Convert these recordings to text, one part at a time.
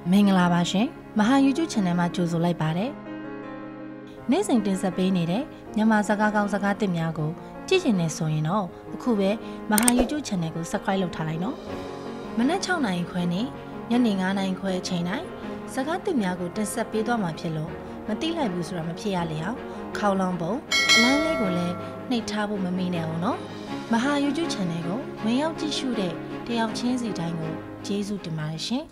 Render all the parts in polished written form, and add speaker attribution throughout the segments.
Speaker 1: မင်္ဂလာပါရှင်မဟာ YouTube Channel မှာကြိုဆိုလိုက်ပါတယ်နေ့စဉ်တင်ဆက်ပေးနေတဲ့မြန်မာစကားကောင်းစကားသစ်များကိုကြည့်ချင်နေဆိုရင်တော့အခုပဲမဟာ YouTube Channel ကို Subscribe လုပ်ထားလိုက်နော်မနက်6နာရီခွဲနဲ့ညနေ9နာရီခွဲအချိန်တိုင်းစကားသစ်များကိုတင်ဆက်ပေးသွားမှာဖြစ်လို့မသိလိုက်ဘူးဆိုတာမဖြစ်ရလေအောင်ခေါလောင်ပုံအလန်းလေးကိုလည်းနှိပ်ထားဖို့မမေ့နဲ့အောင်နော်မဟာ YouTube Channel ကိုဝင်ရောက်ကြည့်ရှုတဲ့တယောက်ချင်းစီတိုင်းကိုကျေးဇူးတင်ပါတယ်ရှင်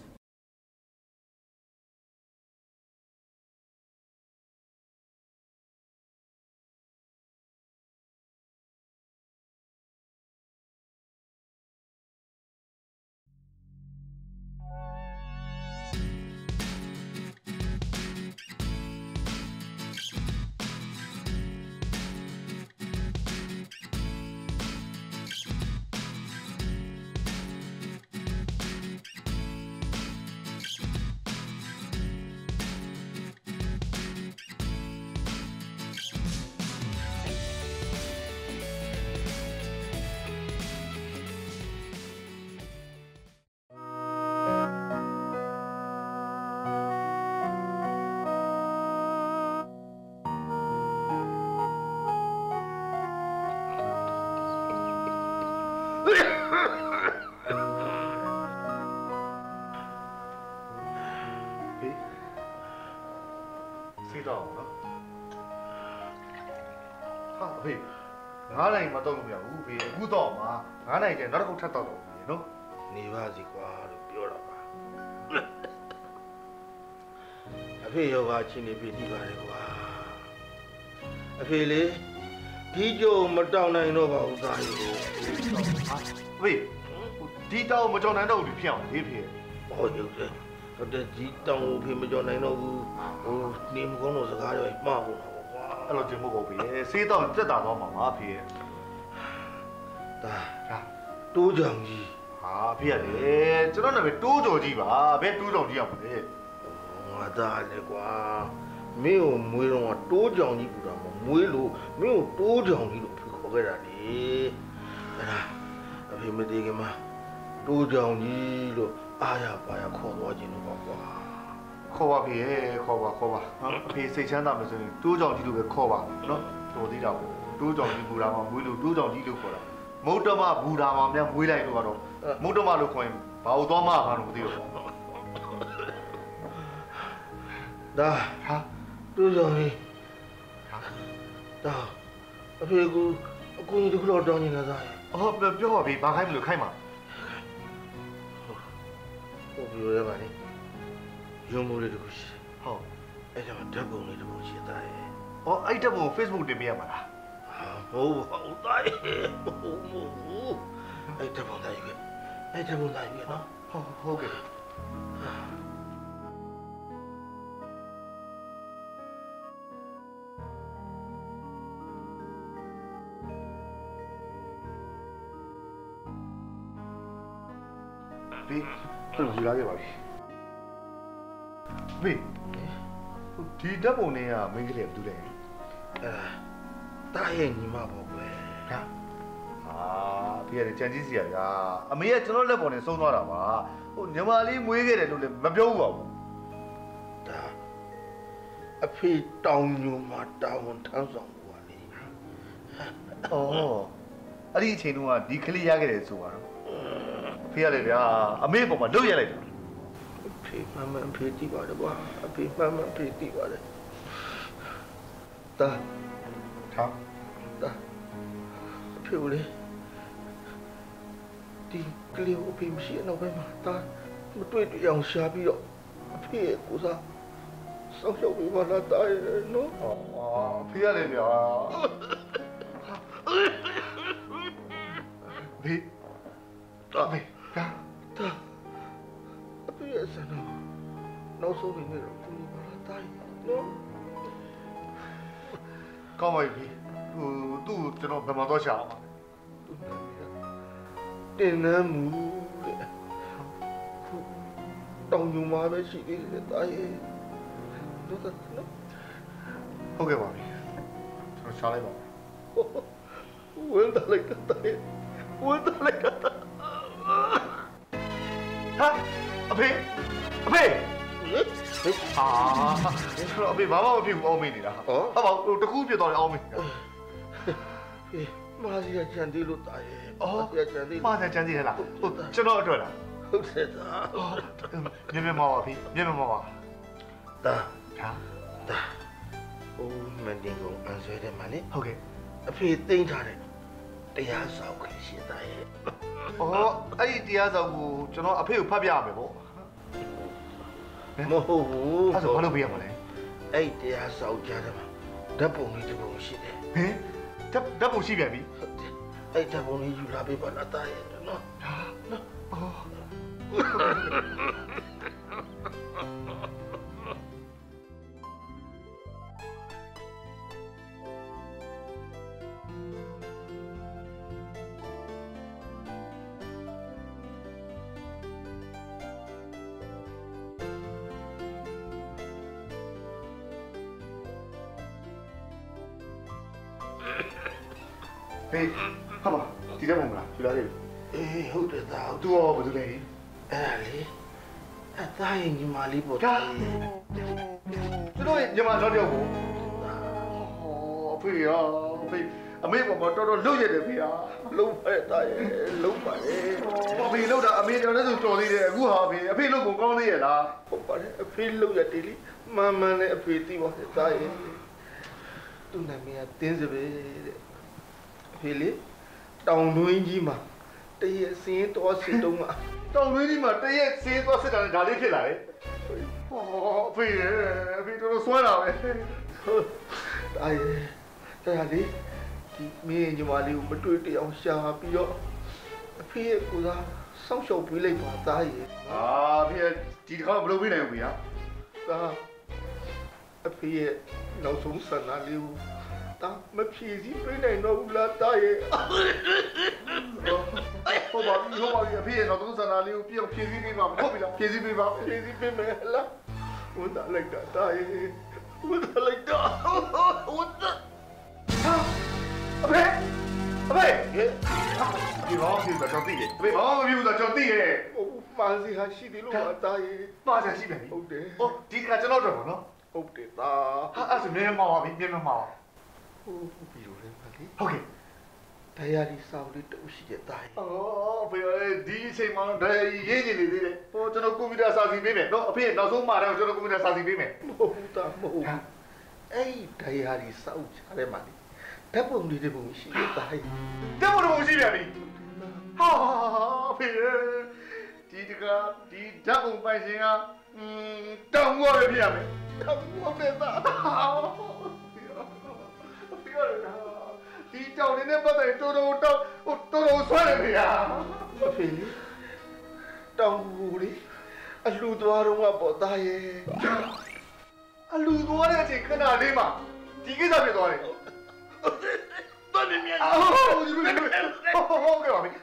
Speaker 2: See到了，哈，喂，俺那嘛到路边，五道嘛，俺那间哪个吃到路边喏？
Speaker 3: 你把这话都表了吧？阿飞要话请你别提吧的话，阿飞嘞，地就没找那个吧？我咋有？
Speaker 2: 啊，喂，地道没找那道路偏，那偏。
Speaker 3: 哦，有的。这地道我偏没找那个，我你们讲我是干的，马虎了哇！
Speaker 2: 那就没搞偏，谁道这大道嘛嘛偏？
Speaker 3: 啊，多讲几。
Speaker 2: 啊，偏嘞，这那边多着急吧，别多着急啊不嘞。
Speaker 3: 我咋的瓜？没有没有我多讲几不着嘛，没有没有多讲几都不可个啥的。啊，阿偏没得个嘛，多讲几都。哎呀，把呀考多少钱都考
Speaker 2: 考吧别，考吧，啊，别谁想他们说多长几路个考吧，喏，多点了，多长几步啦嘛，每路多长几路考了，冇得嘛步啦嘛，那每来路个咯，冇得嘛路考，跑多嘛看路的咯。
Speaker 3: da，
Speaker 2: 哈，
Speaker 3: 多长几？
Speaker 2: 哈
Speaker 3: ，da，阿别个，你都老长几了咋呀？
Speaker 2: 哦，别话别，把开门就开嘛。
Speaker 3: 我比如说呢，有冇的这个事？
Speaker 2: 好，
Speaker 3: 哎呀，这个呢，这个现在，
Speaker 2: 哦，哎，这不 Facebook 这边嘛啦？
Speaker 3: 啊，冇好大，冇，哎，这帮大一个，哎，这帮大一个喏，
Speaker 2: 好嘅。别。不如来个吧，喂，ဒီဓာတ်ပုံနဲ့ကမင်းကလေးဘူးလဲ
Speaker 3: တာရဲ့ညီမပေါ့ကွယ်
Speaker 2: ဟာဖေရတယ်ကြံကြီးစီရကအမေကကျွန်တော်လက်ပေါ်နဲ့ဆုံးသွားတာပါဟိုညီမလေးမွေးခဲ့တယ်လို့လည်းမပြောဘူးပါဘူး
Speaker 3: ဒါအဖေတောင်ညိုမှာတာဝန်ထမ်းဆောင်ဘူးလေ
Speaker 2: အဲ့ဒီအချိန်တုန်းကဒီကလေးရခဲ့တယ်ဆိုပါတော့ဖေရတယ်ဗျာအမေပေါ်မှာလွတ်ရလိုက်တယ်
Speaker 3: ဖေမမဖေတီးပါတယ်ကွာအဖေမမဖေတီးပါတယ်တာတာအဖေဦးလေဒီကလေးကိုအဖေမရှိတော့ဘယ်မှာတာမတွေ့အောင်ရှာပြီးတော့အဖေကိုစားစောက်ရှောက်ပြီးမှလာတာရနော်
Speaker 2: ဖေရတယ်ဗျာဖေတာ
Speaker 3: အဖေရဲ့ဆန္ဒနောက်ဆုံးနေတော့ကိုကြီးပါလာတာနော်
Speaker 2: ကောင်းပါပြီသူ့ကျွန်တော်ဘယ်မှာတော့ရှာအောင်
Speaker 3: တင်နမ်းမှုတဲ့တောင်ယူမှာပဲရှိသေးတယ်တာရဲ့တို့တော့
Speaker 2: ဟုတ်ကဲ့ပါပြီကျွန်တော်ရှာလိုက်ပါ
Speaker 3: ဝင်တာလိုက်တာရဲ့ဝင်တာလိုက်တာ
Speaker 2: ဟာအဖေအဖေဘာမှမဖြစ်ဘူးအောင်းမေးနေတာဟုတ်ပါဘူးတခုဖြစ်သွားတယ်အောင်းမေးနေတာ
Speaker 3: မာစီကကြံသေးလို့တာရဲ့ကြံသေး
Speaker 2: မာစီကြံသေးဟဲ့လားဟုတ်ကျွန်တော်အတွက်လား
Speaker 3: ဟုတ်တယ်သား
Speaker 2: မြင်မပါဖေမြင်မပါ
Speaker 3: တာ
Speaker 2: ဒါ
Speaker 3: အိုးမန်တင်ကုန်အန်ဆွဲတယ်မလေး
Speaker 2: ဟုတ်ကဲ့
Speaker 3: အဖေသိမ့်ထားတယ်တရားဆောင်ခင်းရှင်သားရဲ့
Speaker 2: အဲ့ဒီတရားဆောင်ကိုကျွန်တော်အဖေကိုဖတ်ပြရမယ်ပေါ့
Speaker 3: မဟုတ်ဘူး
Speaker 2: အဲ့ဒါဘာလို့ပြရမလဲ
Speaker 3: အဲ့တရားဆောင်ကြတယ်မှာဓာတ်ပုံလေးတစ်ပုံရှိတယ်
Speaker 2: ဟင်ဓာတ်ပုံရှိပြန်ပြီ
Speaker 3: အဲ့ဓာတ်ပုံလေးယူလာပေးပါလားတာရဲ့နော်
Speaker 2: ဟေးဟာမဒီတဲ့ပုံမလားယူလာခဲ့ပြီ
Speaker 3: အေးဟုတ်တယ်သား
Speaker 2: သူရောဘာလုပ်လဲ
Speaker 3: အဲ့ဒါလေအသားရင်ညီမလေးပေါ့
Speaker 2: တာသူတို့ညီမတော့တယောက်ကိုအဖေရောအဖေအမေပေါ်မှာတော်တော်လှုပ်ရတယ်ဖေဟာ
Speaker 3: လှုပ်ပါရဲ့သားရဲ့လှုပ်ပါလေ
Speaker 2: အဖေလှုပ်တာအမေတော်လည်းဆိုတော်သေးတယ်အခုဟာအဖေလှုပ်ကုန်ကောင်းသေးရဲ့လား
Speaker 3: ဟုတ်ပါတယ်အဖေလှုပ်ရတယ်လေမှန်နဲ့အဖေသိပါရဲ့သားရဲ့သူ့နာမည်ကတင်းစပယ်တဲ့အဖေလေတောင်တွင်းကြီးမှာတရက်စင်းတော်စစ်တုံးမှာ
Speaker 2: တောင်တွင်းကြီးမှာတရက်စင်းတော်စစ်တာနဲ့ဒါလေးဖြစ်လာတယ်ဟောအဖေတော်တော်ဆွမ်းလာပဲ
Speaker 3: တရားလေဒီမင်းညီမလေးကိုမတွေ့တအောင်ရှာပြီးတော့အဖေရဲ့ကိုသာစောင့်ရှောက်ပေးလိုက်ပါသားရဲ့
Speaker 2: အဖေဒီတစ်ခါမလုပ်ပေးနိုင်ဘူးဗျာ
Speaker 3: သားအဖေရဲ့နောက်ဆုံးဆန္ဒလေးကိုတာမဖြည့်စည်းပေးနိုင်တော့ဘူးလားတာရဲ့
Speaker 2: ဟုတ်ပါပြီအဖေရဲ့နောက်ဆုံးဆန္ဒလေးကိုပြောင်းဖြည့်စည်းပေးပါဟုတ်ပြီလားဖြည့်စည်းပေးပါ
Speaker 3: ဖြည့်စည်းပေးမယ်လားဝန်တာလိုက်တာရဲ့ဝန်တာလိုက်တာဝန်တာ
Speaker 2: အဖေဒီဘာဖြစ်တာကြောင့်တည်ရဲ့အဖေဘာမှမဖြစ်ဘူးဆိုတော့တည်ရဲ့
Speaker 3: မာစီဟာရှိတယ်လို့တာရဲ့
Speaker 2: မာစီရှိတယ်
Speaker 3: ဟုတ်တယ်
Speaker 2: ဒီကကျွန်တော်တို့ပေါ့နော်
Speaker 3: ဟုတ်တယ်တာ
Speaker 2: အဲ့ဒါမြင်မှာပါပြီမြင်မှာပါ
Speaker 3: ဟုတ်ပြီလို့လည်းမလေး
Speaker 2: ဟုတ်ကဲ့
Speaker 3: တရားဒီစာအုပ်လေးတူရှိတဲ့တာရဲ့
Speaker 2: ဖေဒီအချိန်မှာဒါရေးနေနေသေးတယ်ဟိုကျွန်တော်ကွန်ပျူတာစာစီပေးမယ်နော်အဖေနောက်ဆုံးမှာတော့ကျွန်တော်ကွန်ပျူတာစာစီပေးမယ်
Speaker 3: မဟုတ်တာမဟုတ်အဲ့တရားဒီစာအုပ်ချရဲမှာလေဓာတ်ပုံလေးတွေပုံရှိတဲ့တာရဲ့
Speaker 2: ဓာတ်ပုံရှိပြန်ပြီဟာဖေဒီတကဒီဓာတ်ပုံပိုင်ရှင်ကတောင်းလို့ပြရမယ်
Speaker 3: တောင်းလို့ပဲသား
Speaker 2: ဒီတောင်းနေတဲ့ပတ်သက်တော်တော်ဆွဲနေပြီဟာ
Speaker 3: မဖေးတောင်းဘူးလေအလှသွားတော့ကပေါ်သားရဲ့
Speaker 2: အလှသွားတဲ့အချိန်ခဏလေးမှာဒီကိစ္စဖြစ်သွားတယ်
Speaker 3: တော်နေမြန်
Speaker 2: ဟုတ်ကဲ့ပါပြီ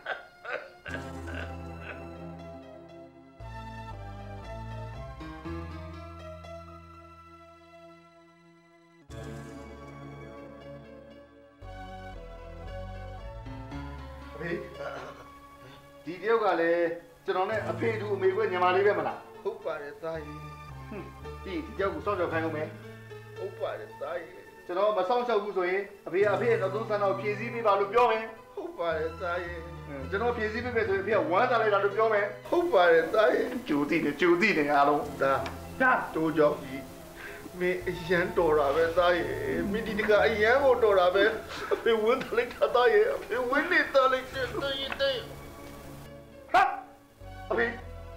Speaker 2: ဒီတယောက်ကလည်းကျွန်တော်နဲ့အဖေတူအမေကွညီမလေးပဲမလား
Speaker 3: ဟုတ်ပါတယ်သားကြီး
Speaker 2: ဒီတယောက်ကိုစောင့်ကြောက်ခိုင်းအောင်မယ်
Speaker 3: ဟုတ်ပါတယ်သားကြီး
Speaker 2: ကျွန်တော်မစောင့်ရှောက်ဘူးဆိုရင်အဖေရဲ့နောက်ဆုံးဆန္ဒကိုဖြည့်ဆည်းပေးပါလို့ပြောမယ်
Speaker 3: ဟုတ်ပါတယ်သားကြီး
Speaker 2: ကျွန်တော်ဖြည့်ဆည်းပေးမယ်ဆိုရင်အဖေကဝမ်းသာလိုက်တာလို့ပြောမယ်
Speaker 3: ဟုတ်ပါတယ်သားကြီး
Speaker 2: ကြိုသိတယ်အားလုံး
Speaker 3: ဒါတိုးကြောင့်ကြီးမင်းအရန်တော်တာပဲသားရဲ့မင်းဒီတကအရန်ကိုတော်တာပဲအဖေဝင်းထလိုက်တာသားရဲ့အဖေဝင်းနေတာလိုက်တဲ့သားရဲ့
Speaker 2: ဟာအဖေ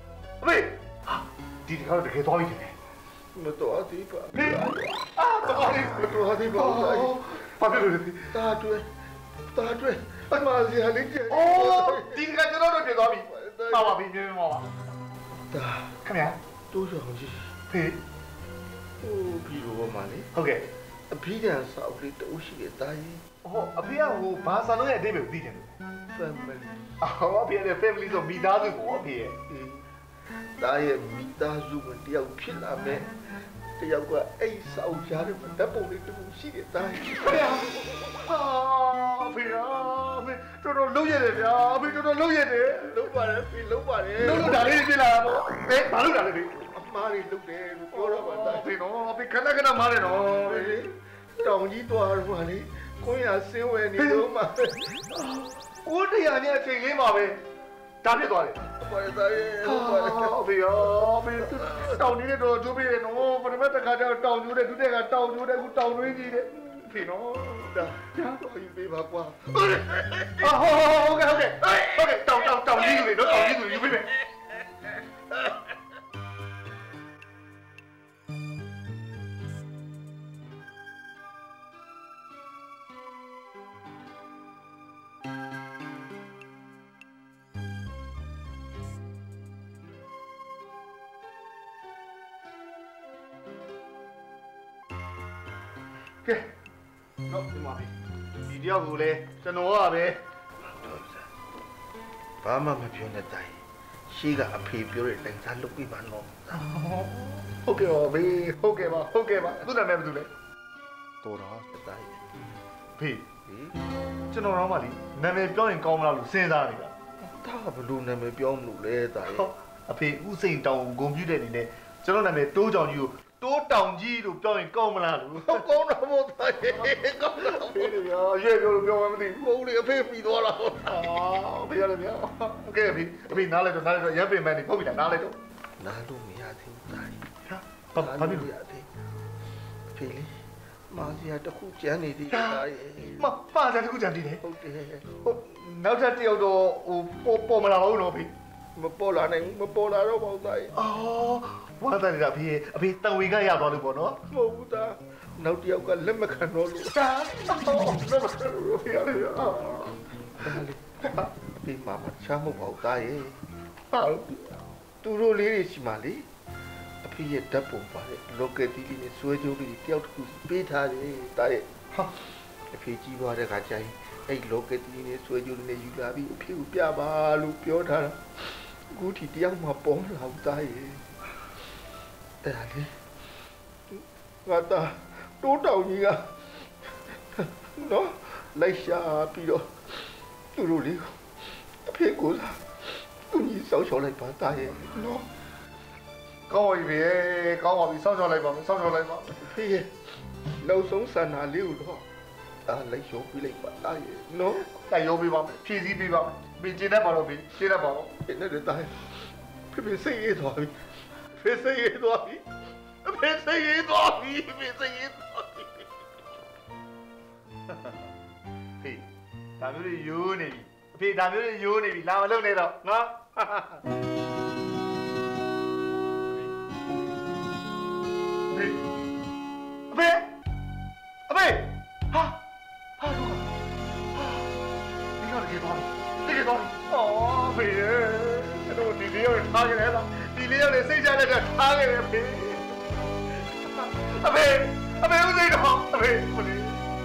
Speaker 2: ဒီတခါတော့တကယ်သွားပြီတယ်
Speaker 3: မတော်သေးပါ
Speaker 2: ဘူးတော်
Speaker 3: သေးမတော်သေးပါဘူး
Speaker 2: ဘာဖြစ်လို့လဲ
Speaker 3: တာတွေ့အမစီဟာလေးကျ
Speaker 2: အိုးဒီကကျွန်တော်တို့ပြသွားပြီပါပါပြီမြင်ပါပါ
Speaker 3: တာ
Speaker 2: ခင်ဗျာ
Speaker 3: တိုးဆောင်ကြီး
Speaker 2: ဖေး
Speaker 3: ဟိုပြီးတော့မှလေ
Speaker 2: ဟုတ်ကဲ့
Speaker 3: အဖိဒံစာအုပ်လေးတူရှိတဲ့တာကြီး
Speaker 2: အဖေကဟိုဘာစာလုံးရဲ့အတိတ်ပဲသိတယ်
Speaker 3: family
Speaker 2: အဖေရဲ့ family ဆိုမိသားစုကိုအဖေရဲ့
Speaker 3: တာရဲ့မိသားစုကတယောက်ဖြစ်လာမယ်တယောက်ကအိတ်ဆောက်ကြားတယ်ဓာတ်ပုံလေးတူရှိတဲ့တာကြီး
Speaker 2: ဟာဖေတော်တော်လုံးရတယ်ဗျာအဖေတော်တော်လုံးရတယ်
Speaker 3: လုံးပါတယ်ဖေလုံးပါတယ်
Speaker 2: လုံးတာလေးပြလာတာပေါ့ဘာလို့တာလဲဖေ
Speaker 3: အမားရီလုပ်တယ်လို့ပြောတော့ပါသား
Speaker 2: ဖေနော်အဖေခဏခဏမားတယ်နော်
Speaker 3: တောင်ကြီးသွားတော့ပါလေခွင်းရဆင်းဝယ်နေတော့မှ
Speaker 2: ကိုတရားနဲ့အချိန်လေးပါပဲဒါဖြစ်သွားတယ်
Speaker 3: ဘာလဲသားရဲ့ဟုတ်ပါလေ
Speaker 2: အဖေရောအဖေတောင်ကြီးနဲ့တော့ကျိုးပေးတယ်နော်ပထမတစ်ခါကျတော့တောင်ကျိုးတယ်ဒုတိယကတောင်ကျိုးတယ်အခုတောင်တွင်းကြီးတယ်ဖေနော်ဒါ
Speaker 3: တော့ယူပေးပါကွာ
Speaker 2: ဟုတ်ကဲ့တောင်ကြီးတွေနော်တောင်ကြီးတွေယူပေးမယ်ကဲတော့ဒီမှာဒီတယောက်ကိုလည်းကျွန်တော်ကပဲ
Speaker 3: ဘာမှမပြောနဲ့တိုင်ရှိကအဖေပြောတဲ့အတိုင်းသာလုပ်ပြီးပါတော့
Speaker 2: ဟုတ်ကဲ့ပါဘေးဟုတ်ကဲ့ပါသူ့နာမည်ဘယ်သူလဲ
Speaker 3: တော်တာတိုင်
Speaker 2: ဖေကျွန်တော်တော့မှလေနာမည်ပြောရင်ကောင်းမလားလို့စဉ်းစားနေတာ
Speaker 3: ဒါဘလို့နာမည်ပြောမလို့လဲတိုင်
Speaker 2: ဟုတ်အဖေဥစိန်တောင်ဂုံပြူတဲ့အနေနဲ့ကျွန်တော်နာမည်တိုးကြောင်ကြီးကိုတိုးတောင်ကြီးလို့ပြောရင်ကောင်းမလားလို့
Speaker 3: ဟုတ်ကောင်းတော့မို့တိုင်ကောင်းတော့
Speaker 2: ဖေးတယ်ဗျာရွေ့ပြောလို့ပြောမှမသိဘူး
Speaker 3: မဟုတ်လေအဖေပြီးသွားလား
Speaker 2: ဖေးရတယ်ဗျာโอเคအဖေနားလိုက်တော့ရမ်းပင်မန်းနေဖုတ်ပြီလားနားလိုက်တော့
Speaker 3: နားလို့မရသေးဘူးတိုင်
Speaker 2: ဘာဖြစ်လို့
Speaker 3: ရသေးအဖေလေးမာစီယာတစ်ခုကျန်နေသေးတယ်တိုင်
Speaker 2: မှားတယ်တခုကြံတည်တယ်
Speaker 3: ဟုတ်တယ်
Speaker 2: ဟုတ်နောက်ထပ်တယောက်တော့ဟိုပေါ်မလာဘူးနော်ဖေး
Speaker 3: မပေါ်လာနိုင်ဘူးမပေါ်လာတော့ပေါ့တိုင်
Speaker 2: အော်ဝမ်းသာနေတာအဖေတန်ဝေကရသွားလို့ပေါ့နော်
Speaker 3: မဟုတ်ဘူးသားနောက်တစ်ယောက်ကလက်မခံတော့လို့
Speaker 2: ဒါတော့ဖေးရတယ်ဗျာ
Speaker 3: ဒီမှာမချမ်းမဟုတ်ပါဘူးသားရဲ့
Speaker 2: ဟာ
Speaker 3: သူတို့လေးတွေရှိမှလေအဖေရဲ့ဓာတ်ပုံပါတဲ့ local TV နဲ့ဆွဲကြိုးလေးတယောက်တစ်ခုပေးထားတယ်သားရဲ့
Speaker 2: ဟာ
Speaker 3: အဖေကြီးသွားတဲ့ခါကျရင်အဲ့ local TV နဲ့ဆွဲကြိုးလေးနဲ့ယူလာပြီးအဖေကိုပြပါလို့ပြောထားတာအခုထိတယောက်မှပေါ်မလာဘူးသားရဲ့အဲ့ဒါလေငါသားတိုးတောင်ကြီးကနော်လိုက်ရှာပြီးတော့သူတို့လေးအဖေကိုလာသူကြီးစောက်ချော်လိုက်ပါသားရဲ့နော်
Speaker 2: ကောင်းပြီကောင်းပါပြီစောင့်ရှောက်လိုက်ပါမယ်စောင့်ရှောက်လိုက်ပါ
Speaker 3: ဖေးရဲ့နောက်ဆုံးဆန္ဒလေးကိုတော့ဒါလိုက်ရုံးပြလိုက်ပါသားရဲ့နော်
Speaker 2: တိုက်ရုံးပေးပါမယ်ဖြည့်ဆည်းပေးပါမယ်ပြင်ကျင်းတတ်ပါတော့ပြင်ကျင်းတတ်ပါတော့
Speaker 3: ဖေးနဲ့သားဖေးစိတ်ရသွားပြီဖေးစိတ်ရသွားပြီဖေးစိတ်ရသွားပြီဖေးစိတ်ရသွားပြီ
Speaker 2: ဖေးဒါမျိုးတွေယိုးနေပြီအဖေဒါမျိုးတွေယိုးနေပြီလာမလုံနေတော့နော်ဖေးအဖေဟာတို့ဒီတော့တကယ်သွားအော်ဖေးကျွန်တော်ဒီလေးကိုထားခဲ့တယ်လားဒီလေးကိုစိတ်ချလက်ထားခဲ့တယ်ဖေးအဖေဦးစိတ်တော့အဖေမလေး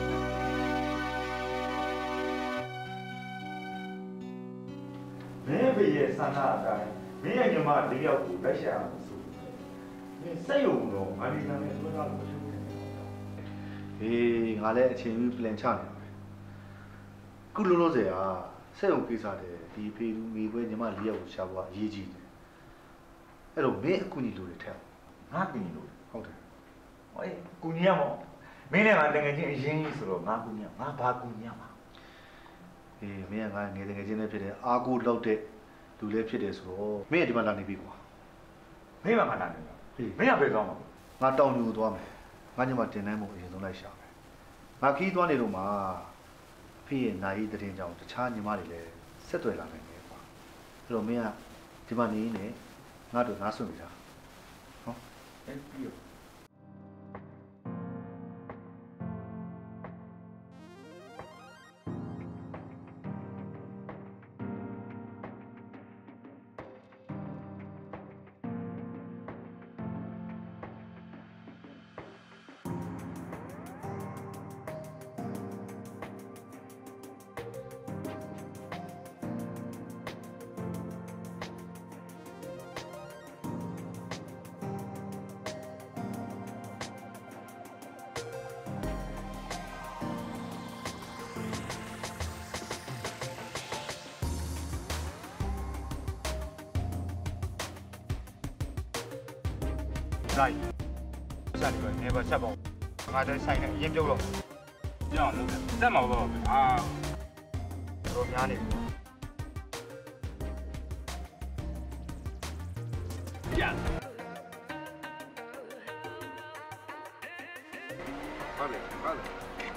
Speaker 2: မင်းဖေရဲ့ဆန္ဒအတိုင်းမင်းရဲ့ညီမ၄ယောက်ကိုလက်ရှာအောင်ဆိုမင်းစိတ်ယုံတော့ငါဒီကံနဲ့ဆွဲထားလို့မရှိဘူးဟေးငါလည်းအချိန်ကြီးplan ချနေတာပဲခုလုံးလုံးစရာစိတ်ယုံကိစ္စတဲ့ဒီဖေလူမိခွဲညီမ၄ယောက်ကိုရှာဖို့အရေးကြီးတယ်အဲ့တော့မင်းအကူကြီးလူတွေထက်
Speaker 4: ငါကူညီလို့
Speaker 2: ဟုတ်တယ်
Speaker 4: ဟောကူညီရမောမင်းနဲ့ငါတကယ်ချင်းအရင်ကြီးဆိုတော့ငါကူညီရငါဘာကူညီရမှာ
Speaker 2: အေးမင်းကငါငယ်ငယ်ချင်းလေးဖြစ်တယ်အာကိုလောက်တဲ့လူလေးဖြစ်တယ်ဆိုတော့မင်းဒီမှာလာနေပြီကွာ
Speaker 4: မင်းကငါတာနေတော့မင်းကဘယ်သွားမှာ
Speaker 2: ငါတောင်ယူသွားမယ်ငါညီမတင်နိုင်မှုအရင်ဆုံးလိုက်ရှာမယ်ငါခီးသွားနေတော့မှဖေးရဲ့နိုင်တဲ့တင်ကြောင်တခြားညီမတွေလည်းဆက်သွယ်လာနိုင်တယ်ကွာအဲ့တော့မင်းကဒီမှာနေနေငါတို့နားဆွင့်နေတာဟော
Speaker 4: အဲ့ပြီးတော့
Speaker 2: 来，下里边你把下包，俺这ဆိုင်နဲ့အရင်ပြုတ်တော့
Speaker 5: ကြောက်လို့တက်မှာပေါ့အာ
Speaker 2: တော့များနေပြီ
Speaker 5: ပြ
Speaker 2: ဟုတ်တယ်ဟုတ်တယ်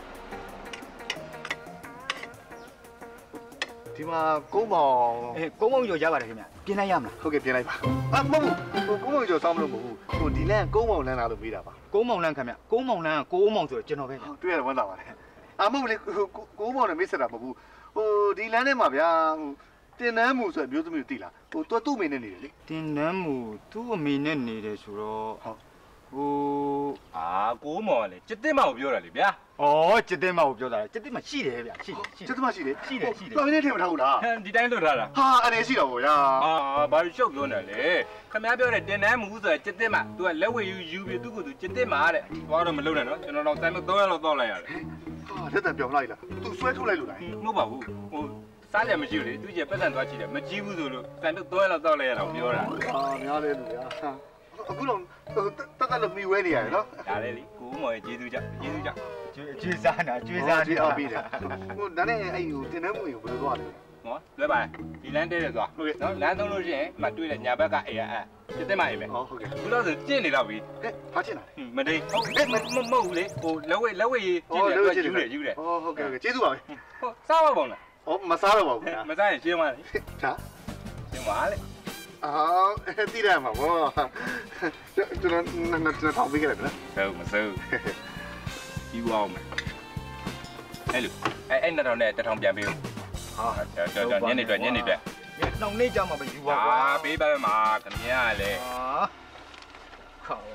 Speaker 2: ဒီမှာကုန်းမောင်
Speaker 6: အေးကုန်းမုံကျော်ရပါတယ်ခင်ဗျပြင်လိုက်ရမလား
Speaker 2: ဟုတ်ကဲ့ပြင်လိုက်ပါမဟုတ်ဘူးကုန်းမောင်ကျော်စောင်းမလို့မဟုတ်ဘူးဟိုဒီလန်ကုန်းမောင်လန်လာလို့မေးတာပါ
Speaker 6: ကုန်းမောင်လန်းခင်ဗျကုန်းမောင်လန်းကကိုးမောင်ဆိုတော့ကျွန်တော်ပဲဗျ
Speaker 2: တွေ့ရဝမ်းသာပါတယ်မဟုတ်လေကုန်းမောင်နဲ့မေးဆက်တာမဟုတ်ဘူးဟိုဒီလန်ထဲမှာဗျာဟိုတင်နန်းမူဆိုအမျိုးသမီးကိုသိလားဟိုသူ့မိနဲ့နေတယ်လေ
Speaker 6: တင်နန်းမူသူ့အမေနဲ့နေတယ်ဆိုတော့ဟို
Speaker 5: အာကိုမော်လေจิตတင်မကိုပြောတာလေဗျာ
Speaker 6: ဩจิตတင်မကိုပြောတာจิตတင်မရှိတယ်ဗျရှိတယ်
Speaker 2: ကျက်သမရှိတယ်
Speaker 6: ရှိတယ်
Speaker 2: တော်နေထင်မထားဘူးလား
Speaker 5: ဒီတိုင်းလွတ်ထားတာ
Speaker 2: ဟာအနေရှိတော့ဗောဗျာ
Speaker 5: အာဘာလို့ရှုပ်ပြောနေလဲခမ ्या ပြောတဲ့တင်တန်းမူဆိုတဲ့จิตတင်မ तू ကလက်ဝဲယူပြီးသူ့ကိုသူจิตတင်မတဲ့ဘာတော့မလုပ်နဲ့နော်ကျွန်တော်တော့တိုင်မ3ရက်လောက်တော့လိုက်ရတယ်
Speaker 2: ဟာလက်တံပြောင်းလိုက်လားသူဆွဲထုတ်လိုက်လို့လား
Speaker 5: မဟုတ်ပါဘူးဟိုစားလည်းမရှိဘူးလေသူကြီးပတ်စံသွားကြည့်တယ်မကြည့်ဘူးဆိုလို့တိုင်မ3ရက်လောက်တော့လိုက်ရတာပြောတာ
Speaker 2: ဟာများတယ်လူဗျာအခုတော့တက်တက်လို့မိဝဲနေရတယ်နော်
Speaker 5: ဒါလေလေကိုမော်ရဲ့ကျေးဇူးကြောင့်ကျေးဇူးကြောင့်
Speaker 6: ကျွေးစားနာကျွေးစား
Speaker 2: ကြည့်အောင်ပြီးတယ်ဟိုဒါနဲ့အဲ့ဟိုတင်နှဲမှုကိုဘယ်လိုသွားလဲ
Speaker 5: ဟောလွယ်ပါဒီလမ်းတဲတယ်သွားနော်လမ်းသုံးလို့ရှိရင်မတွေ့တဲ့ညာဘက်ကအေးจิตတင်မအေးမယ်
Speaker 2: ဟုတ်ကဲ့
Speaker 5: ဘူးလို့ဆိုကျင့်နေတော့ပြီ
Speaker 2: ဟဲ့ဖားချင်တာလေ
Speaker 5: မတိတ်မဟုတ်ဘူးလေဟိုလက်ဝဲကျင့်တယ်သူကယူတယ်
Speaker 2: ဟုတ်ကဲ့ကျေးဇူးပါပဲ
Speaker 5: ဟောစားပါဘောလား
Speaker 2: ဟောမစားတော့ပါဘူးဗျာ
Speaker 5: မစားရင်ရှင်းပါလေ
Speaker 2: ဒါ
Speaker 5: ရှင်းပါလေ
Speaker 2: အာတိရမှာဗောကျွန်တော်ထောက်ပေးခဲ့တယ်ဗျာ
Speaker 5: စိုးမစိုးယူအောင်မယ်အဲ့လိုအဲ့2000နဲ့1000ပြန်ပေးဦးဟာတော်ညနေအတွက်ညနေအတွက်
Speaker 6: နှောင်နေကြမှာပဲယူပါကွာ
Speaker 5: အာပေးပါမှာခင်ဗျာလေ
Speaker 6: ခါ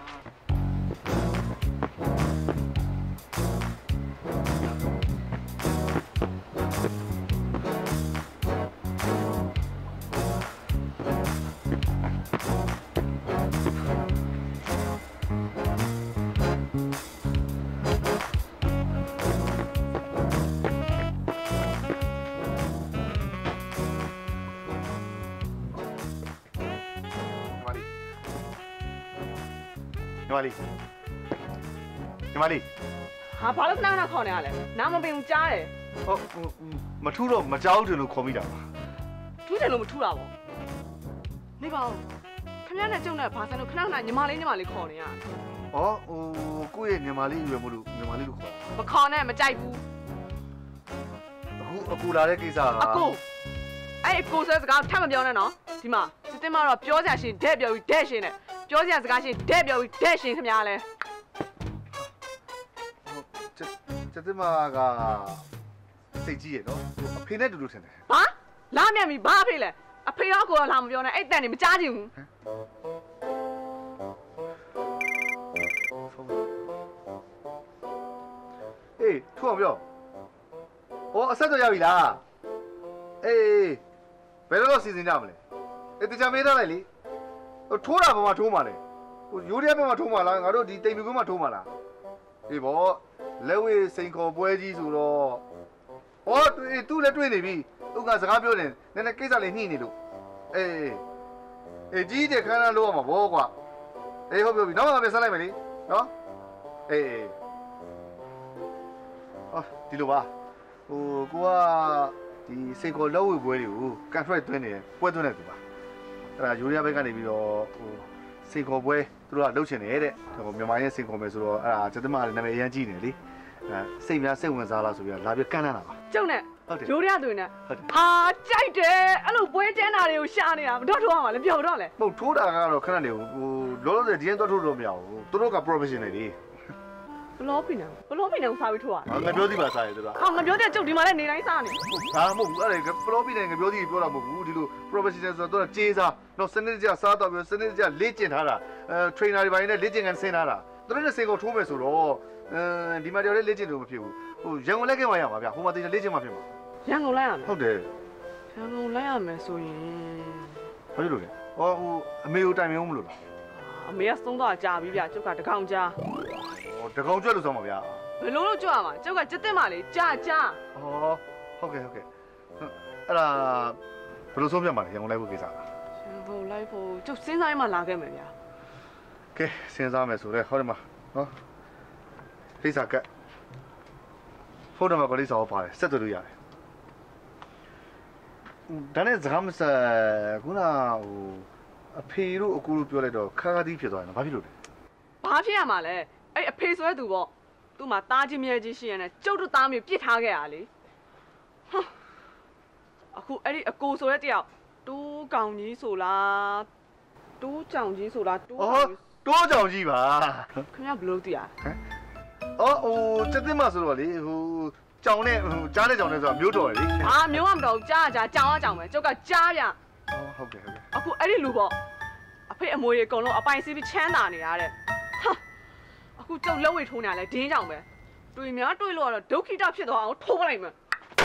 Speaker 2: ညီမလေး
Speaker 7: ဟာဘာလို့ခဏခဏခေါ်နေရလဲနားမပင်ဘူးကြားတယ်
Speaker 2: ဟုတ်မထူးတော့မကြောက်တယ်လို့ခေါ်မိတာပါ
Speaker 7: ထူးတယ်လို့မထူးတာပေါ့နေပါဦးခင်ဗျားနဲ့ကျုံနဲ့ဘာဆန်လို့ခဏခဏညီမလေးခေါ်နေရ
Speaker 2: ဩဟိုကိုယ့်ရဲ့ညီမလေးရွယ်မို့လို့ညီမလေးလို့ခေါ်
Speaker 7: မခေါ်နဲ့မကြိုက်ဘူး
Speaker 2: အခုလာတဲ့ကိစ္စကအ
Speaker 7: ကိုအဲ့အကိုဆွဲစကားထပ်မပြောနဲ့နော်ဒီမှာစစ်တင်မတော့ပြောစရာရှင်ဒဲ့ပြောပြီးဒဲ့ရှင်နဲ့ပြောစရာစကားရှင်ဒဲ့ပြောပြီးဒဲ့ရှင်ခင်ဗျားလဲ
Speaker 2: ကျတဲ့မကစိတ်ကြီးရနော်အဖေနဲ့တူတူထင်တယ်
Speaker 7: ဘာလာမြန်ပြီဘာအဖေလဲအဖေရောကိုရောလာမပြောနဲ့အဲ့တန်နေမကြားချင်ဘူး
Speaker 2: အေးထူအောင်ပြောဩအဆက်တော့ရပြီလားအေးဘယ်တော့စီစဉ်ကြမလဲအေးတခြားမေးထားလိုက်လေဟိုထိုးတာဘာမှထိုးမှလဲဟိုရိုးတဲ့ဘက်မှာထိုးမှလားငါတို့ဒီတိမ်ပြကွင်းမှာထိုးမှလားအေးဗောလက်ဝဲစိန်ခေါ်ပွဲကြီးဆိုတော့ဩသူလည်းတွေ့နေပြီသူကစကားပြောနေနည်းနည်းကိစ္စလေးညှိနေလို့အေးကြီးတဲ့ခန်းနာလို့ရမှာဗောကွာအေးဟုတ်ပြီနောက်မှပြန်ဆက်လိုက်မယ်လေနော်အေးဒီလိုပါဟိုကိုကဒီစိန်ခေါ်လက်ဝဲပွဲတွေကို contract သွင်းနေတယ်ပွဲသွင်းနေသူပါအဲ့ဒါယူရီးယားဘက်ကနေပြီးတော့ဟိုစိန်ခေါ်ပွဲသူတို့ကလှုပ်ချင်တယ်တဲ့ဟိုမြန်မာရဲ့စိန်ခေါ်မယ်ဆိုတော့အဲ့ဒါကျသမလည်းနာမည်အရင်ကြီးနေလေအဲစိတ်များစိတ်ဝင်စားလားဆိုပြီးတော့လာပြီးကန့်လန့်တာပါ
Speaker 7: ကျုံနဲ့
Speaker 2: ဟုတ်တယ်
Speaker 7: ရိုးရသွင်းနဲ့
Speaker 2: ဟုတ်တယ်
Speaker 7: ဟာကြိုက်တယ်အဲ့လိုပွဲကျန်းတာတွေကိုရှာနေတာမတော့ထိုးရမှာလဲပြောတော့လဲ
Speaker 2: မဟုတ်ထိုးတာကတော့ခဏနေဟိုလောလောဆယ်ဒီရင်တော့ထိုးလို့မရဘူးသူတို့က professional တွေ
Speaker 7: ဘလောပီနေကိုစားပြီးထိုးရ
Speaker 2: ငါပြောသေးပါစားရသူက
Speaker 7: ဟာငါပြောတဲ့ကျုပ်ဒီမှာလည်းနေတိုင်းစားနေ
Speaker 2: ဒါမဟုတ်ဘူးအဲ့ဒါ floppy နဲ့ငပြောသေးပြောတာမဟုတ်ဘူးဒီလို professional ဆိုတော့ကြေးစားတော့စနစ်တကျစားတော့ပြီးစနစ်တကျလေ့ကျင့်ထားတာtrainer တွေပိုင်းနဲ့လေ့ကျင့်ကန်ဆင်းထားတာသူတို့နဲ့စင်ကိုထိုးမယ်ဆိုတော့ဒီမှာတယောက်လေးလေ့ကျင့်လို့မဖြစ်ဘူးဟိုရန်ကုန်လက်ကမှရမှာဗျဟိုမှာတည်းလေ့ကျင့်မှဖြစ်မှာ
Speaker 7: ရန်ကုန်လိုက်ရမယ်
Speaker 2: ဟုတ်တယ်
Speaker 7: ရန်ကုန်လိုက်ရမယ်ဆိုရင်
Speaker 2: ဘာလို့လဲဟိုအမေကိုတိုင်မင်းမလို့လား
Speaker 7: အမေကသုံးတော့ကြာပြီဗျကျုပ်ကတကောင်ကြာ
Speaker 2: ဟိုတကောင်ကျွတ်လို့ဆောင်းပါဗျာ
Speaker 7: ဘယ်လိုလုပ်ကြွရမှာကျုပ်ကကျက်တက်မှလေကြာ
Speaker 2: ဟောဟုတ်ကဲ့အဲ့ဒါဘယ်လိုဆုံးဖြတ်မှာလဲရန်ကုန်လိုက်ဖို့ကိစ္စလား
Speaker 7: ရန်ကုန်လိုက်ဖို့ကျုပ်စဉ်းစားရမှလာခဲ့မယ်ဗျ
Speaker 2: ကဲစဉ်းစားမယ်ဆိုတော့ဟောဒီမှာနော်လိပ်စာကတ်ဖုန်းနံပါတ်ကလိပ်စာကိုပါတယ်ဆက်သွယ်လို့ရတယ်ဒါနဲ့စကားမဆက်ခုနဟိုအဖေတို့အကူတို့ပြောလိုက်တော့ခါခါသီးဖြစ်သွားတယ်နော်ဘာဖြစ်လို့လဲ
Speaker 7: ဘာဖြစ်ရမှာလဲအဲ့အဖေဆိုတဲ့သူပေါ့သူ့မှာတားချင်းမြဲချင်းရှိရတဲ့ကျုပ်တို့သားမျိုးပြစ်ထားခဲ့ရလေဟာအခုအဲ့ဒီအကိုဆိုတဲ့တယောက်တိုးကောင်ကြီးဆိုလားတိုးကြောင်ကြီးဆိုလားတိုး
Speaker 2: တိုးကြောင်ကြီးပါ
Speaker 7: ခင်ဗျဘယ်လိုသိရ
Speaker 2: အော်ဟိုစက်တင်မဆိုတော့လေဟိုကြောင်နဲ့ဟိုကြားတဲ့ကြောင်နဲ့ဆိုတာမျိုးတော်ရလေ
Speaker 7: အာမျိုးမတော်ကြားကြောင်ပဲကျုပ်ကကြားဗျ
Speaker 2: ဟုတ်ကဲ့ဟုတ်ကဲ့
Speaker 7: အခုအဲ့ဒီလူပေါ့အဖေအမွေတွေအကုန်လုံးအပိုင်စီးပြီးချမ်းသာနေရတဲ့ဟာအခုကျုပ်လက်ဝဲထိုးနေရလဲဒင်းကြောင်ပဲတွေ့များတွေ့လို့ကတော့ဒုက္ခိတဖြစ်သွားအောင်ထိုးပလိုက်မယ်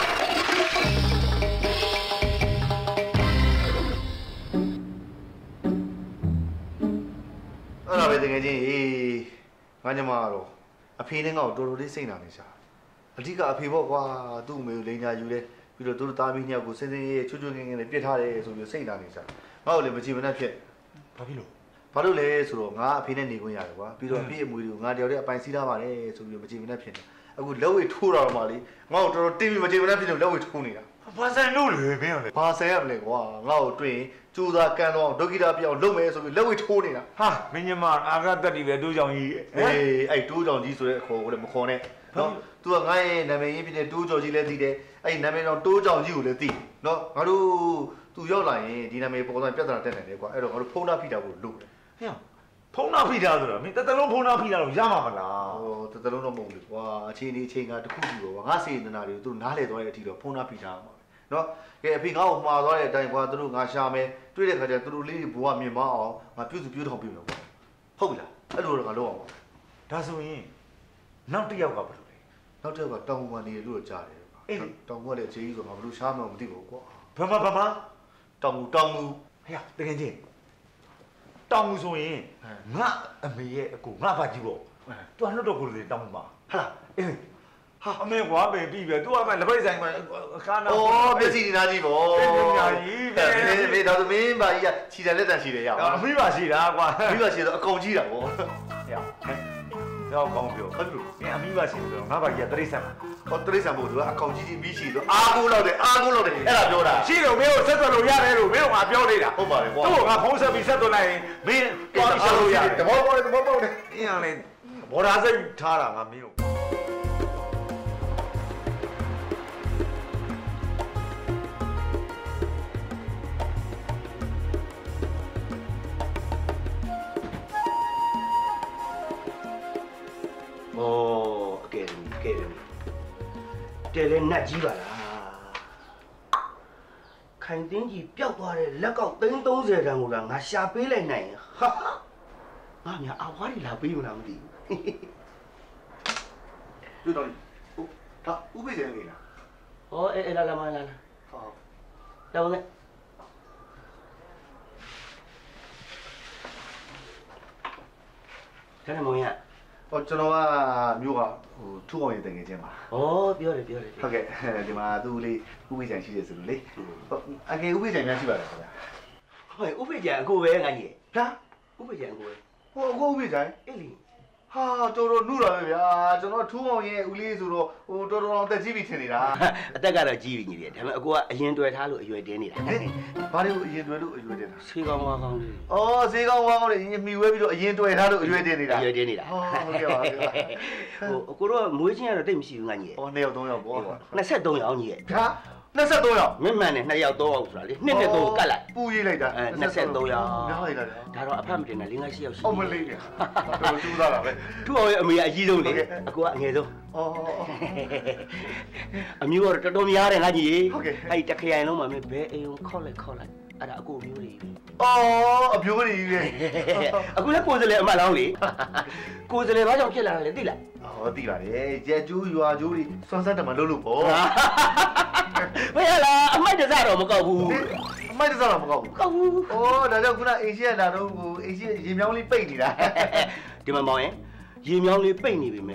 Speaker 2: အဲ့ဒါပဲတကယ်ချင်းဟေးငါညမကတော့အဖေနဲ့ငါ့ကိုတော်တော်လေးစိတ်နာနေစားအဓိကအဖေပေါ့ကွာသူ့အမေကိုလိန်ညာယူတယ်ပြီးတော့သူတို့သားမီးနှစ်ယောက်ကိုစင်းစင်းရဲချွတ်ချွတ်ငင်းငင်းနဲ့ပြစ်ထားတယ်ဆိုပြီးစိတ်နာနေစားငါ့ကိုလည်းမကြည့်မနဲ့ဖြစ်ဘာဖြစ်လို့လဲဆိုတော့ငါအဖေနဲ့နေခွင့်ရတယ်ကွာပြီးတော့အဖေအမွေတွေကိုငါတယောက်တည်းအပိုင်စီးထားပါတယ်ဆိုပြီးမကြည့်မနဲ့ဖြစ်တယ်အခုလက်ဝဲထိုးတာတော့မှလေငါ့ကိုတော်တော်တင်းပြီးမကြည့်မနဲ့ဖြစ်လို့လက်ဝဲထိုးနေတာဘာဆိုင်လို့လဲမင်းကလေဘာဆိုင်ရမလဲကွာငါ့ကိုတွေ့ရင်ကျူစာကန်တော့ဒုက္ခိတပြောင်းလုပ်မယ်ဆိုပြီးလက်ဝဲထိုးနေတာ
Speaker 4: ဟာမင်းညမအာဂတ်တီပဲတိုးကြောင်ကြီး
Speaker 2: အေးအဲ့တိုးကြောင်ကြီးဆိုတဲ့အခေါ်ကိုလည်းမခေါ်နဲ့နော် तू ကငါ့ရဲ့နာမည်ရင်းဖြစ်တဲ့တိုးကြောင်ကြီးလည်းသိတယ်အဲ့နာမည်တော့တိုးကြောင်ကြီးကိုလည်းသိနော်ငါတို့ तू ရောက်လာရင်ဒီနာမည်ပေါ်တော့ပြဿနာတက်နေတယ်ကွာအဲ့တော့ငါတို့ဖုန်းသားဖိတာကိုလုပ်တယ်
Speaker 4: ဟဲ့ဖုန်းနာဖိတာဆိုတော့မင်းတလုံးဖုန်းနာဖိတာတော့ရမှာမလား
Speaker 2: ဟိုတလုံးတော့မဟုတ်ဘူးကွာအချိန်ဒီအချိန်ကတခုခုတော့ငါစေတနာတွေကို तू နားလေသွားတဲ့အထိတော့ဖုန်းသားဖိတာမှာနော်ကဲအဖေငါ့ကိုမှားသွားတဲ့အတိုင်းကွာသူတို့ငါရှာမယ်တွေ့တဲ့ခါကျသူတို့လေးဘဝမြင်မအောင်ငါပြုစုပြုထောင်ပြမယ်ကွာဟုတ်ပြီလားအဲ့လိုတော့ငါလုပ်အောင်
Speaker 4: ဒါဆိုရင်နောက်တစ်ယောက်ကဘယ်လိုလဲ
Speaker 2: နောက်တစ်ယောက်ကတောင်ပေါ်နေလို့တော့ကြားတယ်တောင်ပေါ်လည်းအခြေကြီးဆိုငါဘယ်လိုရှားမှမသိဘူးကွာ
Speaker 4: ဘာမ
Speaker 2: တောင်မူ
Speaker 4: ဟဲ့တကယ်ချင်းတောင်မူဆိုရင်ငါအမေရဲ့အကိုငါဘာကြီးပေါ့သူကလွတ်တော့ကိုလေတောင်မူမှာဟာလားအေးဟာအမေကွာပဲပြီပဲသူကမှလက်ပိတ်ဆိုင်မှာအခါနာ
Speaker 2: အော်မျက်စိဒီနာကြီးပေါ့
Speaker 4: ညာကြီးပဲ
Speaker 2: ဒါဆိုမင်းပါကြီးကခြိတယ်လက်တန်ခြိတယ်ရအောင်
Speaker 4: အမိပါရှိတာကွာ
Speaker 2: မိပါရှိတော့အကုန်ကြီးတာပေါ့
Speaker 4: ဟဲ့တော့ကောင်းပြောအဲ့လိုအမိပါရှိတယ်ငါဘာကြီးကတရိษံမှာ
Speaker 2: ဟောတရိษံမို့သူကအကောင်ကြီးကြီးပြီးရှိတော့အားကိုးလောက်တယ်အဲ့ဒါပြောတာ
Speaker 4: ရှိလို့မင်းကိုဆက်သွယ်လို့ရတယ်လို့မင်းကငါပြောနေတာ
Speaker 2: ဟုတ်ပါတယ်ကွာ
Speaker 4: သူ့ကိုငါဖုန်းဆက်ပြီးဆက်သွယ်လိုက်ရင်မင်းသွားပြီးဆက်လို့ရတယ်
Speaker 2: တဘောပေါက်တယ်
Speaker 4: အင်းလေဘော်ဒါစိတ်ထားတာငါမင်းကို
Speaker 3: တယ်လဲနတ်ကြီးပါလားခိုင်တင်းကြီးပျောက်သွားတဲ့လက်ကောက်330တန်ကိုလာငါရှာပေးလိုက်နိုင်ရင်ဟာငါများအဝါးတွေလာပေးမလားမသိဘူး
Speaker 2: တွေ့တော့ဟုတ်ဒါဥပိ္ပဇေနေလား
Speaker 3: ဟောအေးလာမလာဟောတော့လေခဏမောင်ရ
Speaker 2: ဟောကျွန်တော်ကမြို့ကဟိုထူအောင်ရေးတကယ်ချင်းပါ
Speaker 3: ဩပြောတယ်
Speaker 2: ဟုတ်ကဲ့ဒီမှာသူ့လေးဥပိ္ပဇေရှိတယ်ဆိုလို့လေဟုတ်အကေဥပိ္ပဇေများရှိပါတယ်ခင်ဗျာ
Speaker 3: ဟဲ့ဥပိ္ပဇေအကိုပဲငါကြီး
Speaker 2: ဟာ
Speaker 3: ဥပိ္ပဇေအကိုပဲ
Speaker 2: ဟိုအခုဥပိ္ပဇေ
Speaker 3: အေးလီ
Speaker 2: ဟာတော်တော်နှုတ်တာပဲဗျာကျွန်တော်ထူအောင်ရဲ့ဦးလေးဆိုတော့ဟိုတော်တော်တက်ကြီးပြီထင်နေတာ
Speaker 3: အသက်ကတော့ကြီးပြီညီတယ်ဒါပေမဲ့အကိုကအရင်တွေ့ထားလို့အရွယ်တင်းနေတာ
Speaker 2: ဘာလို့အရင်တွေ့လို့အရွယ်တင်တာ
Speaker 3: ဆေးကောင်းဝါကောင်းလေး
Speaker 2: အော်ဈေးကောင်းဝါကောင်းလေးမှီဝဲပြီးတော့အရင်တွေ့ထားလို့အရွယ်တင်နေတာ
Speaker 3: အရွယ်တင်းနေတာ
Speaker 2: ဟုတ်ကဲ့ပါဟို
Speaker 3: ဟိုအကိုတော့မွေးချင်းကတော့တိတ်မရှိဘူးငါညီ
Speaker 2: အော်2ယောက်3ယောက်ပေါ့
Speaker 3: 23ယောက်ညီရဲ့
Speaker 2: ဟာ23ယောက်
Speaker 3: မင်းမှန်နဲ့2ယောက်3ယောက်ဆိုတာလေ2နဲ့3ကတ်လိုက်
Speaker 2: ပူရေးလိုက်တာ
Speaker 3: 23ယောက်
Speaker 2: များလိုက်တာ
Speaker 3: ဒါတော့အဖတ်မတင်နဲ့5-6ယောက်ရှိ
Speaker 2: အော်မလေးเนี่ยတော်ကျူးသားတာပဲ
Speaker 3: သူ့အောင်ရဲ့အမေကအကြီးဆုံးလေအကိုကအငယ်ဆုံး
Speaker 2: အော်
Speaker 3: အမျိုးကတော့တော်တော်များတယ်ငါညီအဲ့တခရိုင်လုံးမှာမင်းဘဲအိမ်ကိုခေါက်လိုက်အဲ့ဒါအကိုအမျိုးတွေပဲ
Speaker 2: အော်အပြိုးကြီးပဲ
Speaker 3: အခုလည်းကိုယ်စလဲအမလောင်းလေကိုယ်စလဲဘာကြောင့်ဖြစ်လာတာလဲသိလား
Speaker 2: ဟောသိပါတယ်ကျဲကျူးရွာကျူးတွေစွမ်းစက်တမလို့လို့ပေါ့
Speaker 3: ဘယ်လားအမိုက်တစားတော့မကောက်ဘူး
Speaker 2: အမိုက်တစားတော့မကောက်ဘူး
Speaker 3: ကောက်ဘူး
Speaker 2: အော်ဒါကြောင့်ခုနအိမ်ရှိရလာတော့ကိုအိမ်ရှိရေမြောင်းလေးပိတ်နေတာ
Speaker 3: ဒီမှာမောင်ရင်ရေမြောင်းလေးပိတ်နေပြီမဲ့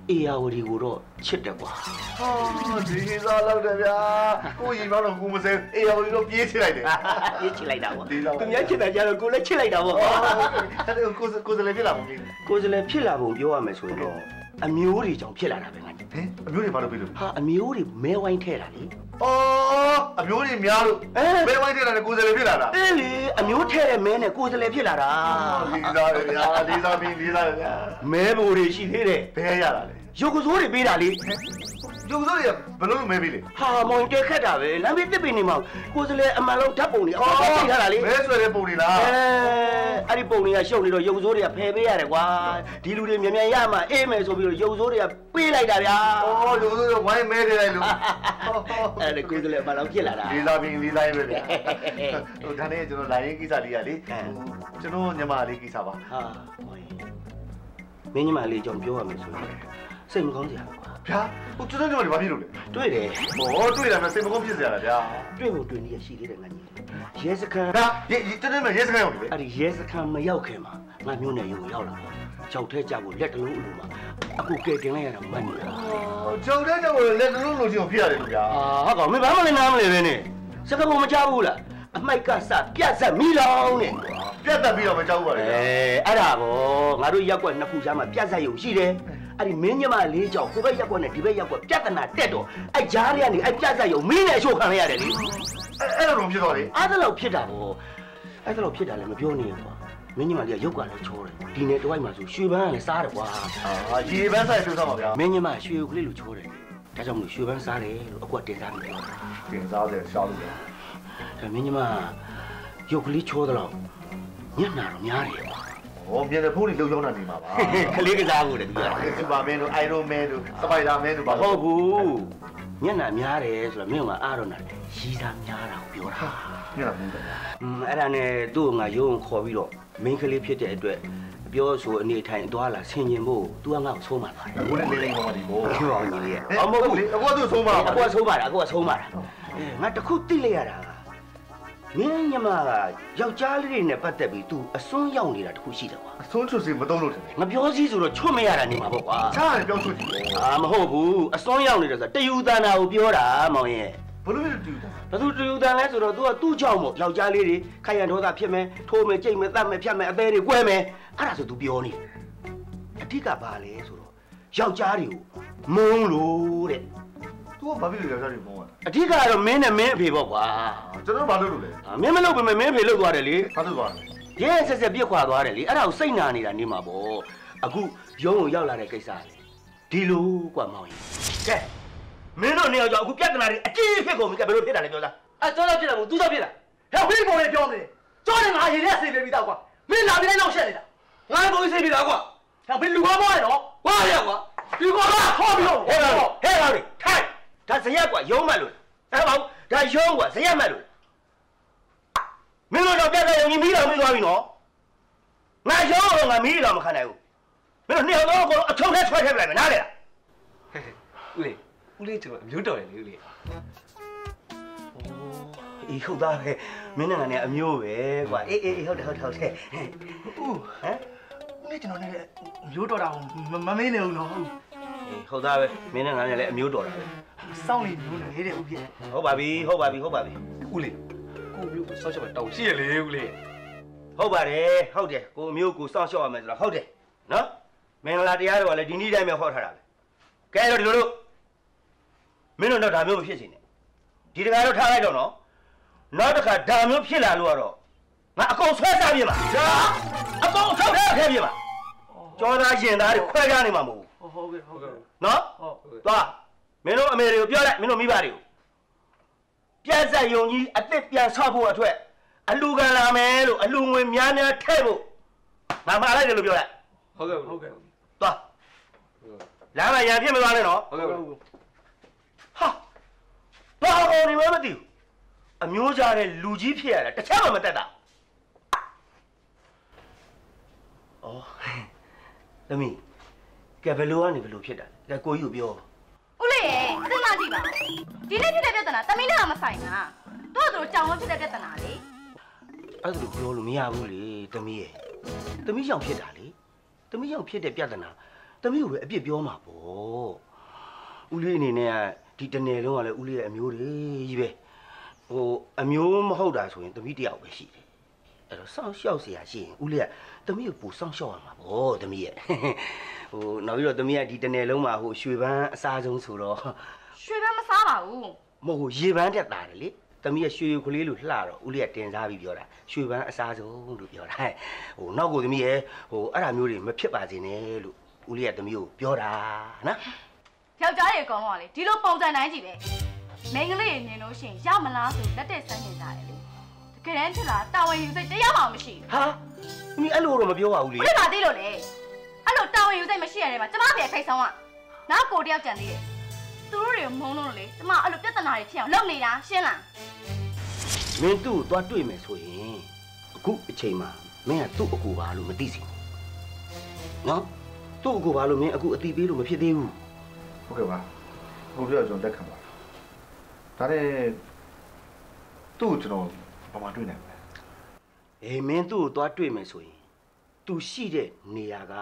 Speaker 3: အေယာဝတီကိုတော့ချစ်တယ်ကွာ
Speaker 2: ဟာဒီစားလောက်တယ်ဗျာကိုကြီးမောင်တော့ကိုမစဲအေးရောပြေးချလိုက်တယ်
Speaker 3: ပြေးချလိုက်တာပေါ့သူများချစ်တယ်ကြတော့ကိုလည်းချစ်လိုက်တာပေါ့
Speaker 2: အဲ့ကိုစလဲဖြစ်လာမလို့
Speaker 3: ကိုယ်စလဲဖြစ်လာပုံပြောရမယ်ဆိုရင်တော့အမျိုးတွေကြောင့်ဖြစ်လာတာပဲငါကြီး
Speaker 2: ဟင်အမျိုးတွေဘာလို့ပြေးလို့
Speaker 3: ဟာအမျိုးတွေမဲဝိုင်းထဲတာလေ
Speaker 2: အော်အမျိုးတွေများလို့ဘယ်ဝိုင်းထက်တာလဲကိုစလဲဖြစ်လာတာ
Speaker 3: အေးလေအမျိုးထဲတဲ့မဲနဲ့ကိုယ်စလဲဖြစ်လာတာ
Speaker 2: ဒီစားရဗျာဒီစားပြီးဒီစားရဗျာ
Speaker 3: မဲဘိုတွေရှိသေးတယ်
Speaker 2: ဘယ်ရတာလဲ
Speaker 3: ရုပ်ကစိုးတွေပေးတာလေ
Speaker 2: ရုပ်စိုးတွေကဘယ်လိုမဲပြီးလဲ
Speaker 3: ဟာမောင်တဲခက်တာပဲလမ်းဘေးတစ်ပင်နေမှာကိုယ်စလဲအမှန်လုံးဓာတ်ပုံတွေအော်သိထားတာလေ
Speaker 2: မဲဆွဲတဲ့ပုံတွေလား
Speaker 3: အဲ့ဒီပုံတွေကရှုပ်နေတော့ရုပ်စိုးတွေကဖယ်ပေးရတယ်ကွာဒီလူတွေမြန်မြန်ရမှအေးမယ်ဆိုပြီးတော့ရုပ်စိုးတွေကပေးလိုက်တာဗျာ
Speaker 2: အော်ရုပ်စိုးတွေဝိုင်းမဲတယ်လို့
Speaker 3: အဲ့ဒါကိုယ်စလဲအမှန်လုံးဖြစ်လာတာ
Speaker 2: ဒီစားပြီးဒီစားရပဲဗျာဟိုဒါနဲ့ကျွန်တော်လာရင်ကိစ္စလေးရလေကျွန်တော်ညီမလေးကိစ္စပါ
Speaker 3: ဟာမင်းညီမလေးကြောင့်ပြောရမယ်ဆိုရင်စိတ်မကောင်းစရာကွာ
Speaker 2: ဗျာဟိုကျွန်တော်ညီမလေးဘာဖြစ်လို့လဲ
Speaker 3: တွေ့တယ်
Speaker 2: ဟောတွေ့တာနဲ့စိတ်မကောင်းဖြစ်စရာလားဗျာ
Speaker 3: တွေ့ဖို့တွေ့နေရရှိသေးတယ်ငါညီရဲစခန်း
Speaker 2: ဒါကျွန်တော်ရဲစခန်းရောက်ပြီလေ
Speaker 3: အဲ့ဒီရဲစခန်းမရောက်ခင်မှာငါမျိုးနယ်ရုံရောက်လာတယ်ကြောက်ထဲကြဖို့လက်တလုံးအလိုမှာအခုကဲတင်လိုက်ရတာမှတ်နေတာ
Speaker 2: ကျောင်းတဲ့ကျောင်းလက်တလုံးလိုချင်ဖြစ်ရတယ်ဗျာ
Speaker 3: ဟာကောင်မင်းဘာမှလည်းနားမလဲပဲနဲ့စကားပုံမချဘူးလားအမိုက်ကစပြတ်ဆက်မိလောင်းနဲ့
Speaker 2: ပြတ်တက်ပြီးတော့မကြောက်ပါနဲ့
Speaker 3: အဲ့ဒါဗောငါတို့ရက်ကွက်နှစ်ခုကြားမှာပြတ်ဆက်ရုံရှိတယ်အဲ့ဒီမင်းညမလေးကြောင့်ကိုဘက်ရက်ကွက်နဲ့ဒီဘက်ရက်ကွက်ပြတ်တနာတက်တော့အဲ့ကြားတွေကနေအဲ့ပြတ်ဆက်ရုံမင်းနဲ့အချို့ခံလိုက်ရတယ်လေ
Speaker 2: အဲ့လိုဖြစ်တော့လေ
Speaker 3: အဲ့ဒါလောက်ဖြစ်တာဗောအဲ့ဒါလောက်ဖြစ်တာလည်းမပြောနေဘူးကွာမင်းညမလေးကရုပ်ကလည်းချောတယ်ဒီနေ့တစ်ဝိုက်မှာဆိုရွှေပန်းကလည်းစားတယ်ကွာ
Speaker 2: အာရေပန်းဆိုင်ပြောသားပါဗျာ
Speaker 3: မင်းညမရွှေကလေးလိုချောတယ်ဒါကြောင့်မလို့ရွှေပန်းစားတယ်လို့အကွက်တင်စားနေတယ်
Speaker 2: တင်စားတယ်ရှောင်းလို့
Speaker 3: ဒါမင်းညမရုပ်ကလေးချောတယ်လို့ညံ့နာတော့များတယ်ကွာ
Speaker 2: ဟောမြန်တဲ့ဖုန်းလေးလုံရောက်နေမှာပါ
Speaker 3: ကလေးကစားဖို့တယ်သူက
Speaker 2: စူပါမန်တို့အိုင်ရွန်မန်တို့စပိုက်ဒါမန်တို့ပါ
Speaker 3: မဟုတ်ဘူးညံ့နာများတယ်ဆိုတော့မင်းကအားတော့နာရီးသားများတာကိုပြောတာ
Speaker 2: ညလာဘူးဗျာ
Speaker 3: အဲ့ဒါနဲ့သူ့ကိုငါရုံခေါ်ပြီးတော့မင်းကလေးဖြစ်တဲ့အတွက်ပြောဆိုအနေထိုင်အသွားလာဆင်ញင်ဖို့ तू ကငါ့ကိုဆုံးမသွားတယ်
Speaker 2: ဘိုးလေးလေးလေးပါဒီဘော
Speaker 3: ပြောအောင်ကြီးလေး
Speaker 2: အမဟုတ်ဘူးလေအကွာသူဆုံးပါ
Speaker 3: အကွာဆုံးပါတာအကွာဆုံးပါတာငါတခုသိလိုက်ရတာမင်းညမကယောက်ျားလေးတွေနဲ့ပတ်သက်ပြီး तू အစွန်းရောက်နေတာတခုရှိတယ်ကွာ
Speaker 2: အဆုံးချွတ်စီမသုံးလို့တယ်
Speaker 3: ငါပြောစည်းဆိုတော့ချွတ်မရတာနေမှာပေါ့ကွာ
Speaker 2: ချားတယ်ပြောချွတ်စီ
Speaker 3: မဟုတ်ဘူးအစွန်းရောက်နေတယ်ဆိုတာတယူတန်တာကိုပြောတာမောင်ရဲ့
Speaker 2: ဘလို့ဖြစ်တူတယ်
Speaker 3: ဘာသူတူတန်လဲဆိုတော့ तू ကသူ့ကြောင့်မို့ယောက်ျားလေးတွေခိုင်ရန်ဒေါသဖြစ်မယ်ထိုးမယ်ကြိတ်မယ်တတ်မယ်ဖြတ်မယ်အသေးတွေကွဲမယ်အဲ့ဒါဆို तू ပြောနေအဓိကဘာလဲဆိုတော့ယောက်ျားတွေကိုမုန်းလို့တဲ့
Speaker 2: သူကဘာဖြစ်လို့ယောက်ျားတွေမုန်းရ
Speaker 3: အဓိကကတော့မင်းနဲ့မင်းအဖေပေါ့ကွာ
Speaker 2: ကျွန်တော်ဘာလုပ်လို့လဲ
Speaker 3: မင်းမလုပ်ပေမဲ့မင်းအဖေလုပ်သွားတယ်လေ
Speaker 2: ဘာလုပ်သွားလဲ
Speaker 3: ရဲဆက်ဆက်ပြစ်ခွာသွားတယ်လေအဲ့ဒါကိုစိတ်နာနေတာနေမှာပေါ့အခုရုံးကိုရောက်လာတဲ့ကိစ္စလေဒီလိုကွာမောင်ကြီးကဲမင်းတို့နေရာကြောင့်အခုပြဿနာတွေအကြီးဖြစ်ကုန်ပြီကဲဘယ်လိုဖြစ်တာလဲပြောသားအဲ့ကျောင်းတော့ဖြစ်တာမဟုတ်သူတော့ဖြစ်တာဟဲ့ဘယ်ပုံလေးပြောနေလဲကျောင်းနဲ့ငါရေထဲဆေးပေးပြီးသားကွာမင်းလာပြီးတိုင်းတော့ရှက်နေတာငါလည်းပုံဆေးပေးတာကွာဟဲ့ဘယ်လူကားမောရတော့ဝါရကွာဒီကွာခေါ်ပြီးတော့ဟဲ့လာလေထိုင်ဒါဇရက်ကွာရုံးမှလို့အဲ့ပါဘူးဒါရုံးကွာဇရက်မှလို့မင်းတို့တော့ပြဿနာရင်မီးတော်မီးသွားပြီနော်ငါရုံးတော့ငါမီးတော်မခံနိုင်ဘူးမင်းတို့နှစ်ယောက်တော့အချုံထဲဆွဲထည့်ပလိုက်မယ်နားလေလား
Speaker 5: ဦးလေးကျွန်တော်မျိုးတော်တယ်လေဦးလေး
Speaker 3: အေးဟုတ်သားပဲမင်းနဲ့ငါနဲ့အမျိုးပဲကွာအေးဟုတ်တယ်ဦးဟမ်
Speaker 6: ဦးလေးကျွန်တော်နဲ့မျိုးတော်တာမမေးနေဘူးနော်
Speaker 3: အေးဟုတ်သားပဲမင်းနဲ့ငါနဲ့လည်းအမျိုးတော်တာပဲ
Speaker 6: စောင့်နေမျိုးနေတဲ့ဦးပြည့်
Speaker 3: ဟုတ်ပါပြီ
Speaker 5: ဦးလေးကိုမျိုးဆောက်ချက်တောင်းရှိရလေဦးလေး
Speaker 3: ဟုတ်ပါတယ်ဟုတ်တယ်ကိုမျိုးကိုစောင့်ရှောက်ရမယ်ဆိုတော့ဟုတ်တယ်နော်မင်္ဂလာတရားတော်ကလည်းဒီနေ့တိုင်းပဲဟောထားတာပဲကဲတော့ဒီလိုလို့မင်းတို့တော့ဒါမျိုးမဖြစ်စေနဲ့ဒီတခါတော့ထားလိုက်တော့နော်နောက်တစ်ခါဒါမျိုးဖြစ်လာလို့ကတော့ငါအကုန်ဆွဲစားပြမှာဒါအကုန်ဆောက်ထားခဲ့ပြမှာကျော်သားရင်သားတွေခွဲကြနေမှာမဟုတ်ဘူး
Speaker 6: ဟုတ်ကဲ့
Speaker 3: နော်သွားမင်းတို့အမေတွေကိုပြောလိုက်မင်းတို့မိဘတွေကိုပြတ်ဆက်ယုံကြီးအစ်စ်ပြန်ဆောက်ဖို့အတွက်အလူခံလာမယ်လို့အလူငွေများများထည့်ဖို့ငါမှားလိုက်တယ်လို့ပြောလိုက်
Speaker 5: ဟုတ်ကဲ့
Speaker 3: သွားလမ်းမှာရံပြစ်မသွားနဲ့နော်
Speaker 5: ဟုတ်ကဲ့
Speaker 3: ဟာဘာလို့ဒီဝဲမသိဘူးအမျိုးကြားတဲ့လူကြီးဖြစ်ရတာတစ်ချက်မှမတက်တာဩသမီးကဲဘယ်လိုကနေဘယ်လိုဖြစ်တာလဲကဲကိုကြီးကိုပြော
Speaker 8: ဦးလေးရဲ့စဉ်းစားကြည့်ပါဒီနေ့ဖြစ်တဲ့ပြဿနာတမီးနဲ့မဆိုင်တာတို့တို့ကြောင်မဖြစ်တဲ့ပြဿနာလေ
Speaker 3: အဲ့ဒါလိုပြောလို့မရဘူးလေသမီးရဲ့သမီးကြောင့်ဖြစ်တာလေသမီးကြောင့်ဖြစ်တဲ့ပြဿနာသမီးကိုပဲအပြစ်ပြောမှာပေါ့ဦးလေးအနေနဲ့ကဒီတနယ်လုံးကလည်းဦးလေးရဲ့အမျိုးတွေကြီးပဲဟိုအမျိုးမဟုတ်တာဆိုရင်သမီးတယောက်ပဲရှိတယ်အဲ့တော့စောင့်ရှောက်เสียရှိရင်ဦးလေးကသမီးကိုပူစောင့်ရှောက်ရမှာပေါ့သမီးရဲ့ဟိုနောက်ပြီးတော့သမီးကဒီတနယ်လုံးမှာဟိုရွှေပန်းအစားဆုံးဆိုတော့
Speaker 8: ရွှေပန်းမစားပါဘူး
Speaker 3: မဟုတ်ရေပန်းတက်တာလေသမီးရဲ့ရွှေကလေးလိုလှတော့ဦးလေးကတင်စားပြီးပြောတာရွှေပန်းအစားဆုံးလို့ပြောတာဟိုနောက်ကိုသမီးရဲ့ဟိုအဲ့ဒါမျိုးတွေမဖြစ်ပါစေနဲ့လို့ဦးလေးကသမီးကိုပြောတာနော်
Speaker 8: ယောက်ျားတွေအကောင်တော့လေဒီလိုပုံစံတိုင်းကြီးပဲမိန်းကလေးမြင်လို့ရှိရင်ရမလားဆိုလက်တက်ဆန်းနေကြတယ်လေတကယ်တမ်းဖြစ်လာတာဝန်ယူစိတ်တရားမှမရှိဘူး
Speaker 3: ဟာသမီးအဲ့လိုတော့မပြောပါဘူးလေ
Speaker 8: ဘယ်မှာသိလို့လဲအဲ့လိုတာဝန်ယူစိတ်မရှိရတဲ့မှာကျမပြန်ဖိတ်ဆောင်ကနောက်ကိုတယောက်ကြံသေးတယ်သူတို့တွေမုန်းလို့လေကျမအဲ့လိုပြဿနာတွေဖြစ်အောင်လုပ်နေတာရှင်းလား
Speaker 3: မင်းသူ့ကိုသွားတွေ့မယ်ဆိုရင်အခုအချိန်မှာမင်းကသူ့အကူပါလို့မသိစီနော်သူ့အကူပါလို့မင်းအခုအတိပေးလို့မဖြစ်သေးဘူး
Speaker 2: ဟုတ်ကဲ့ပါဘုရားကျွန်တော်တက်ခံပါဒါနဲ့သူ့ကျွန်တော်ဘာမှတွေ့နိုင်မလဲ
Speaker 3: အေးမင်းသူ့ကိုသွားတွေ့မယ်ဆိုရင်သူရှိတဲ့နေရာက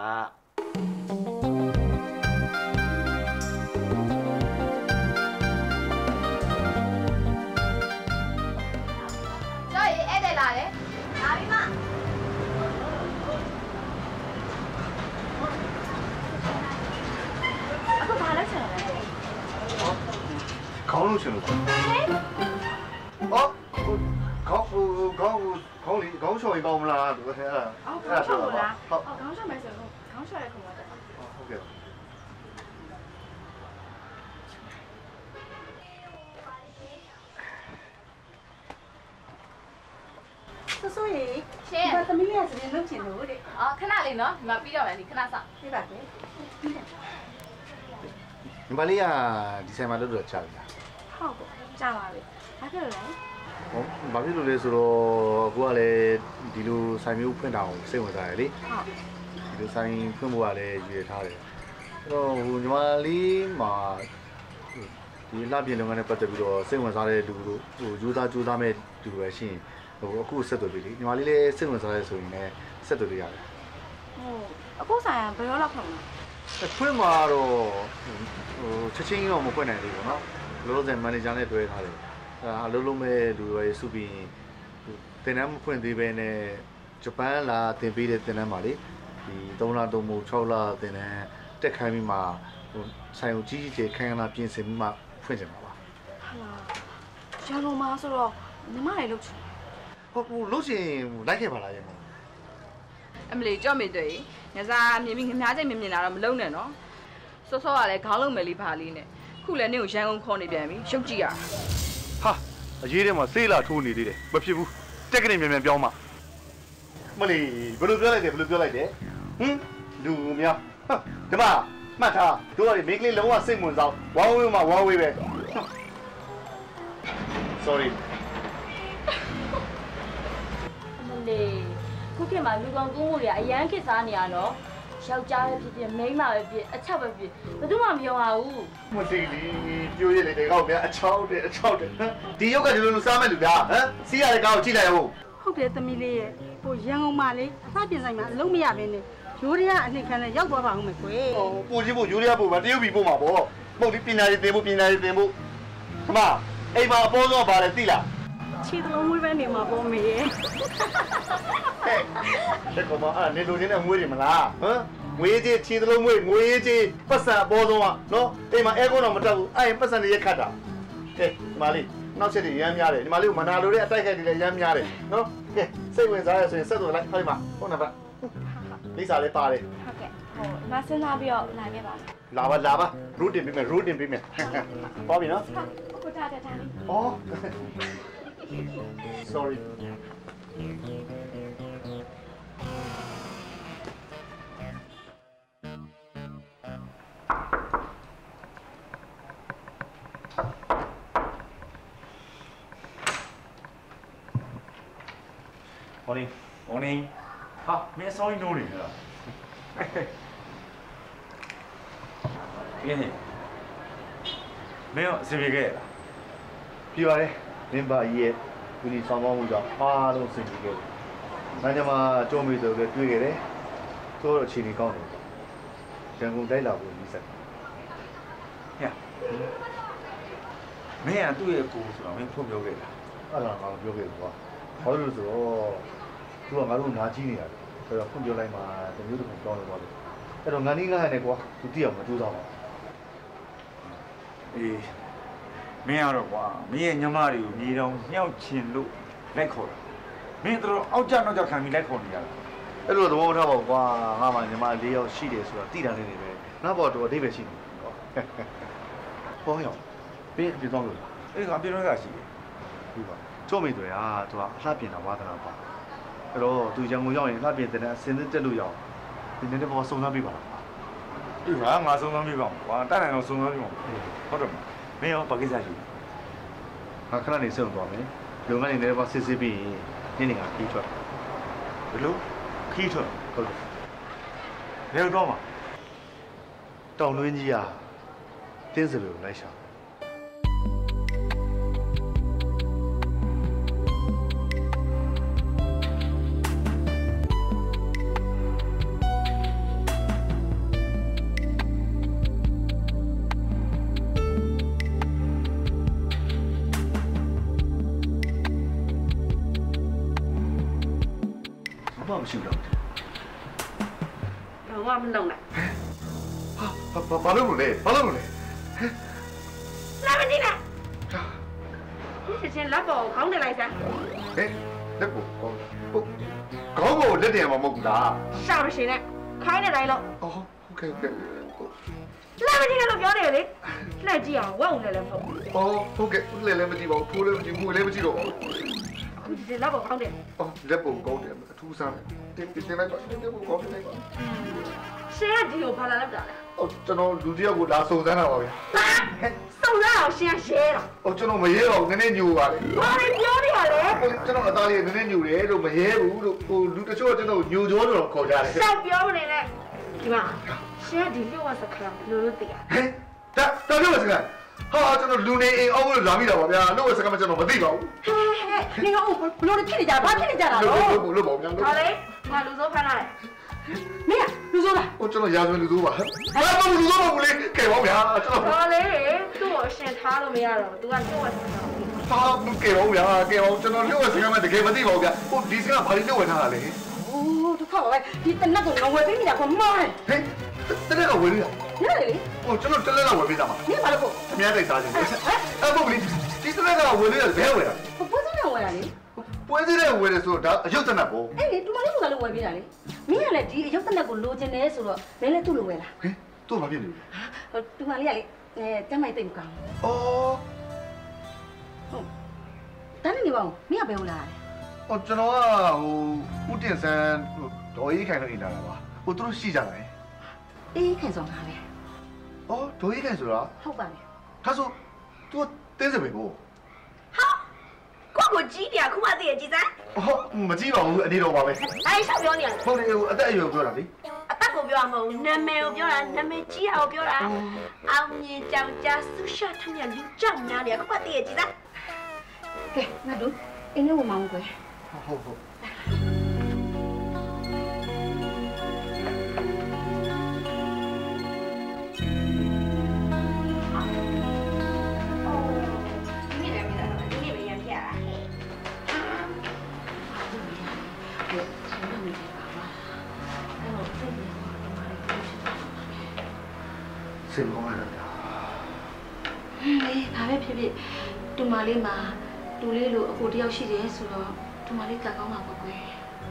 Speaker 2: ခေါင်းလို့ရှင်လို့ခေါင်းချော်ရင်ကောင်းမလားသူအဲ့ဒါ
Speaker 8: ခေါင်းချော်မလားဟုတ်ခေါင်းချော်မယ်ဆိုတော့ခေါင်းချော်ရခုံးပါတယ်
Speaker 2: ဟုတ်ကဲ့
Speaker 8: ဆိုရင်ရှင်ဘာသမီးလေးကစနေလုပ်ချင်လို့တဲ့အော်ခဏလေးနော်ဒီမှာပြီးတော့မယ်ဒီခဏစောင့်ပြပါမယ်
Speaker 2: ညီမလေးကဒီဆိုင်မှာလုပ်တော့ကြာပြီလား
Speaker 8: ဟုတ်ကဲ့ကြာပါပြီဘာဖြစ်လို့လဲ
Speaker 2: ဘာဖြစ်လို့လဲဆိုတော့အခုကလည်းဒီလိုဆိုင်မျိုးဖွင့်တာကိုစိတ်ဝင်စားရလေဟုတ်ဒီလိုဆိုင်ဖွင့်ဖို့ကလည်းရည်ရထားတယ်အဲ့တော့ဟိုညီမလေးမှာဒီလပြည့်လုပ်ငန်းနဲ့ပတ်သက်ပြီးတော့စိတ်ဝင်စားတဲ့လူတို့ဟိုကြိုးစားမဲ့လူတွေပဲရှိရင်ဟိုအခုဆက်သွယ်ပြီလေညီမလေးလည်းစိတ်ဝင်စားရဲဆိုရင်လည်းဆက်သွယ်လို့ရတယ်
Speaker 8: ဟုတ်အခုဆိုင်ကဘယ်တော့လောက်ဖွင့်လဲ
Speaker 2: ဖွင့်မှာတော့ဟိုချက်ချင်းတော့မဖွင့်နိုင်သေးဘူးเนาะလောလောဆယ်မန်နေဂျာနဲ့တွေ့ထားတယ်အလုံးလုံးမဲ့လူတွေစုပြီးတင်တန်းမဖွင့်သေးပဲနဲ့ဂျပန်လာတင်ပေးတဲ့တင်တန်းပါလေဒီ3လ3မို့6လတင်တန်းတက်ခိုင်းပြီးမှဟိုဆိုင်ကိုကြီးကြီးခန်းခန်းပြင်ဆင်ပြီးမှဖွင့်ကြမှာပါ
Speaker 8: ဟာလားရန်ကုန်မှာဆိုတော့ညီမလည်းလုပ်ချင်
Speaker 2: ဟုတ်လို့ရှိရင်လိုက်ခဲ့ပါလားရမ
Speaker 7: အမလီကြော့မိတွေ့ညစားမြင်ပြီးငမားချိန်မြင်လာတော့မလုံးနဲ့နော်စောစောကလည်းခေါင်းလုံးမယ်လေးပါလေးနဲ့ခုလည်းနင့်ကိုရန်ကုန်ခေါ်နေပြန်ပြီရုပ်ကြည့်ရ
Speaker 2: ဟာအရေးထဲမှာစေးလာထိုးနေသေးတယ်မဖြစ်ဘူးတက်ကနေမြန်ပြောင်းမှမလီဘယ်လိုပြောလိုက်တယ်ဟင်လူများဒီမှာမှတ်ထားတို့ကလေမိန်းကလေးလုံးဝစိတ်ဝင်စားဝါဝေးမှာဝါဝေးပဲ sorry
Speaker 9: လေခုခေတ်မှာလူကောင်ကူးမှုတွေကအရန်ခေတ်စားနေရတော့ယောက်ျားပဲဖြစ်ဖြစ်မိန်းမပဲဖြစ်အချက်ပဲဖြစ်ဘယ်သူမှမယုံပါဘူး
Speaker 2: မသိလီပြိုးရလေတဲ့ကောက်ဗျာအချောက်တယ်ဒီရုပ်ကဒီလိုစားမဲ့လူဗျာဟမ်စီးရတဲ့ကောက်ကြည့်လိုက်အောင်
Speaker 10: ဟုတ်တယ်သမီးလေးရဲ့ဟိုရန်ကုန်မှာလေအစားပြင်ဆိုင်မှာအလုံးမရဘဲနဲ့ရိုးရအနှစ်ခမ်းနဲ့ရောက်သွားပါဦးမယ်ကွယ်
Speaker 2: ပို့ချင်းပို့ရိုးရပို့ပါတရုပ်ပြီးပို့မှာပေါ့ပုတ်ဒီပညာရေးသင်ဖို့ခမအိမ်မှာအပေါ်ဆုံးပါလေသိလား
Speaker 10: ခြေသလုံးမွေးပဲနေမှာပေါ့မေရဲ့
Speaker 2: တဲ့ကောင်မအဲ့နေလိုချင်တဲ့ငွေတွေမလားဟမ်ငွေကြီးခြေသလုံးငွေကြီးပတ်စံအပေါ်ဆုံးကနော်အိမ်မှာအဲကွန်းတော့မတက်ဘူးအဲ့ရင်ပတ်စံတွေရက်ခတ်တာကဲဒီမလေးနောက်ချက်တွေရမ်းများတယ်ဒီမလေးကိုမနာလိုတဲ့အတိုက်ခိုက်တွေလည်းရမ်းများတယ်နော်ကဲစိတ်ဝင်စားရဆိုရင်ဆက်သွယ်လိုက်ဟောဒီမှာဖုန်းနံပါတ်လိစာလေးပါတယ်
Speaker 8: ဟုတ်ကဲ့ဟိုမဆင်းလာပြီးတော့လာခဲ့ပါ
Speaker 2: လာပါ route တင်ပေးမယ်ပေါ့ပြီနော်
Speaker 8: ဟုတ်ကိုထားတယ်ထားလေး
Speaker 2: ဩsorry
Speaker 4: morning ဟာမင်းစောင်းနိုးနေလားမင်းအစီပြေခဲ့လား
Speaker 2: ပြပါတယ်မင်းပါကြီးရဲ့ဒီနေ့ဆောင်းပေါင်းမှုကြောင့်အားလုံးစင်ပြေခဲ့တယ်။ဒါကြောင့်မှကြုံမိဆိုလည်းတွေ့ခဲ့တယ်။သို့တော့အခြေအနေကောင်းတယ်။ရန်ကုန်တိုင်းလာဖို့ဒီဆက်
Speaker 4: ဟဲ့မင်းကသူ့ရဲ့ကိုဆိုတော့မင်းဖွင့်ပြောခဲ့တာ
Speaker 2: အဲ့ဒါငါပြောခဲ့ကွာဘာလို့လဲဆိုတော့သူကငါတို့နားကြီးနေရတယ်ဆိုတော့ဖွင့်ပြောလိုက်မှတမျိုးတစ်ခုတောင်းလို့ပါလို့အဲ့တော့ငါနီးငါးနဲ့ကွာသူတိအောင်မကြိုးစားပါ
Speaker 4: အေးမင်းကတော့ကွာမင်းရဲ့ညီမတွေကိုမြေတောင်မြောက်ချင်လို့လိုက်ခေါ်တာမင်းတို့အောက်ကျနောက်ကျခံပြီးလိုက်ခေါ်နေရတာ
Speaker 2: အဲ့လိုသဘောထားပါကွာငါမှညီမ၄ယောက်ရှိတယ်ဆိုတာတိတာလေးတွေပဲငါဘောတော့အသေးပဲရှိနေကွာဟောရောပြင်းပြတော့လို့
Speaker 4: အေးငါပြေတော့ကရှိတယ်
Speaker 2: ဒီပါကျော်မိတွေသူကအလှပြင်တာဝါသနာပါအဲ့တော့သူရန်ကုန်ရောက်ရင်လှပြင်တဲ့အစင်းတက်လို့ရအောင်ဒီနေ့တော့စုံစမ်းပြပါလား
Speaker 4: အေးငါစုံစမ်းပြပါမယ်ကွာတက်နိုင်အောင်စုံစမ်းပြပါမယ်ဟုတ်တယ်မင်းရောဘာကိစ္စရှိလဲ
Speaker 2: ငါခဏနေစုံသွားမယ်လုပ်ငန်းတွေလည်းပါစစ်စစ်ပြီးနေ့နေ့ကခီးထွက်
Speaker 4: ဘယ်လိုခီးထွက်
Speaker 2: ဟုတ်တယ်
Speaker 4: ဘယ်တော့မှ
Speaker 2: တောင်တွင်းကြီးကတင်းစပယ်ကိုလိုက်ရှာဘာမှမရှိဘူး
Speaker 7: ဘာမှမလုပ်နဲ့
Speaker 2: ဘာလို့လဲဘာလို့လဲ
Speaker 10: လာမနေနဲ့ဒီချင်းလက်ပေါ်ခေါင်းတက်လိုက်စမ်း
Speaker 2: ဟဲ့လက်ကိုခေါင်းကိုလက်တင်မှာမဟုတ်ဘူးလား
Speaker 10: ရှာမရှိနဲ့ခိုင်းနေတိုင်းလို့
Speaker 2: အော်ဟုတ်ကဲ့
Speaker 10: လာမနေနဲ့လို့ပြောနေလေလှည့်ကြည့်အောင်ဝက်အောင်လည်းမဟုတ်ဘူး
Speaker 2: အော်ဟုတ်ကဲ့လဲလည်းမကြည့်ပါဘူးထိုးလည်းမကြည့်ဘူးလည်းမကြည့်တော့ပါဘူး
Speaker 10: အခုဒီလက်ပေါ်ခေါင်းတက်
Speaker 2: အော်လက်ပုံကောင်းတယ်အထူးဆန်းတယ်တင်လိုက်ပါလက်ပုံကောင်းတယ်
Speaker 10: ရှင်းကဒီကိုဘာလာလောက်တာလဲ
Speaker 2: အော်ကျွန်တော်လူတယောက်ကိုလာစုံစမ်းတာပါဗျာ
Speaker 10: စုံရအောင်ရှင်းရဲတာ
Speaker 2: အော်ကျွန်တော်မရဲတော့နည်းနည်းညိုပါလေ
Speaker 10: ဘာလဲပြောနေရလဲ
Speaker 2: ကျွန်တော်အသားလေးနည်းနည်းညိုတယ်လို့မရဲဘူးလို့ဟိုလူတချို့ကကျွန်တော်ညိုကြောတော့ခေါ်ကြတယ်
Speaker 10: စောက်ပြောမနေနဲ့ဒီမှာရှင်းကဒီလျှို့ဝစခါလို့လို့သိရ
Speaker 2: ဟဲ့တာပြောစကားဟာကျွန်တော်လူနေအိမ်အောက်လို့လာမိတာပါဗျာလို့စကားမကျွန်တော်မသိပါဘူး
Speaker 10: ဟဲ့နေကဘလို့ဖြစ်နေကြဘာဖြစ်နေကြတာလဲ
Speaker 2: လို့ပါဗျာ
Speaker 10: ဟာလေငါလူစိုးဖမ်းလာတယ်မင်းလူစိုးလား
Speaker 2: ဟိုကျွန်တော်ရာဇဝင်လူစိုးပါဘာမှမလူစိုးပါဘူးလေကဲပါဗျာကျွန်တော်
Speaker 10: ဟာလေသူ့ကိုအရှင်ထားလို့မရတော့ဘူး तू ကလျှို့ဝစခါ
Speaker 2: ဟာကဲပါဗျာကျွန်တော်လို့စကားမတကယ်မသိပါဘူးဗျာဟိုဒီစကားဘာလို့လုပ်ဝင်ထားတာလဲ
Speaker 10: အိုးဒုက္ခပါပဲဒီတနက်ကိုငဝယ်ပေးမိတာကမောင်း
Speaker 2: ဟဲ့တလက်ကဝယ်လို့ရ
Speaker 10: ရတယ်လေ
Speaker 2: ဟိုကျွန်တော်တလက်ကဝယ်ပေးတာပါ
Speaker 10: မင်းဘာလို့ပို့
Speaker 2: အများတိုက်စားခြင်းအဲ့ဘုတ်လေးဒီတလက်ကဝယ်လို့ရဘယ်ဝယ်တာ
Speaker 10: ပွဲစင်းနဲ့ဝယ်တာလေ
Speaker 2: ပွဲစည်းတဲ့ဝယ်တယ်ဆိုတော့ဒါအယုတ်တနက်ပေါ့
Speaker 10: အဲ့လေတူမလေးကလည်းဝယ်ပေးတာလေမင်းကလည်းဒီအယုတ်တနက်ကိုလိုချင်တယ်ဆိုတော့မင်းလည်းသူ့လိုဝယ်လာ
Speaker 2: ဟဲ့သူ့ဘာဖြစ်နေလဲ
Speaker 10: ဟိုတူမလေးကလေကျမ်းမိုက်တိတ်မကောင်း
Speaker 2: အော်
Speaker 10: ဟုတ်တန်းနေပါဦးမင်းကဘယ်ဝင်လာလဲ
Speaker 2: ဟိုကျွန်တော်ကဟိုဦးတင်ဆန်းဒေါ်ရေးခိုင်လို့အိမ်လာတာပါဟိုသူတို့ရှိကြတယ်
Speaker 10: အေးခင်ဆောင်တာပဲ
Speaker 2: အော်ဒေါ်ရေးခိုင်ဆိုတာ
Speaker 10: ဟုတ်ပါပြီ
Speaker 2: ဒါဆို तू တင်းစပယ်ကို
Speaker 10: ဟာကိုကြီးတယ်ခုမှသိရကြည်စမ်း
Speaker 2: အော်မကြည့်ပါဘူးအနေတော့ပါပဲ
Speaker 10: အဲ့ရှောက်ပြောနေရ
Speaker 2: ဟုတ်တယ်ဟိုအသက်အရွယ်ပြောတာလေ
Speaker 10: အသက်ကိုပြောရမဟုတ်နာမည်ကိုပြောတာနာမည်ကြီးတာကိုပြောတာအောင်မြင်ကြောင်ကြားဆူရှာထမြလူကြောင်များနေခုမှသိရကြည်စမ်းကဲငါတို့အင်းလေးဝင်မအောင်ကွယ်
Speaker 2: ဟုတ်စင်ကောင်းလာတာ
Speaker 10: လေဒါပဲဖြစ်ဖြစ်တူမလေးမှာတူလေးလိုအကိုတယောက်ရှိတယ်ဆိုတော့တူမလေးကကောင်းမှာပေါ့ကွယ်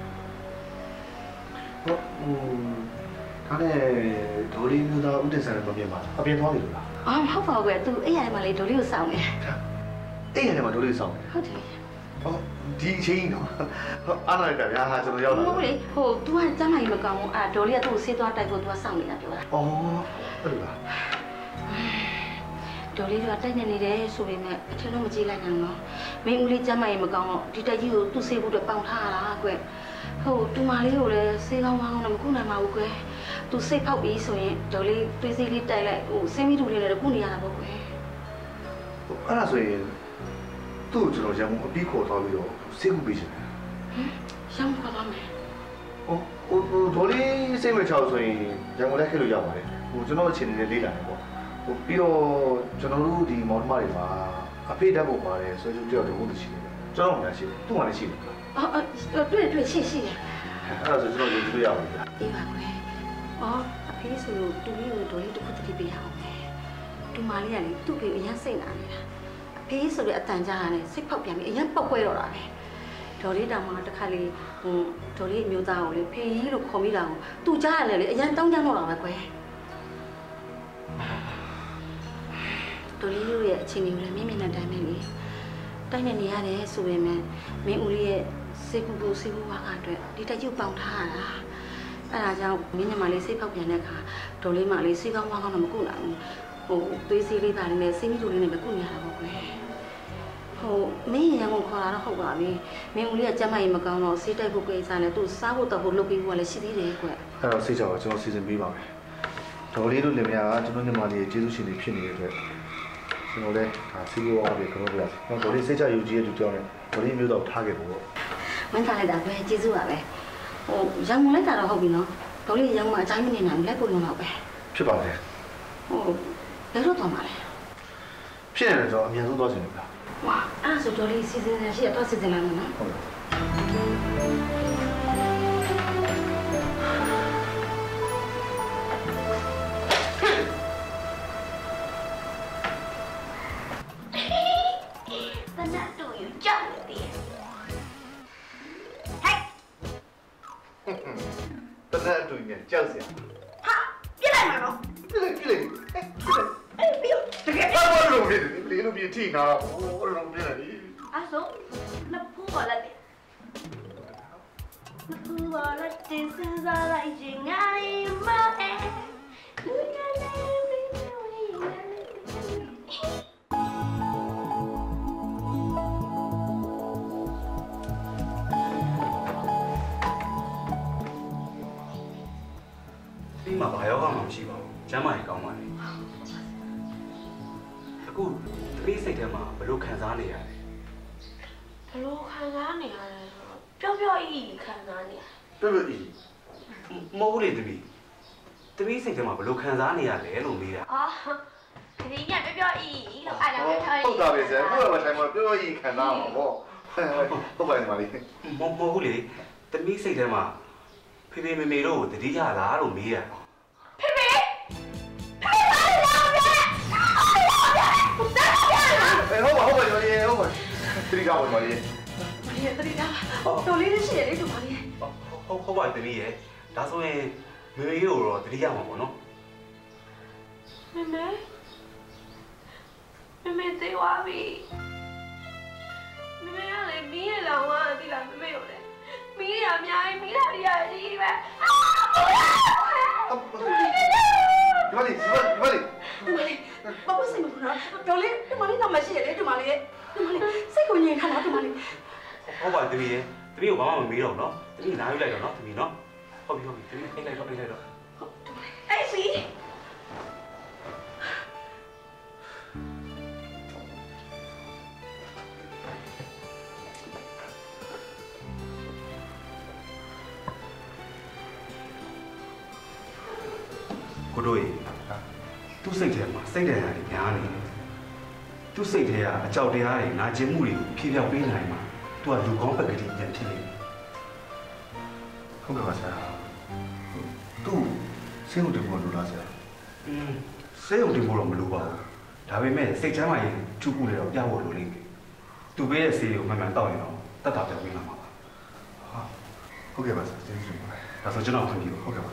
Speaker 2: ဟုတ်ဒါနဲ့ဒေါ်လေးမျိုးသားဦးတင်ဆန်းနဲ့မပြေပါအပြင်သွားပြီလို့လား
Speaker 10: အော်ဟုတ်ပါကွယ်သူအဲ့ရမှာလေဒေါ်လေးကိုစောင့်နေ
Speaker 2: အဲ့ရတယ်မှာဒေါ်လေးစောင့်
Speaker 10: ဟုတ်တယ်
Speaker 2: ဟောဒီအချိန်တော့အားနာလိုက်တာဗျာဟာကျွန်တော်ရောက်လာ
Speaker 10: ဟုတ်လေဟို तू ကစမ်းမကြီးမကောင်းဘူးအာဒေါ်လေးကသူ့ကိုဆေးသွားတိုက်ဖို့ तू ကစောင့်နေတာပြောတာ
Speaker 2: အော်အဲ့လိုလား
Speaker 10: ဒေါ်လေးကတိုက်နေနေတယ်ဆိုပေမဲ့အထင်တော့မကြည့်လိုက်နိုင်တော့မင်းဦးလေးစမ်းမကြီးမကောင်းတော့ဒီတိုက်ကြီးကိုသူ့ဆေးဖို့အတွက်ပေါင်ထားရတာကွယ်ဟိုတူမလေးကိုလည်းဆေးကောင်းကောင်းတော့မကုနိုင်ပါဘူးကွယ် तू စိတ်ဖောက်ပြီးဆိုရင်ဒေါ်လေးသွေးဆေးလေးတိုက်လိုက်ဟိုဆေးမီတူလေးလည်းကုနေရတာပေါ့ကွယ်
Speaker 2: အဲ့ဒါဆိုရင်သူ့ကိုကျွန်တော်ရံမှုအပြီးခေါ်သွားပြီးတော့ဆေးကုပေးချင်တယ်
Speaker 10: ရောင်းခေါ်သွားမယ်
Speaker 2: ဟဒေါ်လေးစိတ်ဝင်ချောက်ဆိုရင်ရန်ကုန်လည်းခဲ့လို့ရပါတယ်ကျွန်တော်အချိန်လေးလေးလာတယ်ပေါ့ပြီးတော့ကျွန်တော်တို့ဒီမောင်နှမတွေမှာအဖေဓာတ်ပုံပါတယ်ဆွေးကြည့်တော့ဟုတ်တယ်ရှိတယ်ကျွန်တော်မှလည်းရှိတယ်သူ့မှလည်းရှိတယ်
Speaker 10: 对谢谢
Speaker 2: အဲ့ဒါဆိုကျွန်တော်ယူလို့ရပါပြီ
Speaker 10: အေးပါကွယ်အဖေဆိုလို့တူလေးကိုဒေါ်လေးတစ်ခုတည်းပေးရအောင်မယ်တူမလေးကလေသူ့ဖေအရင်စိတ်နာနေတာအဖေဆိုတဲ့အတန်ကြားရတယ်စိတ်ဖောက်ပြန်ပြီးအရင်ပောက်ကွဲတော့တာပဲဒေါ်လေးတောင်မှတစ်ခါလေဒေါ်လေးမျိုးသားကိုလေဖေကြီးလို့ခေါ်မိတာကိုသူ့ကြားရတယ်လေအရင်တောင်းကြတော့တာပဲကွယ်ဒေါ်လေးတို့ရဲ့အချိန်မျိုးလည်းမြင့်မြင့်နဲ့တိုင်းပဲလေတိုင်းနေနေရတယ်ဆိုပေမဲ့မင်းဦးလေးရဲ့စေကူကိုစေကူဝါကအတွက်ဒီတက်ကျုပ်ပေါင်ထားရတာအဲ့ဒါကြောင့်မင်းညီမလေးစိတ်ဖောက်ပြန်တဲ့အခါဒေါ်လေးမလေးစေကောင်းဝါကောင်းတော့မကုနိုင်ဘူးသွေးစည်းလေးပါလေးနဲ့စိမ့်မိလိုလေးနဲ့ပဲကုနေရတာပေါ့ကွယ်မင်းရန်ကုန်ခေါ်လာတော့ဟုတ်ပါပြီမင်းဦးလေးကကျမကြီးမကောင်းတော့စေးတိုက်ဖို့ကိစ္စနဲ့သူ့စားဖို့တော့ဖို့လုပ်ပြီးဖို့ကလည်းရှိသေးတယ်ကွယ်
Speaker 2: အဲ့တော့စိတ်ချပါကျွန်တော်စီစဉ်ပေးပါမယ်ဒေါ်လေးတို့လင်မယားကကျွန်တော်ညီမလေးရဲ့ကျေးဇူးရှင်တွေဖြစ်နေတဲ့အတွက်ကျွန်တော်လည်းစီးပွားရေးကတော့ပြရအောင်ဒေါ်လေးစိတ်ချယူကြည့်ရတူကြောင်းနဲ့ဒေါ်လေးမျိုးတော့ထားခဲ့ဖို့
Speaker 10: မင်းထားလိုက်တာပဲကျေးဇူးပါပဲရန်ကုန်လိုက်တာတော့ဟုတ်ပြီနော်ဒေါ်လေးရန်ကုန်မှာအတိုင်းမနေနိုင်ဘူးလက်ကိုလုံးတော့ပဲ
Speaker 2: ဖြစ်ပါလေ
Speaker 10: ဘယ်တော့တော့မှာလဲ
Speaker 2: ဖြစ်နေတယ်ဆိုတော့အမြန်ဆုံးသွားချင်တယ်ဗျာ
Speaker 10: ဝါအဲ့ဆိုဒေါ်လေးစီစဉ်နေရှိရတော့စီစဉ်လာမယ်နော်ဟုတ်
Speaker 2: တနက်အတူကြီးကြောက်စရာ
Speaker 10: ဟာပြလိုက်မှာနော်
Speaker 2: ပြလိုက်ပြီးတကယ်ဘာလို့လဲဒီလိုပြထိနာတော့လုံးပြလိုက်
Speaker 10: အဲ့ဆိုနှစ်ဖူးပါလက်တယ်နှစ်ဖူးပါလက်တင်စင်စားလိုက်ရင်ငါရင်မအဲလူရလေးမင်းတို့ရဲ့
Speaker 11: ဒီမှာဘာရောဂါမှမရှိပါဘူး။ကျန်းမာရေးကောင်းပါလေ။အခုတတိစိတ်ထဲမှာဘလို့ခံစားနေရလဲ
Speaker 10: ။ဘလို့ခံစားနေရလဲဆိုတော့ပျော့ပျော့ဤခံစားနေရ
Speaker 2: ။ပျော့ပျော့ဤ
Speaker 11: မဟုတ်လေတတိ။တတိစိတ်ထဲမှာဘလို့ခံစားနေရလဲလို့မေးတာ
Speaker 10: ။တတိကပျော့ပျော့ဤလို့အားလုံးထား
Speaker 2: ဟုတ်တာပဲဆရာ။ခုတော့တိုင်းမှာပျော့ပျော့ဤခံစားမှာပေါ့။ဟုတ်ပါ့မလေး
Speaker 11: ။မဟုတ်လေတတိစိတ်ထဲမှာဖေဖေမေမေတို့ကိုတတိရလားလို့မေးတာ
Speaker 10: ဖေဖေပါလားဗျာ
Speaker 2: ဟုတ်ပါရေဟုတ်ပါတတိကပါပါရေ
Speaker 10: မလေးတတိကတော်လေးရှိရလေတို့ပါလေ
Speaker 11: ဟုတ်ပါတတိရဲ့ဒါဆိုရင်မေမေတို့တော့တတိရမှာပေါ့နော်
Speaker 10: မေမေသေးသွားပြီမေမေကလည်းမီးရလောင်သွားတယ်လားမေမေကိုလည်းမီးရအများကြီးမီးလာရကြီးပဲ
Speaker 2: ဒီမလေး
Speaker 10: ဘာလို့စိတ်မပူတော့တော်လေးဒီမလေးတော့မရှိရလေဒီမလေးစိတ်ကိုငြိမ်ထားတာဒီမလေး
Speaker 11: ဟုတ်ပါတမီးရဲ့တမီးကိုဘာမှမမေးတော့နော်တမီးနားယူလိုက်တော့နော်တမီးနော်ဟုတ်ပြီတမီးအိတ်လိုက်တော့
Speaker 10: အေးပြီ
Speaker 11: ကိုတို့ရေသူ့စိတ်ထဲမှာစိတ်တရားတွေများနေတယ်သူ့စိတ်ထဲကအကြောက်တရားတွေနာကျင်မှုတွေကိုဖြေဖျောက်ပေးနိုင်မှာသူကလူကောင်းပကတိပြန်ဖြစ်နေတယ်
Speaker 2: ဟုတ်ကဲ့ပါဆရာသူ့စိတ်ကိုတင်ဖို့လိုလားဆရာ
Speaker 11: စိတ်ကိုတင်ဖို့တော့မလိုပါဘူးဒါပေမဲ့စိတ်ချမ်းသာရေးထူးခုလည်းတော့ပြဖို့လိုလိမ့်မယ်သူပေးတဲ့ဆေးကိုမှန်မှန်တောက်ရင်တော့တတ်တာပြောင်းလာမှာပါ
Speaker 2: ဟုတ်ကဲ့ပါဆရာကျေးဇူးတင်ပါတယ်
Speaker 11: ဒါဆိုကျွန်တော်ခွင့်ပြုပါ
Speaker 2: ဟုတ်ကဲ့ပါ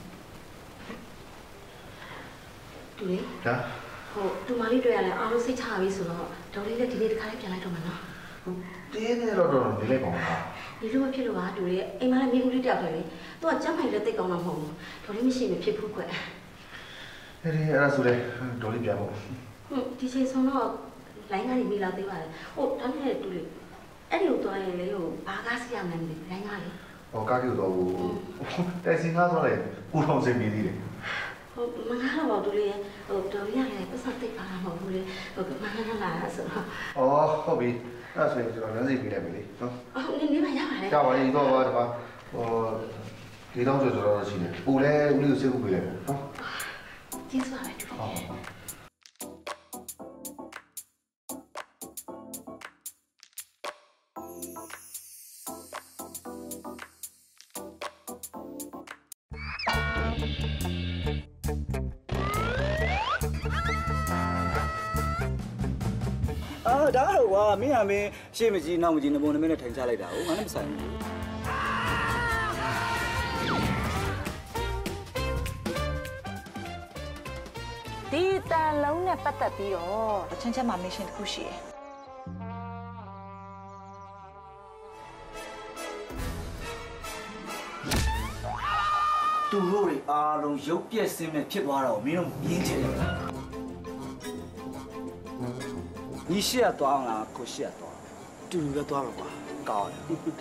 Speaker 10: တူလေဟာတူမလေးတွေ့ရလဲအားလုံးစိတ်ချပြီဆိုတော့ဒေါ်လေးလည်းဒီနေ့တစ်ခါလေးပြန်လိုက်တော့မှာနော်
Speaker 2: တင်းနေတော့ဒီလေးပေါ့လား
Speaker 10: ဒီလိုမဖြစ်လို့ပါတူလေအိမ်မှာလည်းမိန်းကလေးတယောက်တည်းလေသူကကျမ်းဖိုင်လည်းတိတ်ကောင်းတာမဟုတ်ဘူးဒေါ်လေးမရှိမဖြစ်ဘူးကွ
Speaker 2: အဲ့ဒါဆိုလေဒေါ်လေးပြန်ပေါ့
Speaker 10: ဒီချိန်ဆုံးတော့လိုင်းကားကြီးမိလာသေးပါတယ်ဒါနဲ့တူလေအဲ့ဒီကိုသွားရင်လေဘာကားစီရမှန်းမသိလိုင်းကားလေ
Speaker 2: ကားကြီးတော့တိုက်စီငါးသွားလိုက်ကိုထောင်စင်ပြီးသေးတယ်
Speaker 10: မငါတော့တူလေတော်ရရတယ်ပတ်စတိတ်ပါလာမဟုတ်ဘူးလေမငါလာဆို
Speaker 2: တော့ဟုတ်ပြီအဲ့ဆိုရင်ကျွန်တော်လမ်းစီပေးလိုက်ပြီလေ
Speaker 10: နော်နေမရပါနဲ့
Speaker 2: ရပါပြီတော့ဒီမှာ 4,000ကျော်တော့ရှိတယ်ပူလဲဦးလေးကိုစိတ်ကူးပေးလိုက်နော်
Speaker 10: ကျေးဇူးပါပဲတူတယ်
Speaker 6: ဒါကတော့ကွာမင်းကမင်းရှေ့မကြီးနောက်မကြီးနဘုံနမင်းနဲ့ထိုင်ချလိုက်တာဟုတ်ငါလည်းမဆိုင်ဘူး
Speaker 9: ဒီတန်လုံးနဲ့ပတ်သက်ပြီးတော့အချင်းချင်းမှာမစ်ရှင်တစ်ခုရှိတယ်
Speaker 6: သူတို့တွေအားလုံးရုပ်ပြက်စင်းနဲ့ဖြစ်သွားတော့မင်းတို့မြင်ချင်တယ်你写多少啊？可写多少？
Speaker 3: တူတူပဲသွားမှာကွာကောင်းတယ်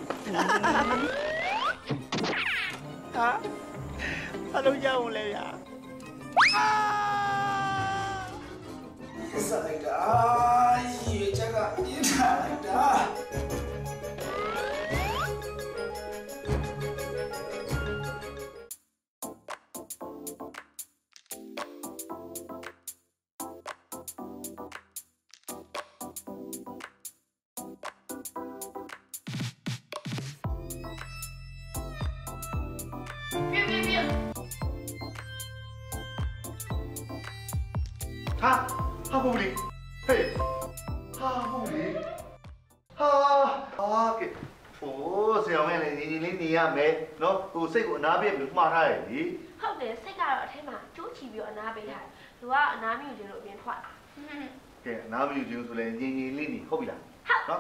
Speaker 3: ဟာအလုံးရအောင်လဲဗျာစလိုက်တာရေချက်ကပြင်းထန်လိုက်တာ
Speaker 2: ဟာဘုံလေးဟေးဟာဘုံလေးဟာကဲโอ้ဆရာမလေးညီလေးနေရမယ်နော်ဟိုစိတ်ကိုအနာပြည့်ပြီးမှားထားရည်
Speaker 10: ဟုတ်တယ်စိတ်ကတော့အထဲမှာကျိုးချီပြီးတော့အနာပေးထားတယ်သူကအနာမယူခြင်းလို့အပြင်ထွက်လာ
Speaker 2: ကဲအနာမယူခြင်းဆိုလဲညီလေးနေဟုတ်ပြီလားနော်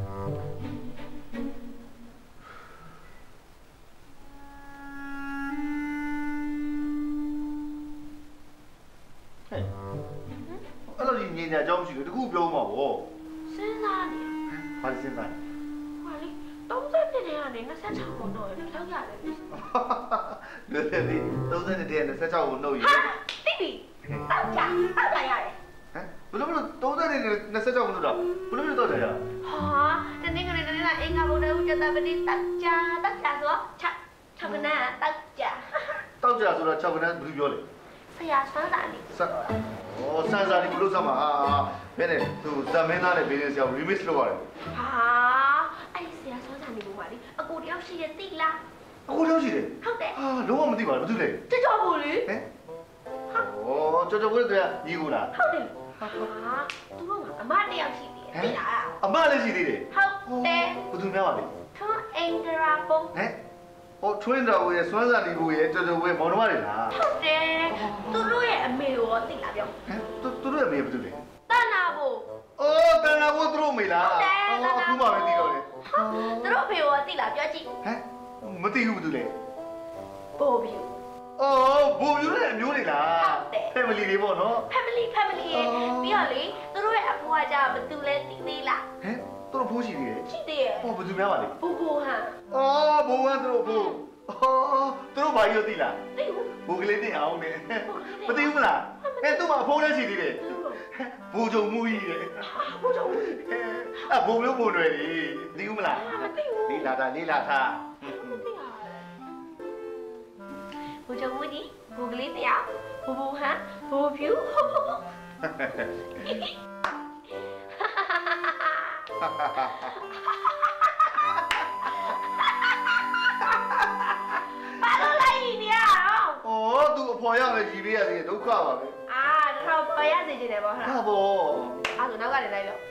Speaker 2: အဲ့လိုညီညာအကြောင်းမရှိဘူးတခုပြောမှာပေါ့
Speaker 10: စဉ်းစားနေ
Speaker 2: ဘာစဉ်းစားနေ
Speaker 10: ဟာလေ30နှစ်တည်းကနေ26ကိုတော့လောက်ရတယ်ပြီ
Speaker 2: လွယ်တယ်လေ30နှစ်တည်းကနေ26ကိုနှုတ်ရ
Speaker 10: ဟာတိတိတောက်ကြရတယ်
Speaker 2: ဟမ်ဘယ်လို30နှစ်နဲ့26ကိုနှုတ်တာဘယ်လိုတောက်ကြရ
Speaker 10: ဟာတနေ့ကနေတနေ့လာအင်္ဂါဘုဒ္ဓဥကျတပတိတောက်ကြဆို6ကနန်းတောက်ကြ
Speaker 2: ဆိုတော့6ကနန်းဘယ်လိုပြောလဲ
Speaker 10: ဆရာဆန်းတာလေး
Speaker 2: ဆန်းစာလေးဘလို့စမှာဘယ်နဲ့သူဇမင်းသားနဲ့ဘေးလေးဆရာ remix လုပ်ရတယ်
Speaker 10: ဟာအဲ့ဆရာဆန်းစာလေးဘုံပါလေအကိုတယောက်ရှိတယ်သိလား
Speaker 2: အကိုတယောက်ရှိတယ်
Speaker 10: ဟုတ်တယ်
Speaker 2: ဟာလုံးဝမသိပါဘူးဘာလို့လဲ
Speaker 10: ကြော်ဘူးလေ
Speaker 2: ဟမ်ကြော်ဘူးတဲ့ညီကိုလား
Speaker 10: ဟုတ်တယ်ဟာသူကအမတယောက်ရှိသေးတယ်သိလား
Speaker 2: အမလည်းရှိသေးတယ်
Speaker 10: ဟုတ်တယ်
Speaker 2: ဘယ်သူများပါလဲ
Speaker 10: ထွန်းအင်္ဂရာပုံ
Speaker 2: ဟမ်ထွင်းတော်ရဲ့စွမ်းစာလီဘူးရဲ့တော်တော်ဝဲမောင်နှမတွေလား
Speaker 10: ဟုတ်တယ်သူတို့ရဲ့အမေကိုသိလားပြော
Speaker 2: ဟမ်သူတို့ရဲ့အမေဘာလုပ်လဲ
Speaker 10: တဏ္ဍာဘို့
Speaker 2: တဏ္ဍာဘို့သူတို့အမေလားအခုမှပဲသိတော့လေ
Speaker 10: သူတို့အဖေကိုသိလားပြောကြည့်
Speaker 2: ဟမ်မသိဘူးဘာလုပ်လဲ
Speaker 10: ဘိုးပြူ
Speaker 2: ဘိုးပြူရဲ့အမျိုးတွေလားfamily တွေပေါ့နော်
Speaker 10: family ရဲ့ပြီးတော့လေသူတို့ရဲ့အဖွားကြဘယ်သူလဲသိသေးလား
Speaker 2: ဟမ်သူတို့ဖိုးရှိသေးတယ်
Speaker 10: ရှိသေးရဲ့
Speaker 2: ဘယ်သူများပါလဲ
Speaker 10: ဘိုးဟန်
Speaker 2: ဘိုးဟန်သူတို့ဘိုးသူတို့ဘာကြီးသိလား
Speaker 10: သိဘူး
Speaker 2: ဘိုးကလေးတင်အောင်နဲ့မသိဘူးလားသူ့မှာဖုန်းလည်းရှိသေးတယ်ဘိုးချုံမှုကြီးတဲ့
Speaker 10: ဘိုးချုံမှု
Speaker 2: ဘိုးမျိုးဘိုးတွေလေသိဘူးမလား
Speaker 10: မသိဘူး
Speaker 2: လေးလာထား
Speaker 10: ဘိုးချုံမှုကြီးဘိုးကလေးတရားဘိုးဟန်ဘိုးဖြူဘာလို့လဲညီရော
Speaker 2: သူအဖော်ရမယ်ကြီးလေးရတယ်ဒုက္ခပါပဲ
Speaker 10: တော့ဖော်ရစေချင်တယ်ပေါ့ဟုတ်လား
Speaker 2: ဟုတ်ပေါ့
Speaker 10: အဲ့ဒါနောက်ကနေလိုက်တော့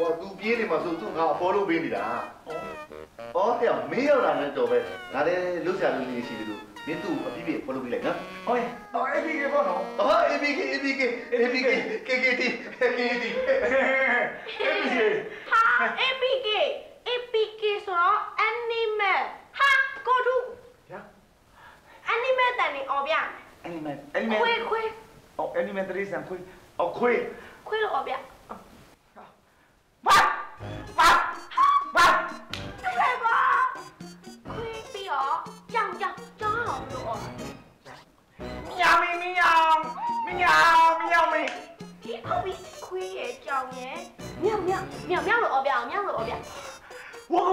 Speaker 2: သူပြေးနေမှာဆိုသူငါဖော်လို့ပေးနေတာဩဟဲ့မင်းရောက်လာတဲ့တော့ပဲငါလည်းလှုပ်ရှားလို့ရှိတယ်လို့မင်းသူ့အပြည့်ပြည့်ဖော်လို့ပေးလိုက်နော်ဟုတ်ရဲ့APK ပေါ့နော်APK KKT
Speaker 10: APK ဆိုတော့ animal ဟာကိုတူ animal တန်နေအော်ပြ
Speaker 4: animal
Speaker 10: ခွေး
Speaker 4: animal တည်းစံခွေးခွေး
Speaker 10: လို့အော်ပြခွေးပြီးတော့ကြောင်အောင်လို့အော်
Speaker 4: 喵
Speaker 10: ဒီဟုတ်ပြီခွေးရဲ့ကြောင်ရဲ့မြောက်လို့အော်ပြအောင်မြောက်လို့အော်ပြ
Speaker 4: ဝါ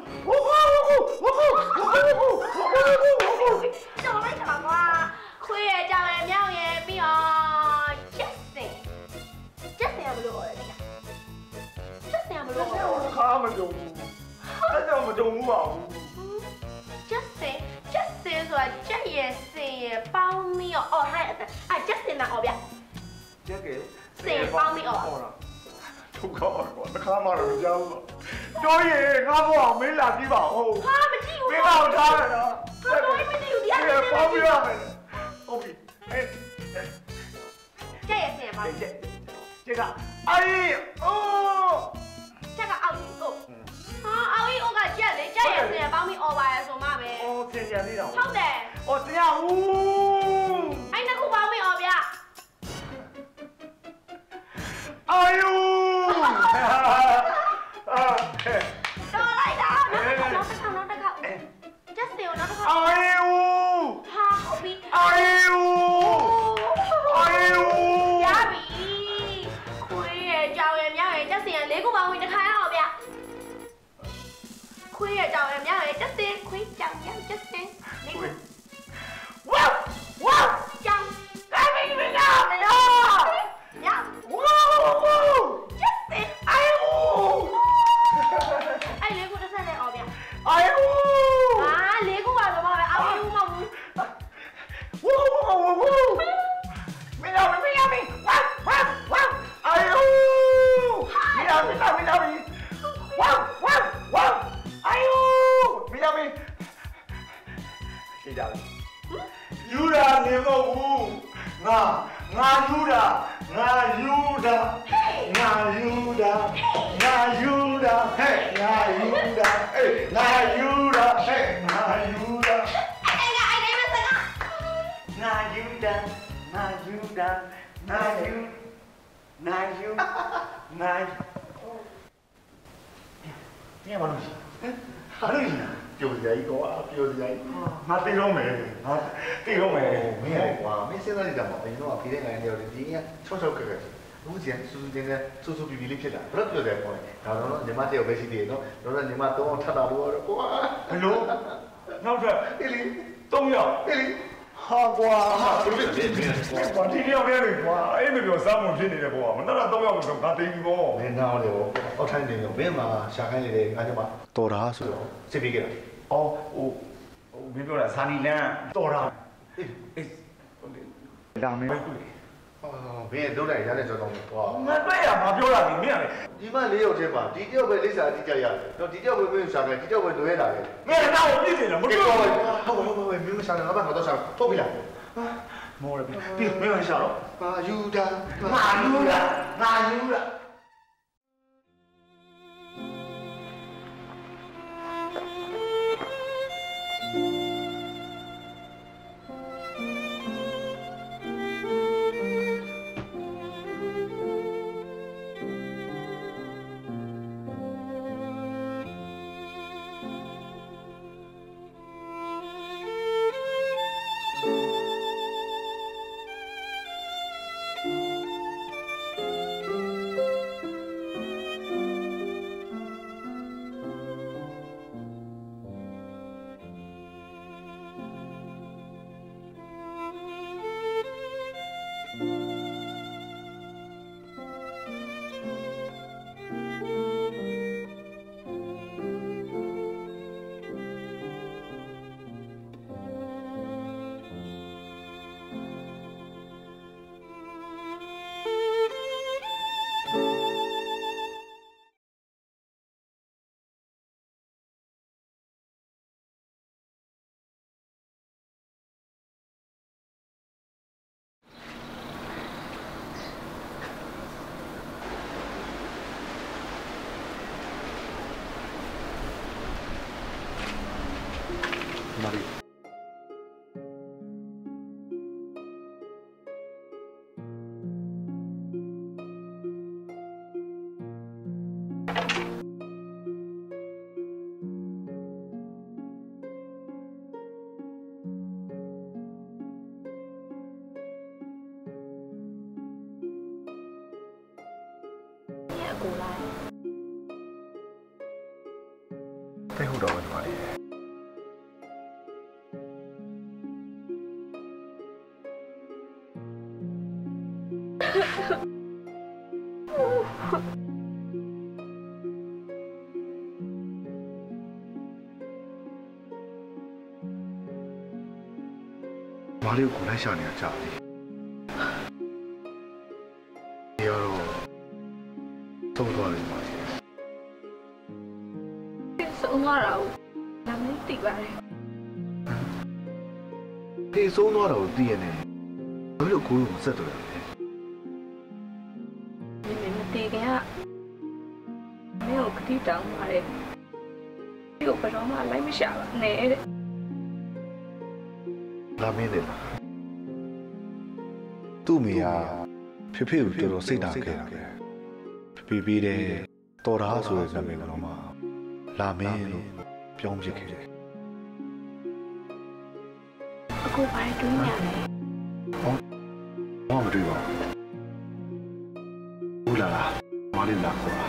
Speaker 10: တော်လိုက်တာကွာခွေးရဲ့ကြောင်ရဲ့မြောက်ရဲ့ပြီးတော့ချက်စင်ဘလို့အော်လဲချက်စင်ဘလို့
Speaker 4: ခါမကြုံဘူးအဲ့ကြောင့်မကြုံဘူးပါဘူး
Speaker 10: ချက်စင်ဆိုတာချက်ရဲ့စင်ရဲ့ပေါင်းပြီးတော့အော်ဟဲ့ချက်စင်တာအော်ပြ
Speaker 4: ချက်ကဲ
Speaker 10: စင်ပေါင်းပြီးအော်
Speaker 4: ထုတ်ကောကွာတစ်ခါမှတော့ကြားဘူးတော့ရေငါဘောမင်းလာပြီးပါဦး
Speaker 10: ဟာမကြည့်ဘူး
Speaker 4: မင်းတော့ထားရတော့
Speaker 10: တော့မကြည့်ဘူးတရား
Speaker 4: ပေါင်းပြီးရမယ်ဟုတ်ပြီ
Speaker 10: ချက်ရဲ့စင်ပေါင်း
Speaker 4: ချက်ကအေးအိုး
Speaker 10: ချက်ကအောက်ကြီးအိုးဟာအောက်ကြီးအိုးကချက်လေချက်ရဲ့စင်ပေါင်းပြီးအော်ပါရဆိုမှပဲ
Speaker 4: အော်စင်ကြသေးတာ
Speaker 10: ဟုတ်တယ်
Speaker 4: အော်စင်ရဦး
Speaker 10: အဲ့နှစ်ခုပေါင်းပြီးအော်ဗျ
Speaker 4: အာယူ
Speaker 10: တော်လိုက်တာနောက်တစ်ခေါက်ချက်စင်ကိုနောက်တစ်ခေါက်
Speaker 4: အာယူ
Speaker 10: ဟာဟုတ်ပြီ
Speaker 4: အာယူ
Speaker 10: ရပြီခွေးရဲ့ကြောင်ရဲ့မြောက်ရဲ့ချက်စင်ရဲ့လေးခုပေါင်းပြီးတစ်ခါရအောင်ဗျခွေးရဲ့ကြောင်ရဲ့မြောက်ရဲ့ချက်စင်ခွေးကြောင်မြောက်ချက်စင်လေးခုဝါကြောင်
Speaker 4: လာမင်းမနာမရ
Speaker 10: မြောက်ချက်စင်
Speaker 4: အာယူ
Speaker 10: အဲ့လေးခုတစ်ဆက်နဲ့အောင်ဗျ
Speaker 4: အာယူ
Speaker 10: လေးခုပါတော့ပါပဲအာယူမဟုတ်ဘူး
Speaker 4: မင်းဝါအာယူမင်းဝါအာယူရှိကြပြီယူတာနေမဟုတ်ဘူးငါယူတာဟဲ့ငါယူတာငါယူတာဟဲ့ငါယူတာဟဲ့ငါယူတာ你干嘛东西？ဟာလို့ရှိတာပျော်စရာကြီးကွာပျော်စရာကြီးငါသိတော့မယ်ငါသိတော့မယ်
Speaker 2: မင်းရကွာမင်းစဉ်းစားကြည့်တာပေါ့ဘယ်တော့ဖေးတဲ့နိုင်ငံတွေဒီကချော့ခက်အခုကျန်စူးစူးတင်းတင်းစူးစူးပြီးလေးဖြစ်တာဘယ်တော့ပြောတယ်ပေါ့ဒါတော့ညီမတယောက်ပဲရှိသေးတယ်နော်တော့ညီမ3အောင်ထပ်တာလို့တော့ကွာ
Speaker 4: ဘလို့နောက်ထပ်
Speaker 2: အေးလေ
Speaker 4: 3ယောက်
Speaker 2: အေးလေ
Speaker 4: ဟာကွာဘယ်လိုဖြစ်နေလဲကွာဒီတယောက်တည်းလေကွာအဲ့လိုမျိုးစားမဖြစ်နေတဲ့ဘောကမနောက်တော့3ယောက်လို့ငါသိပြီပေါ့
Speaker 2: မင်းနောက်လေအောက်ထိုင်းနေရောဘယ်မှာရှာခိုင်းနေတယ်ငါကျမတော်တာဆိုတော့စစ်ပြီးကြတာ
Speaker 4: အော်ဟိုမင်းပြောတာဇာနီလန်တော်တာအေးလာမယ်ကူလေ
Speaker 2: ဘယ်တို့လိုက်ရတဲ့ကြောတော့ကွာ
Speaker 4: ငါတွေ့ရမှာပြောတာလေမင်းကလေ
Speaker 2: ဒီမ4ယောက်ချင်းပါဒီတယောက်ပဲလိပ်စာအတိကျရတယ်တော့ဒီတယောက်ပဲမင်းရှာခိုင်းဒီတယောက်ပဲလွဲတာလေ
Speaker 4: မင်းကတော့ပြည့်နေတယ်မပြော
Speaker 2: ဘူးဟုတ်မင်းရှာတယ်ငါဘာတော့ရှာထုတ်ပြီလား
Speaker 4: မော်ရပြီပြီးမင်းရှာတော့
Speaker 2: ငါယူတာ
Speaker 4: ငါယူတာ
Speaker 2: တိတ်ဟုတ်တော့ဒီမှာလေမာလေးကိုလိုက်ရှာနေတာကြာပြီဒီရောသုံးသွားပြီမာလေး
Speaker 10: ဆုံးသွားတာကိုနာမည်သိပါတယ်
Speaker 2: ဒီဆုံးသွားတာကိုသိရနေဘယ်လိုကိုယ်ကိုဆက်တော့လဲ
Speaker 10: မသိခင်ကမင်းကိုကတိတောင်းပါတယ်ဒီကိုဘယ်တော့မှလိုက်မရှာပါနဲ့တဲ့
Speaker 2: လာမင်းလေသူ့မိဟာဖေဖေကိုတော်တော်စိတ်ဓာတ်ခဲ့တာပဲဖေဖေပြီးတဲ့တော်သားဆိုတဲ့နာမည်ကတော့မှလာမင်းလို့ပြောင်းပြစ်ခဲ့တယ်
Speaker 10: အခုဘာတွေးနေလဲ
Speaker 2: ဘာမတွေ့ပါဘူးလာမလေးလာခေါ်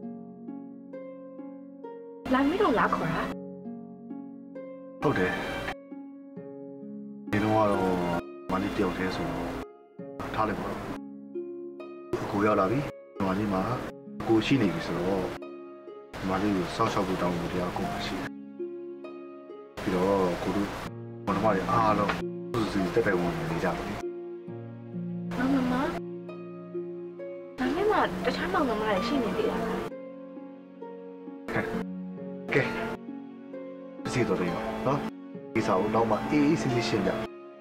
Speaker 10: လာမင်းတို့လာခေါ်တာ
Speaker 2: ဟုတ်တယ်ဒီတော့မလေးတယောက်တည်းဆိုတော့ထားလိုက်ပါကိုရောက်လာပြီမလေးမှာကိုရှိနေပြီဆိုတော့မလေးကိုစောင့်ရှောက်ဖို့တောင်းလို့တရားကိုမရှိတယ်ပြီးတော့ကိုတို့မနမတွေအားလုံးသူစီတက်တက်ဝင်နေကြပြီ
Speaker 10: မမဒါနဲ့မှတခြားမောင်နှမတွေရှိနေသေးတာလား
Speaker 2: ကဲစီတော့တယ်နော်ဒီစာကိုတော့မှအေးအေးဆေးဆေးရှင်းကြ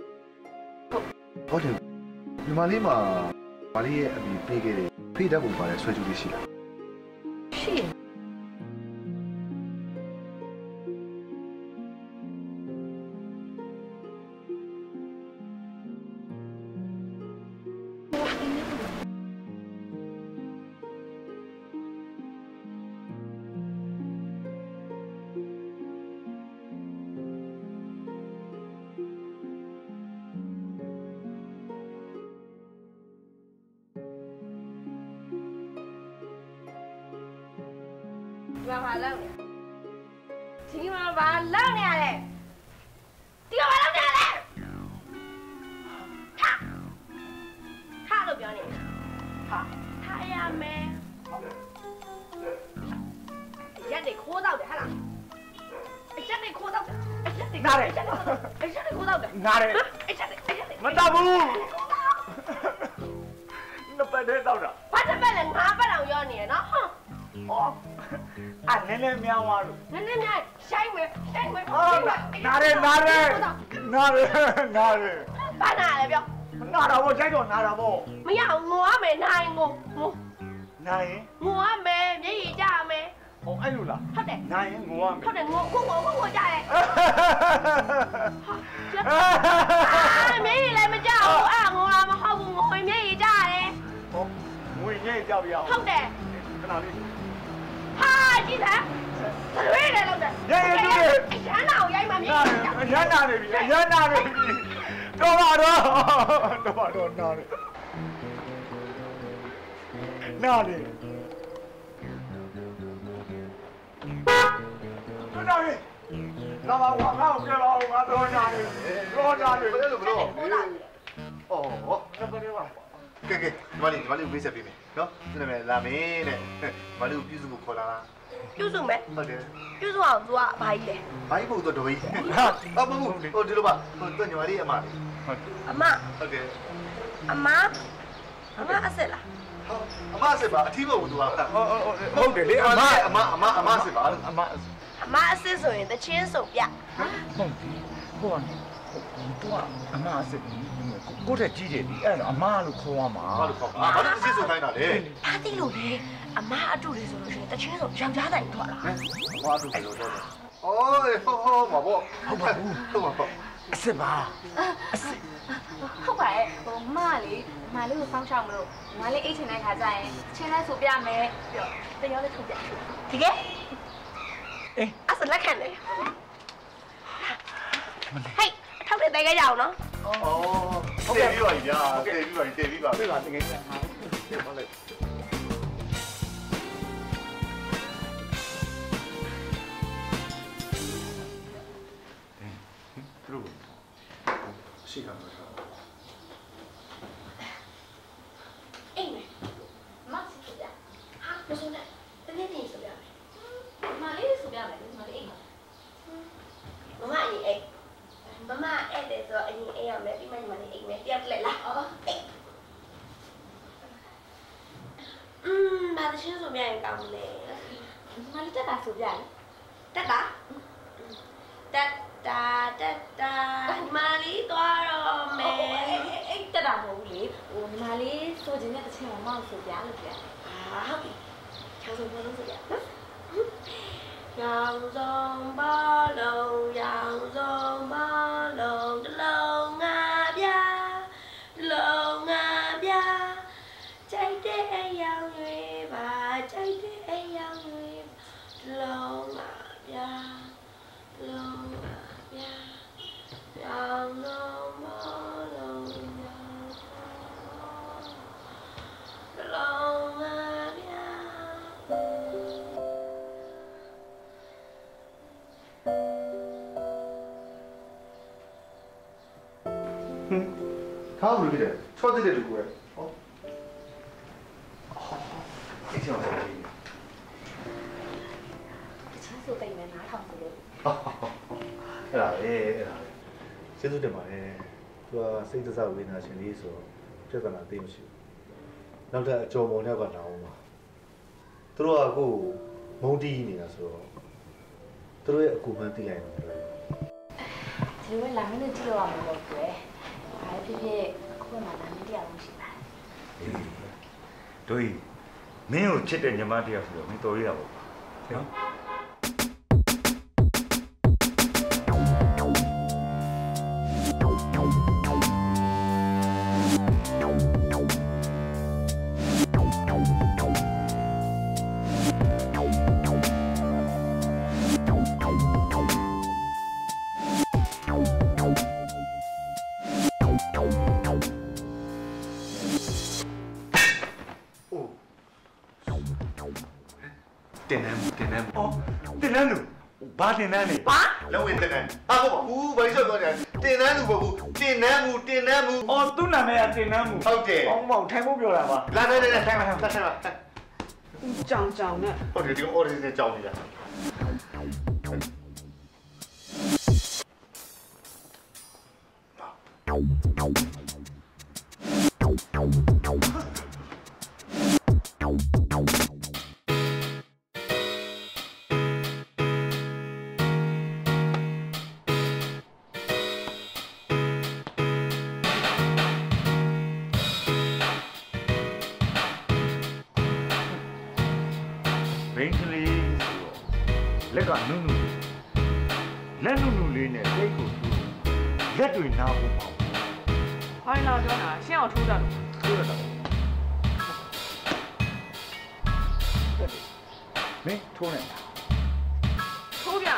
Speaker 2: ဟုတ်တယ်ညီမလေးမှာမလေးရဲ့အမိပေးခဲ့တဲ့ဖိတတ်ပုံပါတဲ့ဆွဲကြည့်လေးရှိလား
Speaker 10: ရှိဘာလောက်နေဒီမှာဘာလောက်နေရလဲဒီကဘာလောက်နေရလဲဟာလို့ပြောနေဟာထားရမယ်ရက်နေခိုးတော့တယ်ဟာလားရက်နေခိုးတော့တယ်ရက်နေ
Speaker 4: နားတယ်
Speaker 10: ရက်နေခိုးတော့တယ်
Speaker 4: နားတယ်မတော့ဘူးနှစ်ပတ်တည်းတော့တာ
Speaker 10: ဘာတစ်ပတ်လဲငါးပတ်အောင်ရောနေရနော်ဟမ်
Speaker 4: အော်အဲ့နည်းနည်းများသွားလို့
Speaker 10: နည်းနည်းများရှိုင်းမယ်
Speaker 4: နားတယ်ဘာနာ
Speaker 10: လဲပြော
Speaker 4: နာတာပေါ့ကြိုက်တော့နာတာပေါ့
Speaker 10: မရအောင်ငိုရမယ်နိုင်ငို
Speaker 4: နိုင်ရင်
Speaker 10: ငိုရမယ်မျက်ရည်ကျရမယ်
Speaker 4: ဟောအဲ့လိုလား
Speaker 10: ဟုတ်တယ်
Speaker 4: နိုင်ရင်ငိုရမယ်
Speaker 10: ဟုတ်တယ်ငိုကြတယ်မျက်ရည်လည်းမကျဘူးအဲ့ငိုရမဟုတ်ဘူးငိုရင်မျက်ရည်ကျရတယ်
Speaker 4: ဟောငိုရင်မျက်ရည်ကျပြအောင်
Speaker 10: ဟုတ်တယ်
Speaker 4: ခဏလေး
Speaker 10: ဟာကြည့်တယ်သွေးတယ်လို့တယ်
Speaker 4: ရရတူတယ်
Speaker 10: ရန်နာကိုရိုက်မှမြင်ရ
Speaker 4: ရန်နာနေပြီတော့ပါတော့နားတယ်နားတယ်လာပါဝါငါ့ကိုကြပါဦးငါတော့နားတယ်
Speaker 2: ဘယ်လိုအော်တော့ဘယ်လိုပါကဲမလေးဝေးဆက်ပေးမယ်နော်ဒီနာမည်လာမင်းတဲ့မလေးကိုပြုစုဖို့ခေါ်လာတာ
Speaker 10: ပြုစုမယ်
Speaker 2: ဟုတ်တယ်
Speaker 10: ပြုစုအောင် तू ကဘာကြီးလဲ
Speaker 2: ဘာကြီးပို့တော့တော်ကြီးဟာမဟုတ်ဟိုဒီလိုပါဟိုညီမလေးအမလေး
Speaker 10: အမ
Speaker 2: ဟုတ်တယ်
Speaker 10: အမအစ်စ်လား
Speaker 2: အမအစ်စ်ပါအထီးမဟုတ် तू က
Speaker 4: ဟုတ်တယ်လေ
Speaker 2: အမအစ်စ်ပါ
Speaker 10: အမအစ်စ်ဆိုရင်တချင်းစုံပြ
Speaker 4: ဟုတ်ပြီဟိုကသူကအမအစ်စ်ကိုတက်ကြီးတယ်ဒီအဲ့တော့အမလို့ခေါ်ရမှာ
Speaker 2: ဘာလို့ခေါ်မှာဘာလို့စစ်စုံခိုင်းတာလဲ
Speaker 10: ဘာသိလို့လဲအမအတူတွေဆိုလို့ရှိရင်တချင်းစုံယောက်ျားတိုင်ထွက်လာ
Speaker 2: ဘာတူတယ်လို့တော့အော်မဘော
Speaker 4: ဟုတ်ပါဘူးအစ်စ်ပါအစ်စ်
Speaker 9: ဟုတ်ပါရဲ့ဟိုမလေးကိုစောင်းချောင်းမလို့မလေးအိတ်ချင်တဲ့ခါကျရင်ချင်းလဲဆိုပြမယ်ပြီးတော့တရောလေးထုတ်ပြ
Speaker 10: ဒီကဲအဲ့ဒါလက်ခံတယ်ဟေးထောက်တဲ့တဲကြရအောင်နော်
Speaker 2: ဟုတ်ကဲ့ပြီးပါပြီဗျာတည်ပြီးပါပြီ
Speaker 4: ပြပါတကယ်ဟာပြပါလိုက်
Speaker 2: ရှိတာမဟုတ်
Speaker 12: အိမ်မယ်မဆစ်ပြဟာမဆုံးနဲ့တနေ့တည်းဆိုပြမယ်မလေးဆိုပြမယ်မလေးအိမ်မမအေးအိမ်မမအဲ့တဲ့ဆိုအရင်အိမ်ရမယ်ပြီးမှညီမလေးအိမ်မယ်ပြတ်လက်လားအော်ဘာတချင်းဆိုပြရင်ကောင်းလေညီမလေးတက်တာဆိုပြတယ်တက်တာတက်တာညီမလေးသွားတော့မယ်အဲ့တက်တာမဟုတ်ဘူးလေဟိုညီမလေးဆိုခြင်းနဲ့တစ်ချိန်မှမဆိုပြလို့ပြဟာဟုတ်ပြီချောင်းစုံဘလုံးဆိုပြနော်ရောင်စုံဘာလုံးရောင်စုံဘာလုံးတစ်လုံးငါပြတစ်လုံးငါပြကြိုက်တဲ့အယောင်တွေပါကြိုက်တဲ့အယောင်တွေတစ်လုံးငါပြတစ်လုံးငါပြရောင်စုံဘာလုံးရောင်တစ်လုံးငါပြ
Speaker 2: ထားဘူးလေချော့တဲ့လူကိုဟောအေးချော့တယ်
Speaker 12: ချမ်းဆိုတိတ်မယ်နားထောင်ဆိုလို့
Speaker 2: အဲ့ဒါပဲကျေးဇူးတင်ပါတယ်သူကစိတ်တစားဝေဒနာရှင်လေးဆိုပြဿနာသိမရှိဘူးနောက်ထပ်အကျော်ပုံတွေကလာအောင်ပါသူတို့ကကိုမုံတီးနေတာဆိုတော့သူတို့ရဲ့အကူမှန်းသိလိုက်တယ်
Speaker 12: ဒီလိုလာမင်းတို့ကြည့်လို့ရမှာမဟုတ်ဘူး။ဘာဖြစ်ဖြစ်အခုမှလာမင်းတရားမရှိပါဘူး
Speaker 4: တို့မင်းကိုချစ်တဲ့ညီမတယောက်ဆိုတော့မင်းတော်ရတာပေါ့နော်ဘာတင်နန်းနေ
Speaker 2: ဘာလုံးဝင်တင်နန်းဟာဟုတ်ပါဘူးဘာလို့ဆိုတော့တင်နန်းလူမဟုတ်ဘူးတင်နန်းမူ
Speaker 4: အော်သူ့နာမည်ကတင်နန်းမူ
Speaker 2: ဟုတ်တယ်
Speaker 4: အော်မောင်ထိုင်ဖို့ပြောတာပါ
Speaker 2: လာထိုင်ပါ
Speaker 7: ကြောင်နဲ့
Speaker 2: ဟုတ်တယ်ဒီ order နဲ့ကြောင်နေတာ
Speaker 4: လက်ကနုနုလက်နုနုလေးနဲ့စိတ်ကိုတူလက်တွေနားဖို့ပေါ့
Speaker 7: ဟိုင်းလာပြောတာရှင်းအောင်ထိုးတာလို့
Speaker 4: ထိုးရတာမင်းထိုးနေ
Speaker 7: ထိုးပြ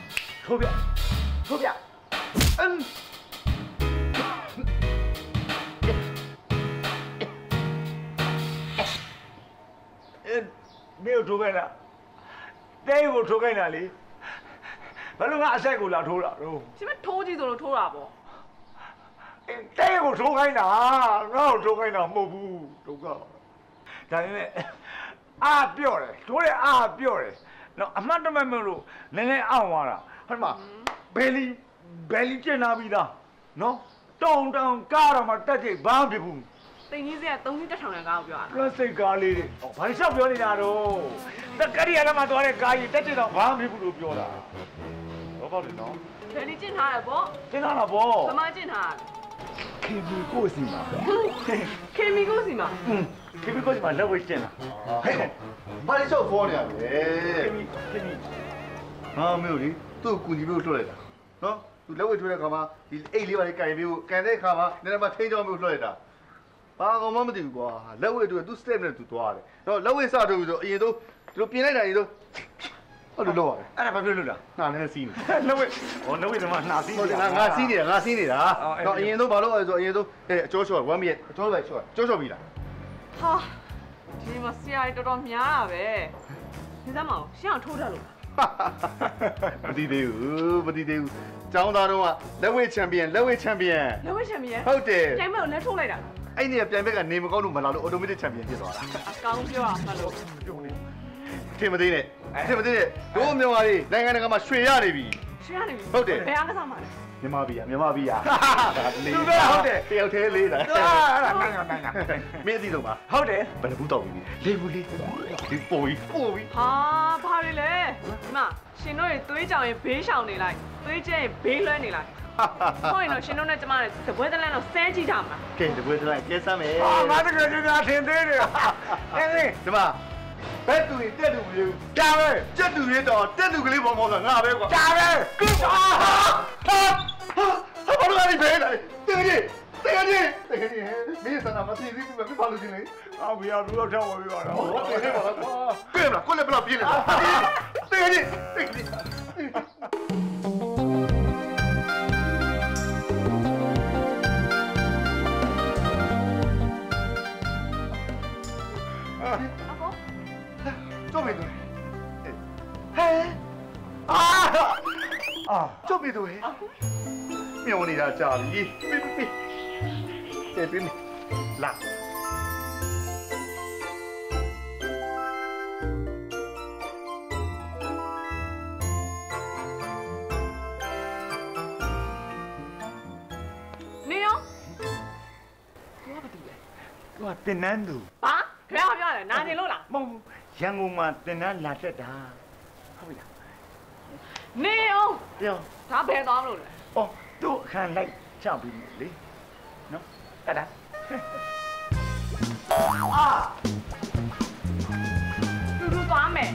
Speaker 4: မင်းထိုးခဲ့လားတဲကိုထိုးခိုင်းတာလေဘယ်လိုကအဆက်ကိုလာထိုးတာတော့
Speaker 7: ရှင်မထိုးကြည့်ဆိုလို့ထိုးတာပေါ့
Speaker 4: တဲကိုထိုးခိုင်းတာငါ့ကိုထိုးခိုင်းတာမဟုတ်ဘူးဒုက္ခဒါပေမဲ့အားပြော့တယ်ထိုးတဲ့အားပြော့တယ်နော်အမှတ်တမဲ့မလို့နည်းနည်းအောင်သွားတာဟုတ်မှာဘယ်လီကျင်လာပြီးသားနော်တောင်ကားတော့မှတက်ကြိတ်ဘာမှဖြစ်ဘူး
Speaker 7: တင်ကြီးစရာ3နှစ်တက်ထောင်ရကားကိုပြောတာ
Speaker 4: ပလတ်စတစ်ကားလေးတွေဘာလျှောက်ပြောနေတာတော့တက်ကရီရမှာသွားတဲ့ကားကြီးတက်ကြတော့ဘာမှမဖြစ်ဘူးလို့ပြောတာတော့ပေါ့တယ်နော်
Speaker 7: ဘယ်လိုကျင့်ထားရပေါ့
Speaker 4: ကျင့်ထားတာပေါ့
Speaker 7: ဘမကျင့်ထား
Speaker 4: ခေမီကိုစီမှာ
Speaker 7: ခေမီကိုစီမှာ
Speaker 4: ခေမီကိုစီမှာလက်ဝဲကျင့်တာ
Speaker 2: ဟဲ့ဘာလို့ဆောက်ခေါ်နေရလဲ
Speaker 4: ခေမီ
Speaker 2: ဟာမျိုးလေသူ့ကိုကူညီပြီးလွှတ်လိုက်တာနော်သူလက်ဝဲထွေးတဲ့ခါမှာဒီအိတ်လေးပါလေးကန်ပြီးကန်တဲ့ခါမှာနည်းနည်းမှထိန်းချောင်းပြီးလွှတ်လိုက်တာဘာကောင်မှမသိဘူးကွာလက်ဝဲတို့သူ step နဲ့သူသွားတယ်တော့လက်ဝဲစထုတ်ပြီးဆိုအရင်ဆုံးဒီလိုပြင်လိုက်တာအရင်ဆုံးဟုတ်လို့လောက်ရတယ်
Speaker 4: အဲ့ဒါဘာဖြစ်လို့လား
Speaker 2: နှာနဲ့စီးနေ
Speaker 4: လက်ဝဲလက်ဝဲကမှနှာစီး
Speaker 2: နေတာငါစီးနေတာတော့အရင်ဆုံးဘာလို့လဲဆိုအရင်ဆုံးအကျော်ချော်1 minuteအကျော်လိုက်ချော်ကျော်ပြီလား
Speaker 7: ဟာဒီမှာဆရာကြီးတော်တော်များတာပဲဒီစမ်းမအောင်ရှင်းအောင်ထိုးတတ်လို့
Speaker 2: မသိသေးဘူးမသိသေးဘူးကျောင်းသားတော့လက်ဝဲချန်ပီယံလက်ဝဲချန်ပီယံဟုတ်တယ်
Speaker 7: ပြိုင်မဲ့ကိုလက်ထုတ်လိုက်တာ
Speaker 2: အဲ့ဒီပြိုင်ဘက်ကနေမကောင်းလို့မလာလို့အော်တိုမက်တစ်ချန်ပီယံဖြစ်သွားတာ
Speaker 7: အကောင်းပြောတာမှလို့
Speaker 2: ထင်မသေးနဲ့တို့မြန်မာလေးနိုင်ငံတကာမှာရွှေရနေပြီ
Speaker 7: ရှင်းရနေပြီ
Speaker 2: ဟုတ်တယ်
Speaker 7: ဘယ်အားကစားမှာလဲ
Speaker 2: မြန်မာပြည်က
Speaker 4: သူပဲဟုတ်တယ်
Speaker 2: တယောက်သေးလေးလား
Speaker 4: အဲ့ဒါနိုင်
Speaker 2: မင်းအသိတော့ပါ
Speaker 4: ဟုတ်တယ်
Speaker 2: ဘယ်နှဘူးတောက်ပြီလေးဘူးလေးပို့ပြီး
Speaker 7: ဟာဘာတွေလဲဒီမှာရှင်တို့တွေသွေးကြောင်ရင်ဘေးရှောင်နေလိုက်သွေးကျဲရင်ဘေးလွှဲနေလိုက်ဟုတ်ရင်တော့ရှင်တို့နဲ့ကျမနဲ့တပွဲတလန်းတော့စဲကြည့်တာမှာ
Speaker 2: ကဲတပွဲတလိုက်ကဲစမ်းမယ်
Speaker 4: ငါတကယ်ကြီးများထင်သေးတယ်အင်း
Speaker 2: ဒီမှာဘက်သူရင်တက်သူမျိုး
Speaker 4: ဒါပဲ
Speaker 2: ကျက်သူရင်တော့တက်သူကလေးပေါ်ပေါ်ဆိုငါပဲကွာ
Speaker 4: ဒါပဲကူဟာ
Speaker 2: ဘာလို့လဲဘယ်လဲတကယ်မင်းစနာမသိသေးဘူးမဘာလို့ချင်းလဲ
Speaker 4: အော်ဘီယာလူတော့ထောက်ဝင်ပြီပါတော့
Speaker 2: ဟုတ်တယ်ပါကွာပြေမလားကိုလည်းဘယ်လောက်ပြင်းလဲတကယ်做没对？嘿，做没对？瞄你家家里，别，来。
Speaker 7: 你哟，
Speaker 4: 我တင်နန်းသူ
Speaker 7: ဘာခင်ဗျားပြောတယ်နာနေလို့လား
Speaker 4: မဟုတ်ရန်ကုန်မှာတင်နန်းလာတက်တာဟုတ်ပြီလား
Speaker 7: နေအောင်
Speaker 4: ပြော
Speaker 7: ဒါဘယ်သွားမလို့လဲ
Speaker 4: အော်သူ့အခန်းလိုက်ချပြီလေနော်တက်တာအာ
Speaker 7: တူသွားမယ်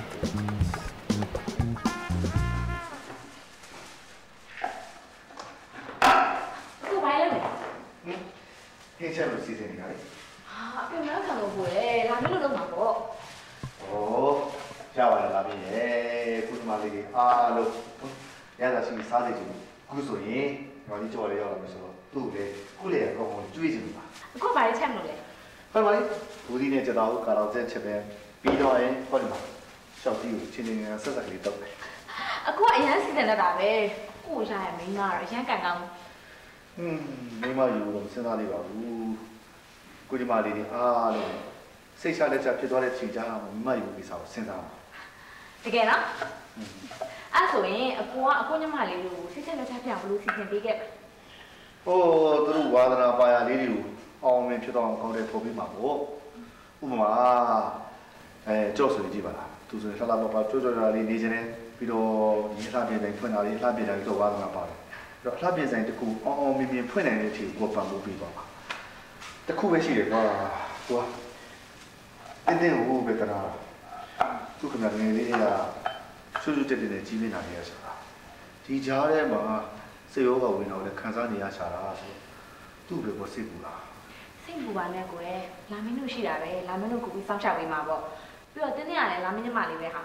Speaker 9: အခုဘာလဲလဲ
Speaker 2: ဟင်းချက်လို့စီစဉ်နေတာလေ
Speaker 9: ဟာအပြင်မှာခံလို့ပို့တယ်လာမလို့တော့မှာပေါ့
Speaker 2: ။ဩရပါတယ်လားပြည်ရဲ့ကုသမာလေးတွေအားလုံးရတာရှိစားနေကြည့်ခုဆိုရင်တော်ကြီးကြော်လေးရောက်လာပြီဆိုတော့သူ့လေခုလေအကောင်ကိုကျွေးချင်ပါ
Speaker 9: အခုဘာလဲချက်မလို့လဲ
Speaker 2: ဟုတ်ပါပြီဘူးဒီနဲ့ကြတော့ကာတော့ချက်ချက်ပဲပြီးတော့ရင်ဟောဒီမှာရှောက်တီးကိုချင်းချင်းဆက်ဆက်ကလေးတောက်တယ်
Speaker 9: အခုကအရန်စီစဉ်တတ်တာပဲကိုရရမိန်းမတော့အရန်ကန်ကောင်း
Speaker 2: မိမယူလို့စဉ်းစားလေးပါဘူးကိုဒီမာလေးတွေအားလုံးစိတ်ချလက်ချဖြစ်သွားတဲ့ချိန်ကြာမိမယူပြီးစားကိုစဉ်းစားပါ
Speaker 9: တကယ်နော်အဲ့ဆိုရင်အကိုညမလေးတို့ကိုစိတ်ချက်လက်ချက်ပြဘလို့စီစဉ်ပေးခဲ့
Speaker 2: ဟိုသူတို့ဝါသနာပါရလေးတွေကိုအောင်မြင်ဖြစ်တော့ကောင်းတဲ့ပုံပြီးမှာပေါ့ဥပမာကြော့ဆိုကြည့်ပါလားသူဆိုရင်လှလှပပကြော့လေးနေခြင်းနဲ့ပြီးတော့ဒီလှပြင်တိုင်းဖွင့်တာလေးလှပြင်တိုင်းတော့ဝါသနာပါတယ်အဲ့တော့လှပြင်ဆိုင်တစ်ခုအောင်မြင်ဖွင့်နိုင်တဲ့အချိန်ကိုပံ့ပိုးပေးပါပါတစ်ခုပဲရှိတယ်ကွာဟိုတင်းဟိုပဲကနာသူကငယ်လေးတွေကဆွဆွတက်တက်ကြီးနေတာလေးရဆိုတာဒီကြားထဲမှာစေရောကဝင်တော့လေခံစားနေရရှာတာဆိုသူ့ဘယ်ကိုစိတ်ပူလား
Speaker 9: စိတ်ပူပါနဲ့ကိုယ်လာမင်းတို့ရှိတာပဲလာမင်းတို့ကိုပြီးစောင့်ရှောက်ပေးမှာပေါ့ပြီးတော့တင်းတင်းရတယ်လာမင်းညမလေးပဲဟာ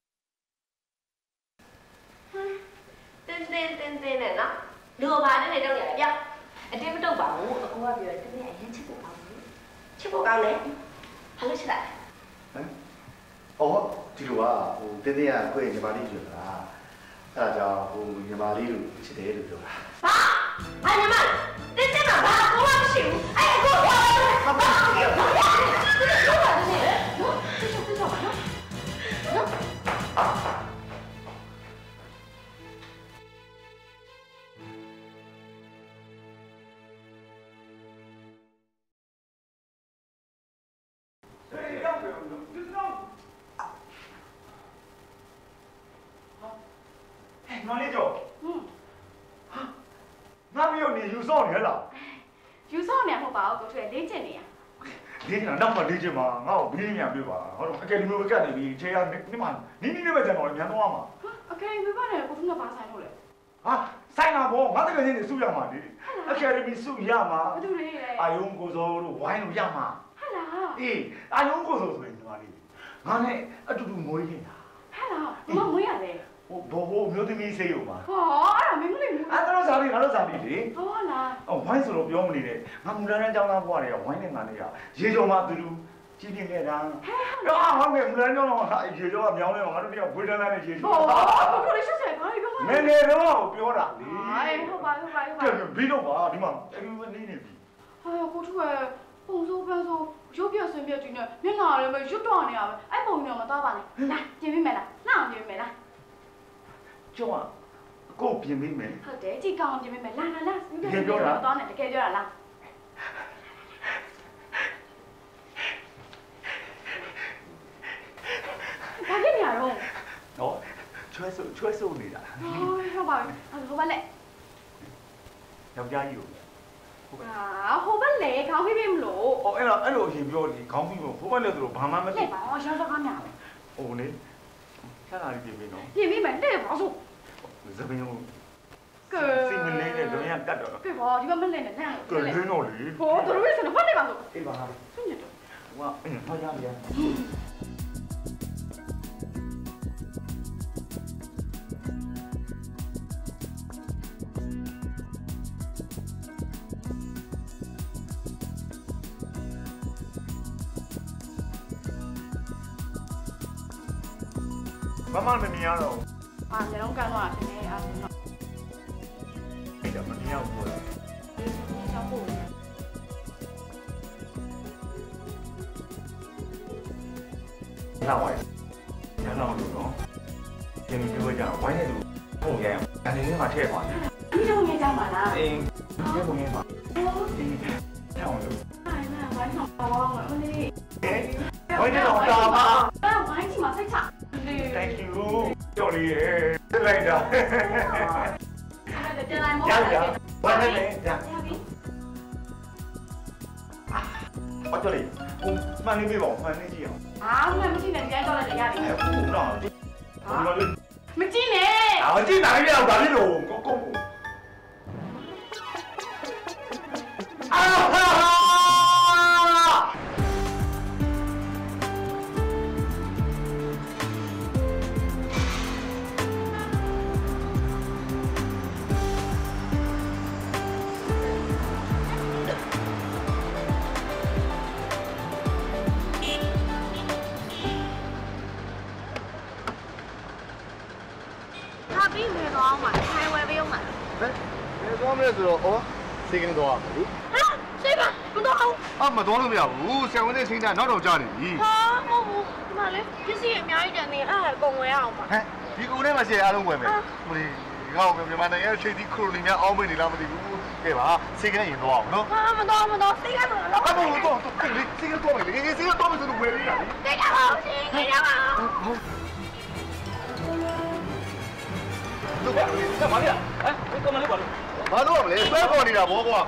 Speaker 12: တင်းနဲ့နော်လူဘာနဲ့တော့ရတယ်ဗျ
Speaker 9: အတင်းမတုတ်ပါဘူးအကိုကပြောတယ်တင်းတင်းအရင်ချစ်ဖို့ကောင်းတယ်
Speaker 12: ချစ်ဖို့ကောင်းတယ်ဘာလို့ချစ်တာ
Speaker 2: အော်ဒီလိုကဟိုတင်းတင်းကကိုယ့်ရဲ့ညီမလေးပြောတာအဲ့ဒါကြောင့်ဟိုညီမလေးကိုချစ်တယ်လို့ပြောတာ
Speaker 12: ဘာညီမတင်းကဘာကိုမှမရှိဘူးအဲ့ကိုဘာလို့ဘာလို့ဘာလို့
Speaker 4: မလေးကျော်ငါမရောက်နေယူဆော့နေဟလား
Speaker 8: ယူဆော့နေမှာမဟုတ်ပါဘူးကိုထွေးလေ့ကျင့်နေရ
Speaker 4: ဒီကနောက်မှလေးချင်မှာငါ့ကိုဘီးမြန်ပြပါဟောအကယ်ဒမီဘက်ကနေပြီးခြေရနေမှာနီးနေပဲကျန်တော့မြန်တော့မှာ
Speaker 8: အကယ်ဒမီဘက်နဲ့ကိုထွေးကဘာဆိုင်လို့လဲ
Speaker 4: ဟာဆိုင်လာပေါ့ငါတကယ်ချင်းနေစုရမှာဒီအကယ်ဒမီစုရမှာ
Speaker 8: ဘာတူလဲ
Speaker 4: အာယုံကိုစောတို့ဝိုင်းလို့ရမှာ
Speaker 8: ဟာလား
Speaker 4: အေးအာယုံကိုစောဆိုရင်ဒီမှာလေးငါနဲ့အတူတူမွေးနေတာ
Speaker 8: ဟာလားမမွေးရတယ်
Speaker 4: ဟိုဘောမျိုးသမီးဆေးရုံမှာ
Speaker 8: ဟောအဲ့ဒါမင်းမလေးဘူး
Speaker 4: အဲ့တော့ဇာတိငါတို့ဇာတိလေ
Speaker 8: ဟောလား
Speaker 4: အော်ဝိုင်းဆိုတော့ပြောမနေနဲ့ငါမူလာတန်းကျောင်းသားဘွားတွေကဝိုင်းနဲ့ငါနဲ့ရရေကြော်မှအတူတူကြီးပြင်းခဲ့တာတော့ဟုတ်ကဲ့မလဲတော့အရေတော့မြောင်းနေတော့ငါတို့တယောက်ဝေဒနာနဲ့ရေချိုး
Speaker 7: ကိုထိုးလေးရှက်ရှက်ဘာလို့ပြောမှာ
Speaker 4: မင်းနေတော့ပြောတာလေ
Speaker 7: ဟုတ်ပါ
Speaker 4: ပြီးတော့ပါဒီမှာအလူနေနေပြီ
Speaker 7: ကိုထိုးရဲ့ပုံစိုးဖန်းစိုးရုပ်ပြဆင်းပြတင်နေမျက်နှာလည်းမရွတ်တော့နေရပဲအဲ့ပုံမျိုးမသွားပါနဲ့လာပြင်ပေးမယ်လားနှောင်းပြင်ပေးမယ်လား
Speaker 4: ကျောင်းကိုပြင်ပေးမယ်
Speaker 7: ဟုတ်တယ်ကြည့်ကောင်းပြင်ပေးမယ်လာပြောတာတော့နဲ့တကယ်ပြောတာလားဘာဖြစ်နေရတော့
Speaker 4: နော်ချွဲဆိုနေတာ
Speaker 7: ဟုတ်ပါပြီဟိုဘက်လက်
Speaker 4: ယောက်ျားကြီးကို
Speaker 7: ဟိုဘက်လေခေါင်းဖိဖိမလို့
Speaker 4: အဲ့လိုအရင်ပြောဒီခေါင်းပြီးဟိုဘက်လည်းသူတို့ဘာမှမသိ
Speaker 7: လက်ပါရောစကားများပဲ
Speaker 4: ဟိုလေခဏလေးပြင်ပေးနော်
Speaker 7: ပြင်ပြီးမယ်တဲ့ပါဆို
Speaker 4: သပင်းကို
Speaker 7: ကဲ
Speaker 4: စီမလေးနဲ့တို့ရကတ်တော့
Speaker 7: ကဲပါဒီဘက်မလဲနဲ့လမ်း
Speaker 4: ကဲရင်းတော့လေ
Speaker 7: ဟိုတို့ရစနေဖတ်နေပါဆို
Speaker 4: အေးပါဟာ
Speaker 7: ဆွညတော့
Speaker 4: ဟိုဟောရရမမမမြင်ရတော့
Speaker 7: မျက်လုံးကန်းသွားတယ်နဲ့အားလုံးတော့
Speaker 4: အဲ့ဒါမမြင်ရဘူးလား
Speaker 7: ချောင်းပို့
Speaker 4: လာဝိုင်းညောင်းလို့နော်ကျင်းပြောကြဝိုင်းနေလို့ပုံရအောင်အနေနဲ့မှထည့်ပါ
Speaker 7: ဒီတော့ငယ်ကြမှာလား
Speaker 4: အေးဒီပုံရမှာ
Speaker 7: ဟုတ်ဒီ
Speaker 4: ထောင်းလို့
Speaker 7: အဲ့ဒါဝိုင်းတော့ပါမလေး
Speaker 4: ဝိုင်းတော့တာပါ
Speaker 7: ဝိုင်းချင်မှာစိတ်ချ
Speaker 4: Thank you ကြော်လေးတက်လိုက်တာ
Speaker 7: ပြန်လိုက်မော
Speaker 4: ရရဝိုင်းနေကြအော်ကြော်လေးဟိုမှန်နေပြီပေါ့မှန်နေကြည့်အောင်
Speaker 7: မကြည့်နဲ့ဒီတိုင်းတော့လည်းရတယ်
Speaker 4: ဟုတ်တော့
Speaker 7: မကြည့်နဲ့
Speaker 4: မကြည့်နိုင်ရအောင်ဒါလေးလို့ကိုအာဟာ
Speaker 2: သွားမလဲဆိုတော့ဩစေကင်းသွားပါလေ
Speaker 12: ဟာစိတ်ပါမတော်အောင်
Speaker 2: မသွားလို့မရဘူးဆံဝင်တဲ့ချိန်တာနောက်တော့ကြားနေပြီ
Speaker 12: ဟာမဟုတ်ဘူးဒီမှာလေပစ္စည်းအများကြီးတန်နေအဲ့ဒါကုန်ဝယ်အောင်ပါ
Speaker 2: ဟမ်ဒီကူထဲမှာရှယ်အားလုံးဝယ်မယ်ဟိုလေငါ့ကိုမြန်မာနိုင်ငံရဲ့ချိန်သီးခရိုနီများအောင်းမိနေလားမသိဘူးကဲပါစေကင်းရင်သွားအောင်နော်
Speaker 12: ဟာမတော်စိတ်ကတော့တော့
Speaker 2: အမေတော့လေစေကင်းသွားမယ်လေစေကင်းသွားမယ်ဆိုတော့ဝယ်ရတာလေ
Speaker 12: စိတ်ကတော့ရှင်နေရပါ
Speaker 2: တို့ပါလေ
Speaker 5: ဘာလဲဟမ်ကမလေးပါလို့
Speaker 2: ဘာလို့မလဲဆွဲပေါ်နေတာဘောကွာ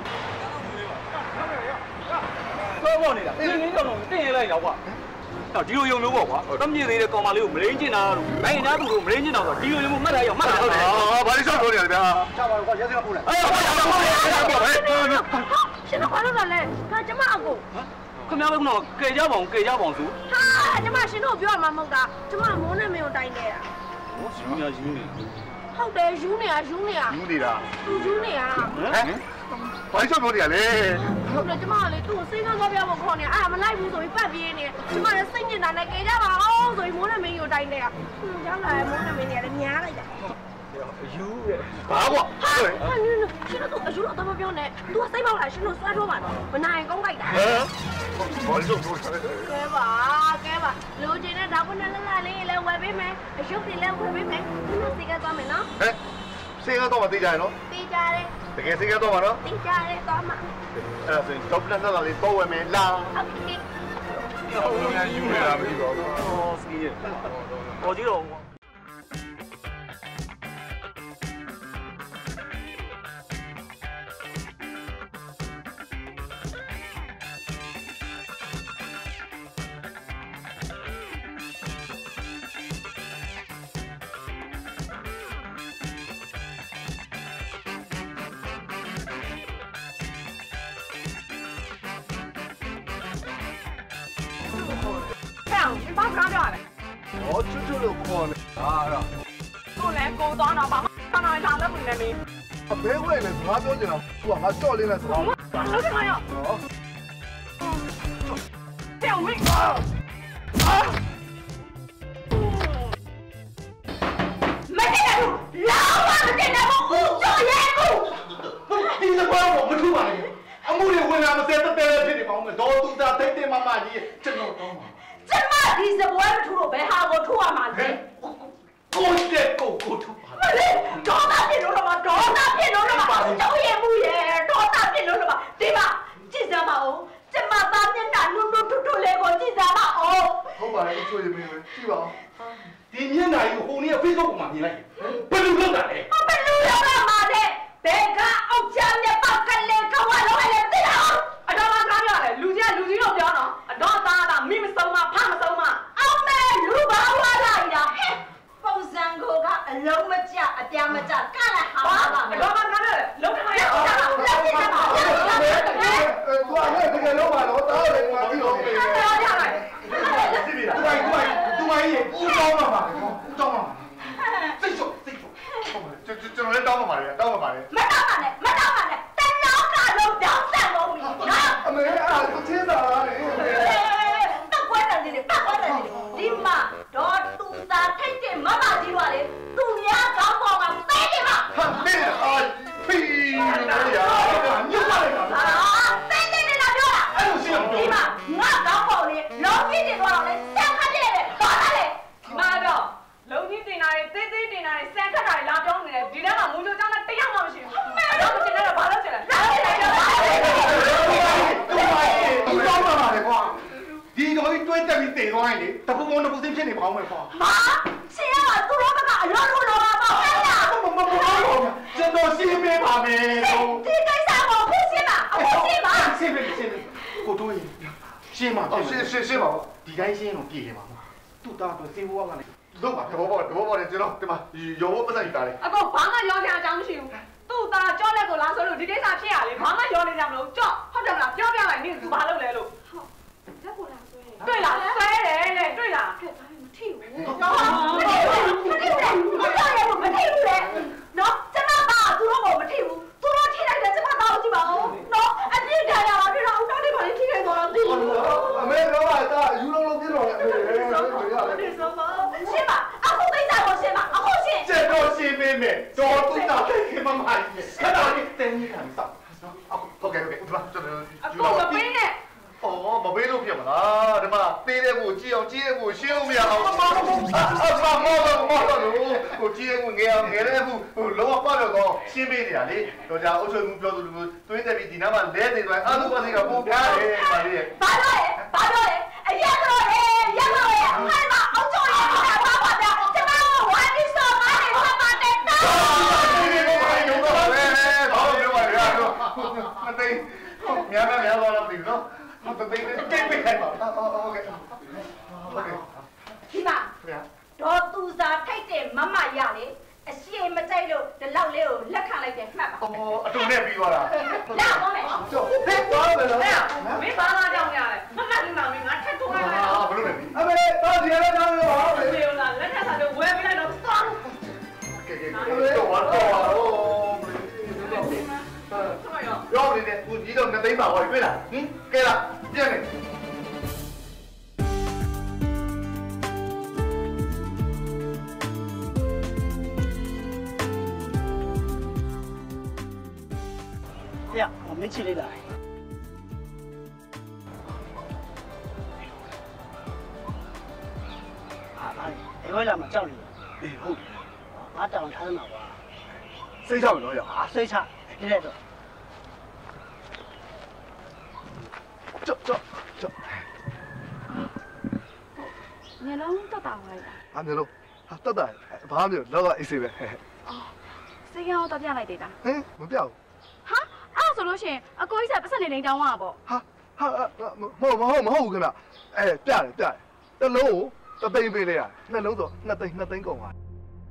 Speaker 5: တော့ပေါ်နေတာတင်းနေတော့တင်းရလိုက်ရောက်ကွာတော့ဒီလိုယုံလို့ပေါ့ကွာတမ်းမြင့်သေးတဲ့ကောင်မလေးကိုမရင်းကျင်တာလို့နိုင်ငံသားသူကိုမရင်းကျင်တာဆိုတော့ဒီလိုမျိုးမှတ်ထားရအောင်မှတ်ထားဟုတ်တယ်
Speaker 2: ဘာလို့ဆောက်လို့နေရလဲဗျာ
Speaker 6: ချပါတော့ကွာရဲစကပို့လိုက်
Speaker 2: အေးဘာလို့ဆောက်လို့နေရလဲဗျာ
Speaker 12: ရှင်တော့ဘာလို့လဲဒါကျမအကို
Speaker 5: ခင်ဗျားတို့ကတော့ကဲကြပါအောင်ဆို
Speaker 12: ဟာကျမရှင်တို့ပြောမှာမဟုတ်တာကျမမိုးနဲ့မင်းကိုတိုင်နေတာ
Speaker 5: ဟောစီမများယူနေ
Speaker 12: ဟုတ်တယ်ယူနေတာ
Speaker 2: ယူနေတာ
Speaker 12: သူယူနေတာ
Speaker 2: ဟမ်ဘာလို့ဆောက်လို့နေရလဲ
Speaker 12: ဟုတ်တယ်ကျမကလေသူ့ကိုစိတ်နှောသွားပြဖို့ခေါ်နေအဲ့ဒါမလိုက်ဘူးဆိုပြီးပတ်ပြေးနေကျမလည်းစိတ်ညစ်တာနဲ့ကြကြပါအောင်ဆိုပြီးမိုးနဲ့မင်းကိုတိုင်နေတာရောက်လာမိုးနဲ့မင်းကလည်းများလိုက်တာ
Speaker 5: ယူရဲ့
Speaker 2: ဘာကွာ
Speaker 12: ဟာနင်းရှင်တို့အယူတော့မပြောနဲ့ तू စိတ်ပေါက်လာရှင်တို့ဆွဲထိုးပါတော့မနိုင်ကောင်းလိုက်တာ
Speaker 2: ဟမ်ဘာလို့ဆောက်လို့လဲ
Speaker 12: ကဲပါလူချင်းနဲ့ဒါကနဲ့လာလေးလည်းဝယ်ပေးမယ်အရှုပ်တွေလည်းဝယ်ပေးမယ်ဒီမှာစိတ်ကသွားမယ်နော်
Speaker 2: ဟဲ့စေကတော့မသိကြရနော်
Speaker 12: သိကြတယ်
Speaker 2: တကယ်စေကတော့မှာနော်
Speaker 12: သိကြတယ်သွားမှာ
Speaker 2: အဲ့ဒါဆိုရင်တော့ပြန်လာလေးတော့ဝယ်မယ်လား
Speaker 12: ဟုတ်ကဲ့
Speaker 2: ဟုတ်ကဲ့ယူနေတာမသိပါဘူး
Speaker 5: ဟောစီရဲ့ဟောကြည့်တော့
Speaker 7: ဘာစကားပြောရလဲ
Speaker 2: ဟောချွတ်ချွတ်လို့ခေါ်နေဟာအဲ့ဒါ
Speaker 7: ကိုလည်းကိုသွားတော့ဘာမှဆောင်းနေထားလို့နေမင်း
Speaker 2: အဘဲဝဲလေငါပြောချင်တာသူကငါကြော့လေးနဲ့စကား
Speaker 7: ဘာလို့လဲမရော
Speaker 2: ဟော
Speaker 7: ဟဲ့အောင်မင်းမတင်ဘူးလောင်းမတင်ဘူးဦးကျော်ရဲ့ကူ
Speaker 3: ဒီစကွာကိုမထူပါနဲ့အမှုတွေဝင်လာမစဲတဲ့ဖြစ်နေပါဦးမယ်ဒေါ်သူသားတိတ်တိတ်မမကြီးကျွန်တော်တောင်းပါ
Speaker 7: ကျမဒီစပွဲမထူလို့ဘယ်ဟာကိုထူရမှာလဲ
Speaker 3: ကိုတက်ကိုထူပါ
Speaker 7: မလေးဒေါသဖြစ်လို့တော့ဒေါသဖြစ်လို့တော့ကျောင်းရဲ့မှုရဲ့ဒေါသဖြစ်လို့တော့ဒီမှာကြည့်စမ်းပါဦးကျမသားမျက်နှာနုနုထူထူလေးကိုကြည့်စမ်းပါဦး
Speaker 3: ဟုတ်ပါရဲ့အချိုးရမင်းပဲကြည့်ပါဦးဒီမျက်နှာကြီးဟိုနေ့ Facebook ပေါ်မှာမြင်လိုက်ဘယ်လိုလုပ်တာလဲ
Speaker 7: ဘယ်လိုလုပ်ရမှာလဲဘယ်ကအောက်ချမ်းနဲ့ပောက်ကလေးကဝါလုံးလည်းသိလားအတော်မှကားရတယ်လူကြီးတော့ပြောတော့အတော်သားတာမိမဆုံးမဖမဆုံးမအောင်မဲလူပါဝါလာရဟဲ့ပုံစံကိုကအလုံးမကျအပြားမကျကလည်းဟာပါအတော်မှကားရတယ်လုံးထမရအောင်လက်ကြည့်ပါ
Speaker 3: သူကလည်းတကယ်လုံးပါတော့တားတယ်ငါပြီးတော့ပြေးတယ်
Speaker 7: တော်ရတယ်
Speaker 3: စစ်ပြီလားသူမကြီးဦးတောင်းမှာပါဦးတောင်းမှာစိတ်ချုပ်
Speaker 2: ကျွန်တော်လည်းတောင်းပါပါတယ်တောင်းပါပါတယ်
Speaker 7: မတောင်းပါနဲ့တနောက်ကလုံးတောင်းဆက်ကုန်ပြီနော်
Speaker 3: အမေအားသူချင်းစားရတယ်
Speaker 7: ပတ်ကွက်တယ်ဒီမှာတော့သူသာထိတ်တဲ့မမကြီးပါလေသူများကောင်းပေါ်မှာတဲတယ်မှာ
Speaker 3: ဟာမေးအာဖီးရာညစ်ပါလေ
Speaker 7: ဟာတဲတယ်နဲ့လာပြောတာ
Speaker 3: အဲ့လိုရှိအောင်
Speaker 7: ဒီမှာငါကောင်းပေါ်လေလုံးကြီးတင်သွားတော့လေစက်ခတ်တယ်တော့တယ်ဒီမှာတော့လုံးကြီးတင်တာတွေသေးသေးတင်တာတွေစက်ခတ်တာတွေလာပြောနေတယ်ဒီထဲမှာမူချိုးကြောင်းနဲ့တယောက်မှမရှိဘူးတော့မတင်တော့ဘာလို့ချင်လဲ
Speaker 3: သူတောင်းပါပါလေကွာဒီတော့တွဲတက်ပြီးတည်သွားရင်လေတပူပုံတပူစင်းဖြစ်နေပါအောင်မယ်ကွာ
Speaker 7: ဟာရှင်ရသူတို့ကအလောလို့လောပါပေါ့ဟဲ့လား
Speaker 3: မကျွန်တော်ရှင်းပေးပါမယ်
Speaker 7: ဒီကိစ္စကိုခုရှင်းပါအခုရှင်းပါ
Speaker 3: ရှင်းပေးကိုတို့ရှင်းပါ
Speaker 2: ရှင်းပါ
Speaker 3: ဒီတိုင်းရှင်းတော့ပြည်နေပါသူ့သားတော့စေဘွားကလည်း
Speaker 2: လုပ်ပါဘောတယ်ကျွန်တော်ဒီမှာရောပတ်သက်နေတာလေ
Speaker 7: အကောဘာမှရောစရာအကြောင်းမရှိဘူးသူ့သားကြောလက်ကိုလာဆိုလို့ဒီကိစ္စဖြစ်ရလေဘာမှရောနေကြမလို့ကြော့ဟုတ်တယ်မလားပြောပြလိုက်နေသူဘာလုပ်လဲလို့ဟုတ်လက်ကိုလာဆွဲတွေ့လားဆွဲတယ်လေတွေ့လားကဲဘာမထိဘူးမထိဘူးလေနော်ကျမပါသူတို့ကိုမထိဘူးသူတို့ထိလိုက်တယ်ကျမသားကိုကြည့်ပါဦးနော်အပြစ်ထားရပါပြီတော့ဦးတော်လေးပါလေထိခဲ့တော့တော့သိဘူး
Speaker 3: အမေတော့ကယူလုံးပြတော့လေ
Speaker 7: ဒီစမရှင်းပါအခုကိစ္စကိုရှင်းပါအခုရှင်း
Speaker 3: ကျွန်တော်ရှင်းပေးမယ်တော့သူ့သားခင်မမကြီးခဏလေးတင်းနေခံစောက်
Speaker 2: ဟုတ်ကဲ့ဒီမှာကျွန်တော်
Speaker 7: အခုမပေးနဲ့
Speaker 2: မပေးလို့ဖြစ်မလားဒီမှာသေးတဲ့ကိုကြည့်အောင်ကြည့်တဲ့ကိုရှင်းလို့မရအောင်မောတော့ကိုကြည့်တဲ့ကိုငယ်တဲ့ကိုလောပတ်တော့ရှင်းပေးနေတာလေတော့ကြာအုပ်ချုပ်မှုပြောသူလူတွင်းတက်ပြီးဒီနားမှာလဲနေသွားအာလူပါစီကပုံပြားတယ်ပါလေ
Speaker 7: ဘာလို့လဲအရက်တော့လေရက်တော့လေအဲ့မှာအုပ်ချုပ်ရတာပါပါဗျာကျွန်တော်ဝါဒီစောပါနေဆက်ပါတယ်တော့
Speaker 2: ဒီလိုပါရုံတော့ပဲဘာလို့ပြောပါလဲမသိများတော့လားမသိဘူးနော်မသိဘူးကိတ်ပိတ်ခိုင်းပါဟုတ်ကဲ့
Speaker 7: ဒီမှာတော့သူစားထိုက်တဲ့မမရလေအရှိမကြိုက်လို့ဒီလောက်လေးကိုလက်ခံလိုက်တယ်မှတ်ပါ
Speaker 2: အတူနဲ့ပြီးသွားတာ
Speaker 7: လာပါမယ်
Speaker 3: ဟဲ့သွားမယ်နော်
Speaker 7: မင်းဘာလာကြောင်ရလဲမမှတ်ဘူးလားမင်းငါထက်ထုတ်လိုက်
Speaker 2: တယ်ဘလို့လဲ
Speaker 3: အမေတော့ဒီရက်ကြောင်ရော
Speaker 7: ပါမယ်လေလားလက်ထက်စားလို့ဝယ်ပြလိုက်တော့သွား
Speaker 2: ကဲရောနေတဲ့ဦးကြီးတော့ငသိမ်းပါဟောတွေ့လားကဲလားပြည့်နေ
Speaker 6: 呀，我没起来的。你回来嘛，叫你。好。我等他呢哇。
Speaker 2: 水差唔多呀？
Speaker 6: 水差，你来着。
Speaker 2: 走。
Speaker 8: မျက်လုံးတက်တာလိုက်တာ
Speaker 2: ။မျက်လုံးတက်တာဘာမျိုးလောကအစ်စေပဲ
Speaker 8: ။အော်စေရောတက်ပြလိုက်တယ်တာ
Speaker 2: ။ဟင်မပြောက်
Speaker 8: ။ဟာအဲ့ဆိုလို့ရှိရင်အကိုကြီးဆက်ပတ်စံနေတောင်းရပါပေါ့
Speaker 2: ။ဟာမဟုတ်ခင်ဗျ။ပြတယ်။တစ်လုံးကိုတသိန်းပေးလိုက်ရ။နှစ်လုံးဆို2သိန်းကုန်သွား။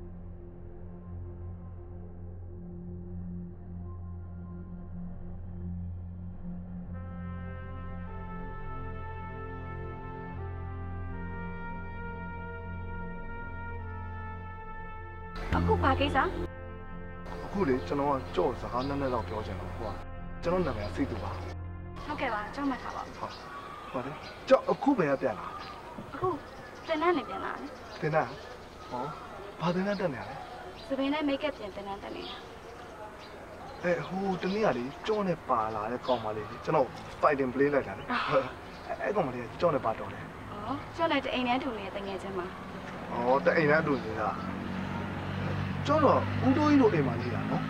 Speaker 8: အခုဘာကိစ္စ
Speaker 2: အခုလေကျွန်တော်ကကြော့စကားနည်းနည်းတော့ပြောချင်တော့ဟိုကကျွန်တော်နာမည်စိတ်တူပါ
Speaker 8: ဟုတ်ကဲ့ပါကြောက်မှတ်ထားပါ
Speaker 2: ဟုတ်
Speaker 13: ဟုတ်တယ်ကြောက်အခုပဲပြန်လာ
Speaker 8: အခုတင်တန်းနေပြန်လာလေ
Speaker 13: တင်တာဟောဘာတင်တာတက်နေရလဲ
Speaker 8: စပင်းနဲ့မိတ်ကပ်ပြင်တင်တန်းတက်နေတာ
Speaker 13: ဟိုတနေ့ကလေကြောနဲ့ပါလာတဲ့ကောင်မလေးကျွန်တော် fighting play လိုက်တာလေအဲ့ကောင်မလေးကြောနဲ့ပါတော့တယ်
Speaker 8: ဩကျော်နဲ့တအိမ်နဲ့တူနေတဲ့တငယ်ချင်းမှာ
Speaker 13: ဩတအိမ်နဲ့အတူနေတာကျောင်းတော့ဦးတိုးကြီးတို့အိမ်မှာနေတာနော်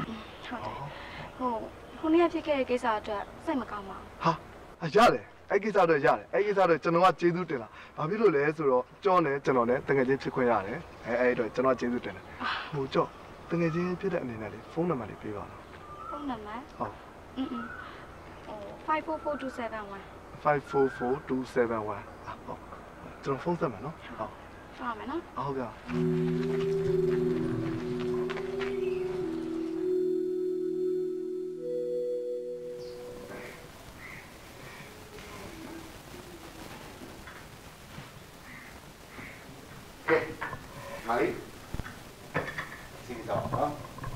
Speaker 8: ဟုတ်တယ်ဟိုနေ့ကဖြစ်ခဲ့တဲ့ကိစ္စအတွက်စိတ်မကောင်းပါဘူး
Speaker 13: ဟာရတယ်အဲ့ကိစ္စတော့ရတယ်အဲ့ကိစ္စတော့ကျွန်တော်ကကျေးဇူးတင်လာဘာဖြစ်လို့လဲဆိုတော့ကျောင်းနဲ့ကျွန်တော်နဲ့တကယ်ချင်းဖြစ်ခွင့်ရတယ်အဲ့တော့ကျွန်တော်ကျေးဇူးတင်တယ်ဟိုကျောင်းတကယ်ချင်းဖြစ်တဲ့အနေနဲ့လေဖုန်းနံပါတ်လေးပေးပါလား
Speaker 8: ဖုန်းနံပါတ်
Speaker 13: ဟုတ်
Speaker 8: 544271
Speaker 13: 544271ဟုတ်ကျွန်တော်ဖုန်းဆက်မယ်နော်ဟုတ်
Speaker 8: ဟုတ်မယ်နော်
Speaker 13: ဟုတ်ကဲ့
Speaker 2: မာလီစီးတော့နော်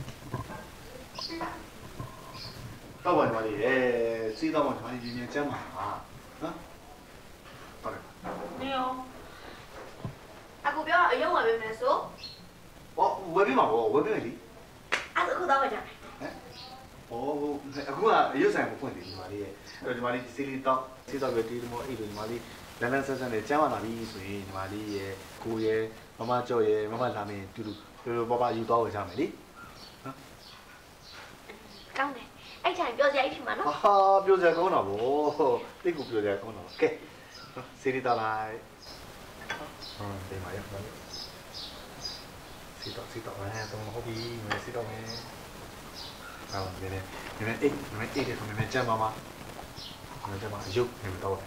Speaker 2: တော့ပါညီမလေးစီးတော့ညီမလေးရင်းကျမ်းပါနော်ဟုတ်တယ်
Speaker 12: နေရောအခုပြောအယုံဝယ်ပေးမယ်ဆို
Speaker 2: ဟောဝယ်ပေးမှာပေါ့ဝယ်ပေးမယ်လी
Speaker 12: အဲ့ဒါအခုတော့ဝယ်ကြမယ်
Speaker 2: ဟောအခုကအယုတ်ဆိုင်မဖွင့်သေးညီမလေးရဲ့အဲ့တော့ညီမလေးစီးလေးတော့စီးတော့ပဲတီးလို့အဲ့လိုညီမလေးလန်းလန်းဆန်းဆန်းနဲ့ကျမ်းပါလာပြီဆိုရင်ညီမလေးရဲ့ကိုရဲ့မမကြော့ရဲ့မမလာမင်းတူတူလိုလိုပပယူသွားဝယ်ကြမယ်လीနော်
Speaker 12: ကောင်းတယ်အဲ့ချိန်ပြောစရာဖြစ်မှာနော်
Speaker 2: ဟာပြောစရာကောင်းတာဗောတိတ်ကိုပြောစရာကောင်းတာကဲစီးလေးတော့လိုက်ဒီမှာရောက်ပါမယ်စီးတော့တော့ဟုတ်ပြီမယ်စီးတော့မယ်好，你们一点从你们见妈妈，你们见妈有你们到了。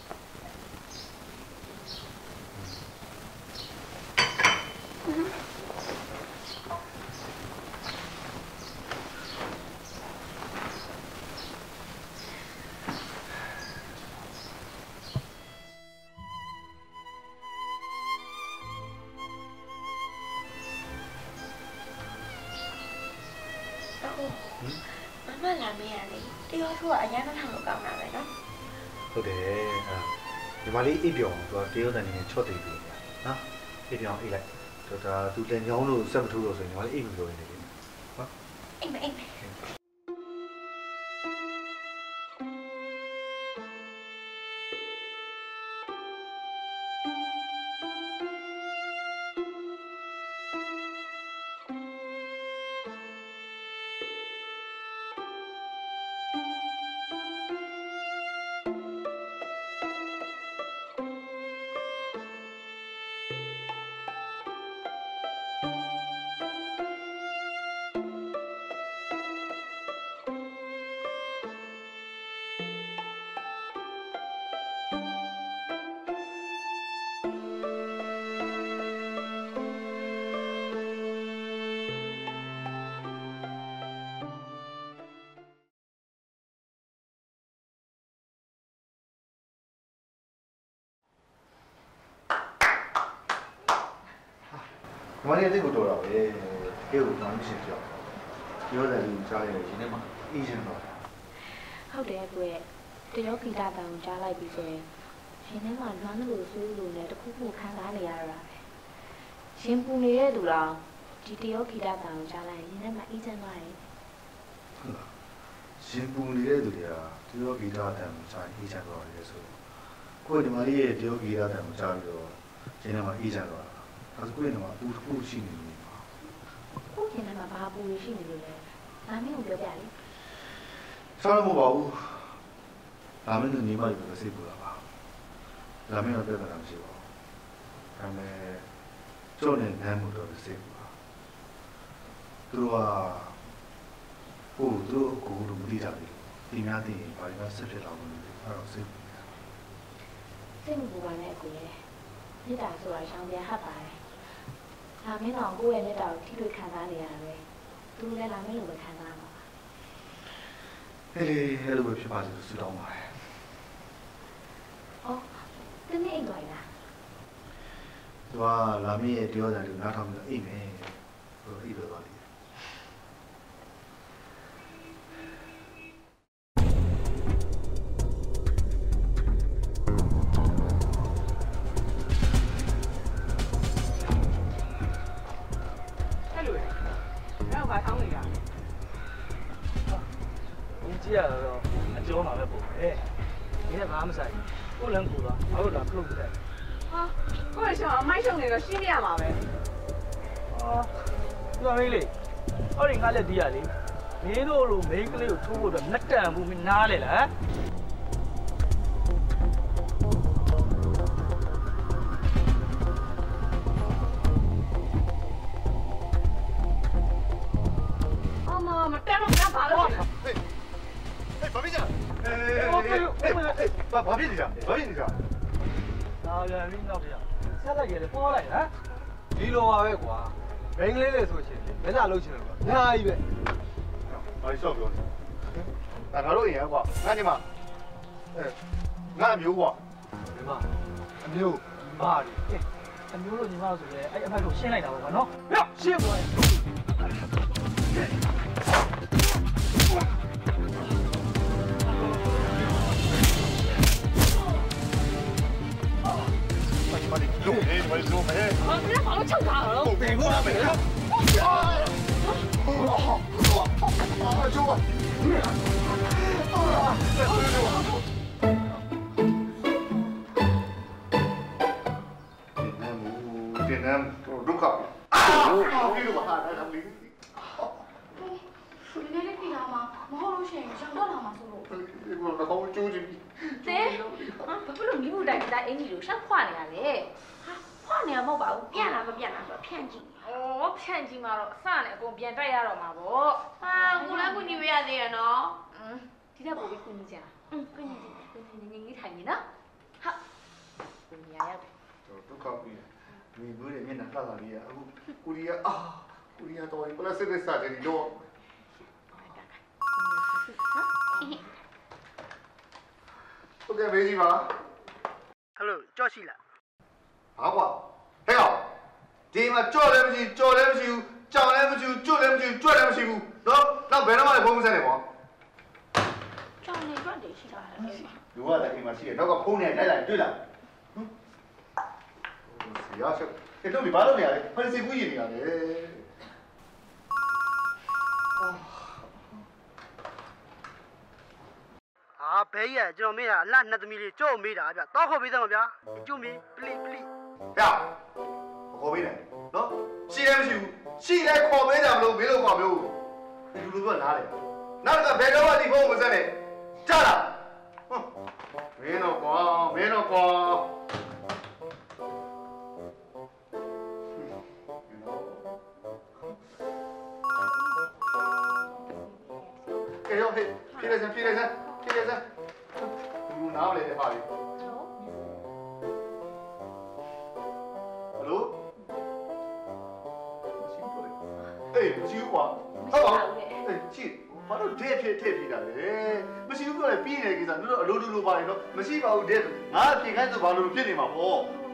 Speaker 12: မလာမရလေတရောသူကအရန်ထောင်လို့ကောင်းတာပဲနော်
Speaker 2: ဟုတ်တယ်ဒီမလေးအိပ်ပြောင်းသူကတရောတန်နေချော့တည်ပြီနော်အိပ်ပြောင်းအိပ်လိုက်ဒါသူတင်ချောင်းလို့စက်မထိုးလို့ဆိုရင်ဒီမလေးအိပ်မလို့နေတယ်နော်
Speaker 12: အိပ်မယ်
Speaker 2: မလေးတိတ်ကိုတော်တာပဲကဲကိုမှမရှိကြောက်ပြောတယ်လူကြားရတယ်ဒီနေ့မှအေးချင်တော့
Speaker 9: ဟုတ်တယ်ကွယ်တရောဂီတာတောင်ကြားလိုက်ပြီဆိုရင်ရှင်ထဲမှာလွမ်းလို့ဆိုးလို့နဲ့တခုခုခံစားနေရတာပဲရှင်ပူနေတဲ့သူတော်ဒီတရောဂီတာတောင်ကြားလိုက်ရင်ထဲမှာအေးချမ်းသွားတယ်
Speaker 2: ဟုတ်လားရှင်ပူနေတဲ့သူတွေကတရောဂီတာတန်ကြားအေးချမ်းသွားတယ်ဆိုကိုယ်ဒီမလေးရဲ့တရောဂီတာတန်ကြားပြီးတော့ရှင်ထဲမှာအေးချမ်းသွားဒါဆိုကိုယ့်နေမှာအပူတစ်ခုရှိနေလို့ပါ
Speaker 9: ကိုယ့်နေမှာဘာပူရှိနေလို့လဲဒါမင်းကိုပြောပြလေ
Speaker 2: ဆောင်းမပါဘူးဒါမင်းတို့ညီမတွေပဲစိတ်ပူတာပါဒါမင်းတို့ပြဿနာမရှိပါဘူးဒါပေမဲ့ကျောင်းနဲ့နမ်းမှုတော့စိတ်ပူတာသူတို့ကသူတို့ကိုယ်တို့မသိကြဘူးဒီများသိရင်ဘာလို့ဆက်ဖြစ်လာမလဲအဲ့တော့စိတ်ပူနေတာ
Speaker 9: စိတ်မပူပါနဲ့ကိုယ်မေတ္တာဆိုတာရှောင်ပြန်ဟပ်ပါတယ်။ဒါမင်းတော်ကိုယ့်ရဲ့မေတ္တာကိုထိတွေ့ခံစားနေရတာပဲ။သူလည်းလာမင်းလိုပဲခံစားမှာပါ
Speaker 2: ။အဲ့လိုပဲဖြစ်ပါစေလို့ဆုတောင်းပါတယ်
Speaker 9: ။အော်တနေ့အိမ်သွားလား
Speaker 2: ။သူကလာမင်းရဲ့ပြောတာကိုနားထောင်ပြီးအိမ်မယ်။ဟိုအိမ်တော့သွားတယ်။
Speaker 7: ဘာထောင်းနေရလဲ
Speaker 14: 你这样咯，叫嘛要补诶，你那妈么事，不能补了，我有哪够不得？
Speaker 7: 啊，我係想買上嚟個新嘢嘛呗。
Speaker 14: 啊，那没嘞，我哋家咧啲啊你，你都路每个咧有出过的，那单不明哪来了？
Speaker 7: မတက်တော့မပါလို့
Speaker 2: ဘာဖြစ်ကြဘာဖြစ်နေကြဘာဖြစ်နေကြ
Speaker 14: နာရမင်းတော့ဗျာဆက်လိုက်ရတယ်ပေါ်လိုက်ဟမ်
Speaker 5: ဒီလိုပါပဲကွာမိန်းကလေးတွေဆိုရှင်မျက်နှာလှုပ်ချင်တယ်ကွာညာကြီးပဲ
Speaker 2: ဘာလို့ဆော့ပြောလဲငါတို့ရင်ကွာငါညီမငါအမျိုးကွာ
Speaker 14: ဒီမှာအမျိုးမာရီအမျိုးလို့ညီမဆိုရဲအဲ့အဖိုက်ကိုရှင်းလိုက်တာပေါ့ကွာနော်ဟဲ့ရှင်းသွား
Speaker 2: 路没，我路没。
Speaker 7: 啊！你把我抢卡了！
Speaker 2: 别过来，别过来！救我！电南，都搞啊！别了吧，那没。
Speaker 8: 你那里地方吗？我好多钱，想到哪嘛走路？
Speaker 2: 我好纠结。
Speaker 9: 对，不如你不带他哎，你就想换的嘞？换的冇吧？变啦不变啦，说骗钱。哦，骗钱嘛咯，啥嘞？讲变这样了嘛不？
Speaker 12: 啊，我来给你买的呢。
Speaker 9: ဒီတဲ့ပို့ပြီးကုညီကြ။ကုညီနေထိုင်နေနော်။ဟုတ်။ကုညီရရတယ်
Speaker 2: ။ဒုက္ခပြီ။မိဘူးရဲ့မျက်နှာလှလာလေးอ่ะအခုကိုရီးယားကိုရီးယားတော့ပလက်စစ်နဲ့စားတယ်တော့ဟုတ်ကဲ့မေးကြည့်ပါ
Speaker 14: ဟယ်လိုကြော့ရှိလား
Speaker 2: ဟာကွာဟဲ့ကောင်ဒီမှာကြော့လည်းမရှိကြော်လည်းမရှိဘူးကြောင်လည်းမရှိဘူးကျွတ်လည်းမရှိဘူးကြွက်လည်းမရှိဘူးနော်နောက်ဘယ်တော့မှလည်းဖုန်းမဆက်နဲ့ကွာ
Speaker 9: ကြောင်နေကြတယ်ရှိတာလေ
Speaker 2: လူကလည်းအိမ်မှာရှိတယ်နောက်ကဖုန်းနဲ့လိုက်တွေ့လားဆရာရှေ့အဲ့တော့ဒီဘာလို့နေရလဲဖန်စီကူးရင်နေရလဲ
Speaker 14: ဘဲကြီးကကျွန်တော်မေးတာအလှနှစ်သမီးလေးကြော့မေးတာဗျတောက်ခေါ်ပေးသမှာဗျာကျုံမီပလိ
Speaker 2: ဟဲ့ခေါ်ပေးတယ်နော်ရှိလည်းမရှိဘူးရှိလည်းခေါ်ပေးကြမလို့မင်းတို့ခေါ်မျိုးဒီလူတို့ကနားလေနောက်ကဘယ်တော့မှဒီဖုန်းမဆက်နဲ့ကြားလားမင်းတော့ကွာကဲရောဟေးဖြည့်လိုက်စမ်းလူနားလေတဲ့ပါလေဟယ်လိုအေးချီကွာဟုတ်ပါအေးချီဘာလို့ဒဲဖြစ်တာလဲမရှိဘူးပြောလဲပြီးနေကိစ္စတို့အလိုလိုပါလေနော်မရှိပါဘူးဒဲငါပြင်ခိုင်းဆိုဘာလို့ဖြစ်နေမှာပေါ့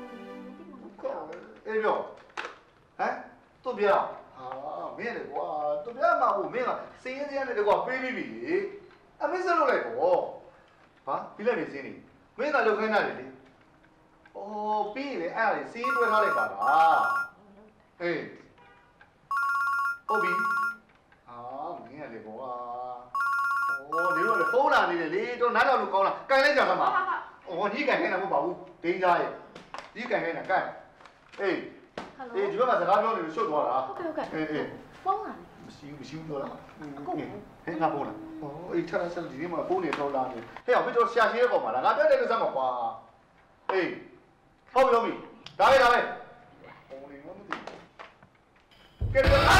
Speaker 2: အေးပြောဟမ်တို့ပြမင်းလေကွာတို့ပြမှာဘူးမင်းကစင်းရဲနဲ့တကွာပေးပြီးပြီအမေစလို့လိုက်ပေါ့ဟာပြီးလိုက်ပြီစင်းနေမင်းကလောက်ခိုင်းတာလေအော်ပြီးရင်အဲ့ဒါလေစင်းတွဲထားလိုက်ပါလားအေးဟုတ်ပြီမင်းကလေကွာအော်နေတော့လေဖုန်းလာနေတယ်လေတော့နားတော့လို့ကောင်းလားကန်လိုက်ကြမှာအော်ဒီကန်ခိုင်းတာမဟုတ်ပါဘူးဒင်းကြားရဲ့ဒီကန်ခိုင်းတာကန်အေးအေးဒီဘက်ကစကားပြောနေလို့ရှုပ်သွားတာ
Speaker 9: ဟုတ်ကဲ့
Speaker 2: အေး
Speaker 9: ဖုန်းလာနေ
Speaker 2: မရှိဘူးပြောလားဟဲ့ငါဖုန်းလားအေးထားစမ်းဒီနေ့မှဖုန်းနေတော့လာနေဟဲ့အောင်မင်းတို့ရှာရှင်းရကောင်ပါလားငါပြောတယ်လို့စမ်းပါကွာအေးဟုတ်ပြီဒါပဲဖုန်းနေမမသိကဲ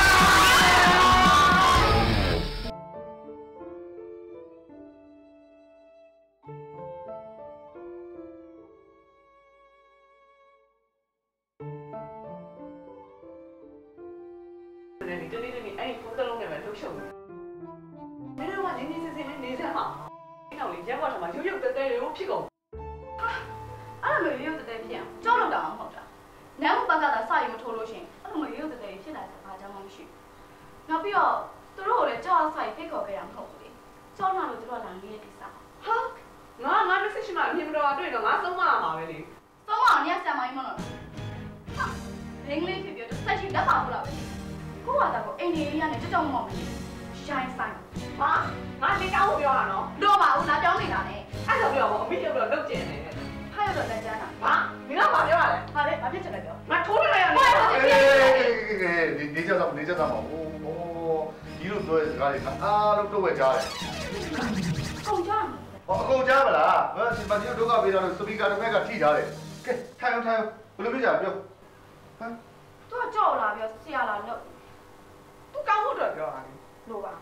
Speaker 7: ရက်ကွာထမှာရုပ်တဲတဲလေးဖြစ်ကုန်
Speaker 8: ဟာအဲ့လိုရုပ်တဲတဲဖြစ်အောင်ကြောက်လို့တောင်မဟုတ်တာနန်းဘက်ကသာစရီမထိုးလို့ရှင်အဲ့လိုရုပ်တဲတဲဖြစ်လာတဲ့ဘာကြောင့်မှမရှိဘူးနောက်ပြီးတော့သူတို့ကိုလည်းကြောက်စရီဖိတ်ခေါ်ခဲ့တာမဟုတ်ဘူးလေကြောက်လာလို့သူတို့ကလာနေတဲ့ကိစ္စ
Speaker 7: ဟာငါတစ်စိရှိမှအမြင်မတော်တွေ့တော့ငါဆုံးမလာမှာပဲလေ
Speaker 8: ဆုံးမအောင်ညဆံမကြီးမလို့ဟာဘင်္ဂလိဖြစ်ပြီးတော့ဆက်ရှိလက်ပါဘူးလားပဲကိုကတာကိုအိမ်နေရနေကြောက်မောင်လေးရှိုင်းဆိုင်
Speaker 7: ဟာငါနေကောင်းပြောတာနော်
Speaker 8: တော့ပါဦးလာပြောင်းနေတာနဲ့
Speaker 7: အဲ့လိုပြောပါအမေရုပ်တော့လုတ်ကျင်နေတယ်
Speaker 8: ဟာရတော့လက်ကျန်းတာ
Speaker 7: ဟာမင်းကဘာပြောရလဲ
Speaker 8: ဟာလေဘာဖြစ်ချင်လဲပြော
Speaker 7: ငါထိုးလိုက်ရနေ
Speaker 2: နေကြတော့ဟိုဒီလိုပြောတဲ့စကားတွေအားလုံးတော့ဝဲကြားတယ်
Speaker 8: ကုန်ကြမ်း
Speaker 2: အကုန်ကြားမလားငါဒီမှာဒီဒုက္ခပေးတာလို့စပီကာတစ်ဖက်ကထိထားတယ်ကဲထိုင်အောင်ဘယ်လိုပြကြပြော
Speaker 8: ဟမ်သူကကြောက်လာပြောဆရာလာလို့
Speaker 7: သူကောင်းဖို့တော့ပြောတာ
Speaker 8: လို့ပါ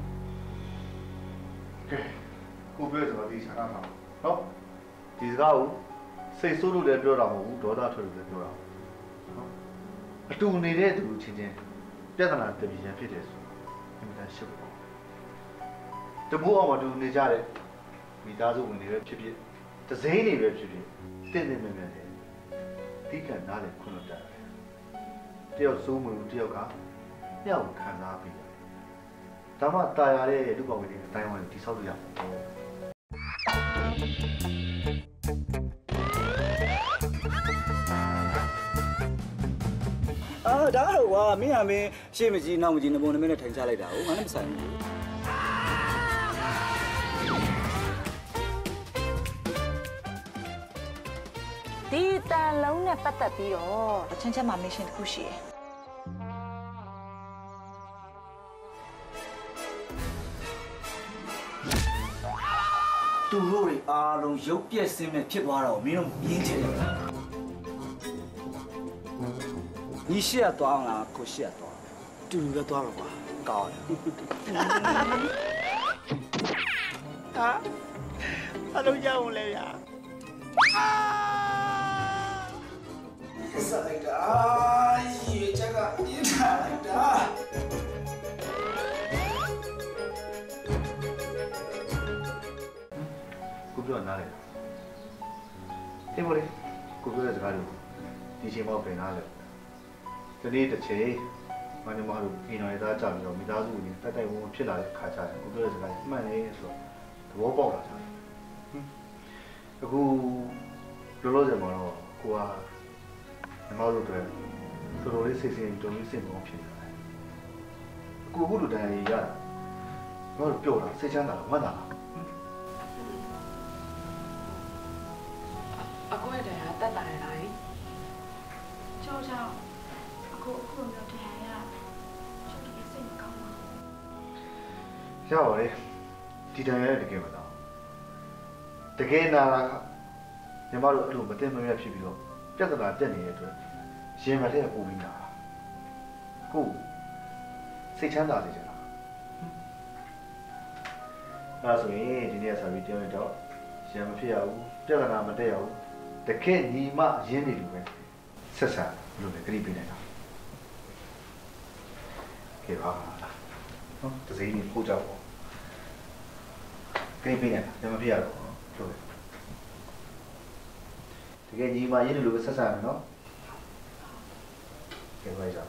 Speaker 2: ကဲကိုပြောဆိုတော့ဒီခြားမှာနော်ဒီစကားကိုစိတ်ဆိုးလို့လည်းပြောတာမဟုတ်ဘူးဒေါသထွက်လို့လည်းပြောတာနော်အတူနေတဲ့သူချင်းချင်းပြဿနာတပြင်းဖြစ်တယ်ဆိုအမှန်တန်ရှင်းဖို့တမိုးအောင်မတူနေကြတဲ့မိသားစုဝင်တွေပဲဖြစ်ဖြစ်တစိမ့်တွေပဲဖြစ်ဖြစ်တင့်တယ်မြဲမြဲတယ်ဒီကံနားလည်းခွင့်လွှတ်တယ်တယောက်စိုးမှုတယောက်ကမြောက်ခံစားပြီးတယ်ဒါမှတာယာတဲ့လူပေါင်းတွေအတိုင်းအဝိုင်းကိုတိဆောက်လို့ရမှာ
Speaker 6: ဒါတော့ကွာမင်းကမင်းရှေ့မကြီးနောက်မကြီးနဘုံနမင်းနဲ့ထိုင်ချလိုက်တာကိုငါလည်းမဆိုင်ဘူး
Speaker 15: ဒီတန်လုံးနဲ့ပတ်သက်ပြီးတော့အချင်းချင်းမှာမစ်ရှင်တစ်ခုရှိတယ်
Speaker 6: သူတို့တွေအားလုံးရုပ်ပြက်စင်းမဲ့ဖြစ်သွားတာကိုမင်းတို့မြင်ချင်တယ်ညီရှိရသွားအောင်လားကိုရှိရသွားတူတူပဲသွားမှာကွာကောင်းတယ်ဟာအလုံးရအောင်လေဗျာဆက်လိုက်တာရေချက်ကပြင်းထားလိုက်တာ
Speaker 2: ကိုပြောနားလေဒီမို့လေကိုပြောတဲ့စကားတွေဒီချိန်မှပြင်နားလေဒီနေ့တစ်ချိန်မန္တမတို့အိမ်တော်ရသားကြပြီးတော့မိသားစုဝင်တိုက်ဝန်းဖြစ်လာတဲ့ခါကျရင်ကိုပြောတဲ့စကားမှန်နေဆိုတော့သဘောပေါက်လာတယ်အခုလောလောဆယ်မှာတော့ကိုကညီမတို့တွေတော်တော်လေးစိတ်ဆင်းတုံလေးစိတ်ပေါင်းဖြစ်နေတယ်ကိုအခုလိုတိုင်းရတာဘာလို့ပြောတာစိတ်ချမ်းသာဝမ်းသာလား
Speaker 7: အခုရတဲ့ဟာတက်တာရလား
Speaker 8: ကြောက်ကြောက်အခုမျိုးတရားရကျုပ်တကယ်စိတ်မကောင်းပါဘူး
Speaker 2: ရပါတယ်ဒီတိုင်းရတကယ်မလားတကယ်နာတာညီမတို့အဲ့လိုမတင်မမြတ်ဖြစ်ပြီးတော့ပြဿနာတက်နေတဲ့အတွက်ရင်မထက်ပို့ပြီးနာကိုစိတ်ချမ်းသာစေချင်တာအဲ့ဆိုရင်ဒီနေ့ဆာပြီးပြောရင်တော့ရင်မဖြစ်ရဘူးပြဿနာမတက်ရဘူးတကယ်ညီမရင်းနေလို့ပဲဆက်ဆံလို့လည်းကြိပေးနေတာကဲပါနော်တစိမ့်နေပို့ကြပါကြိပေးနေတာရင်မဖြစ်ရတော့ပြောတယ်တကယ်ညီမရင်းနေလို့ပဲဆက်ဆံမယ်နော်ကဲပါကြ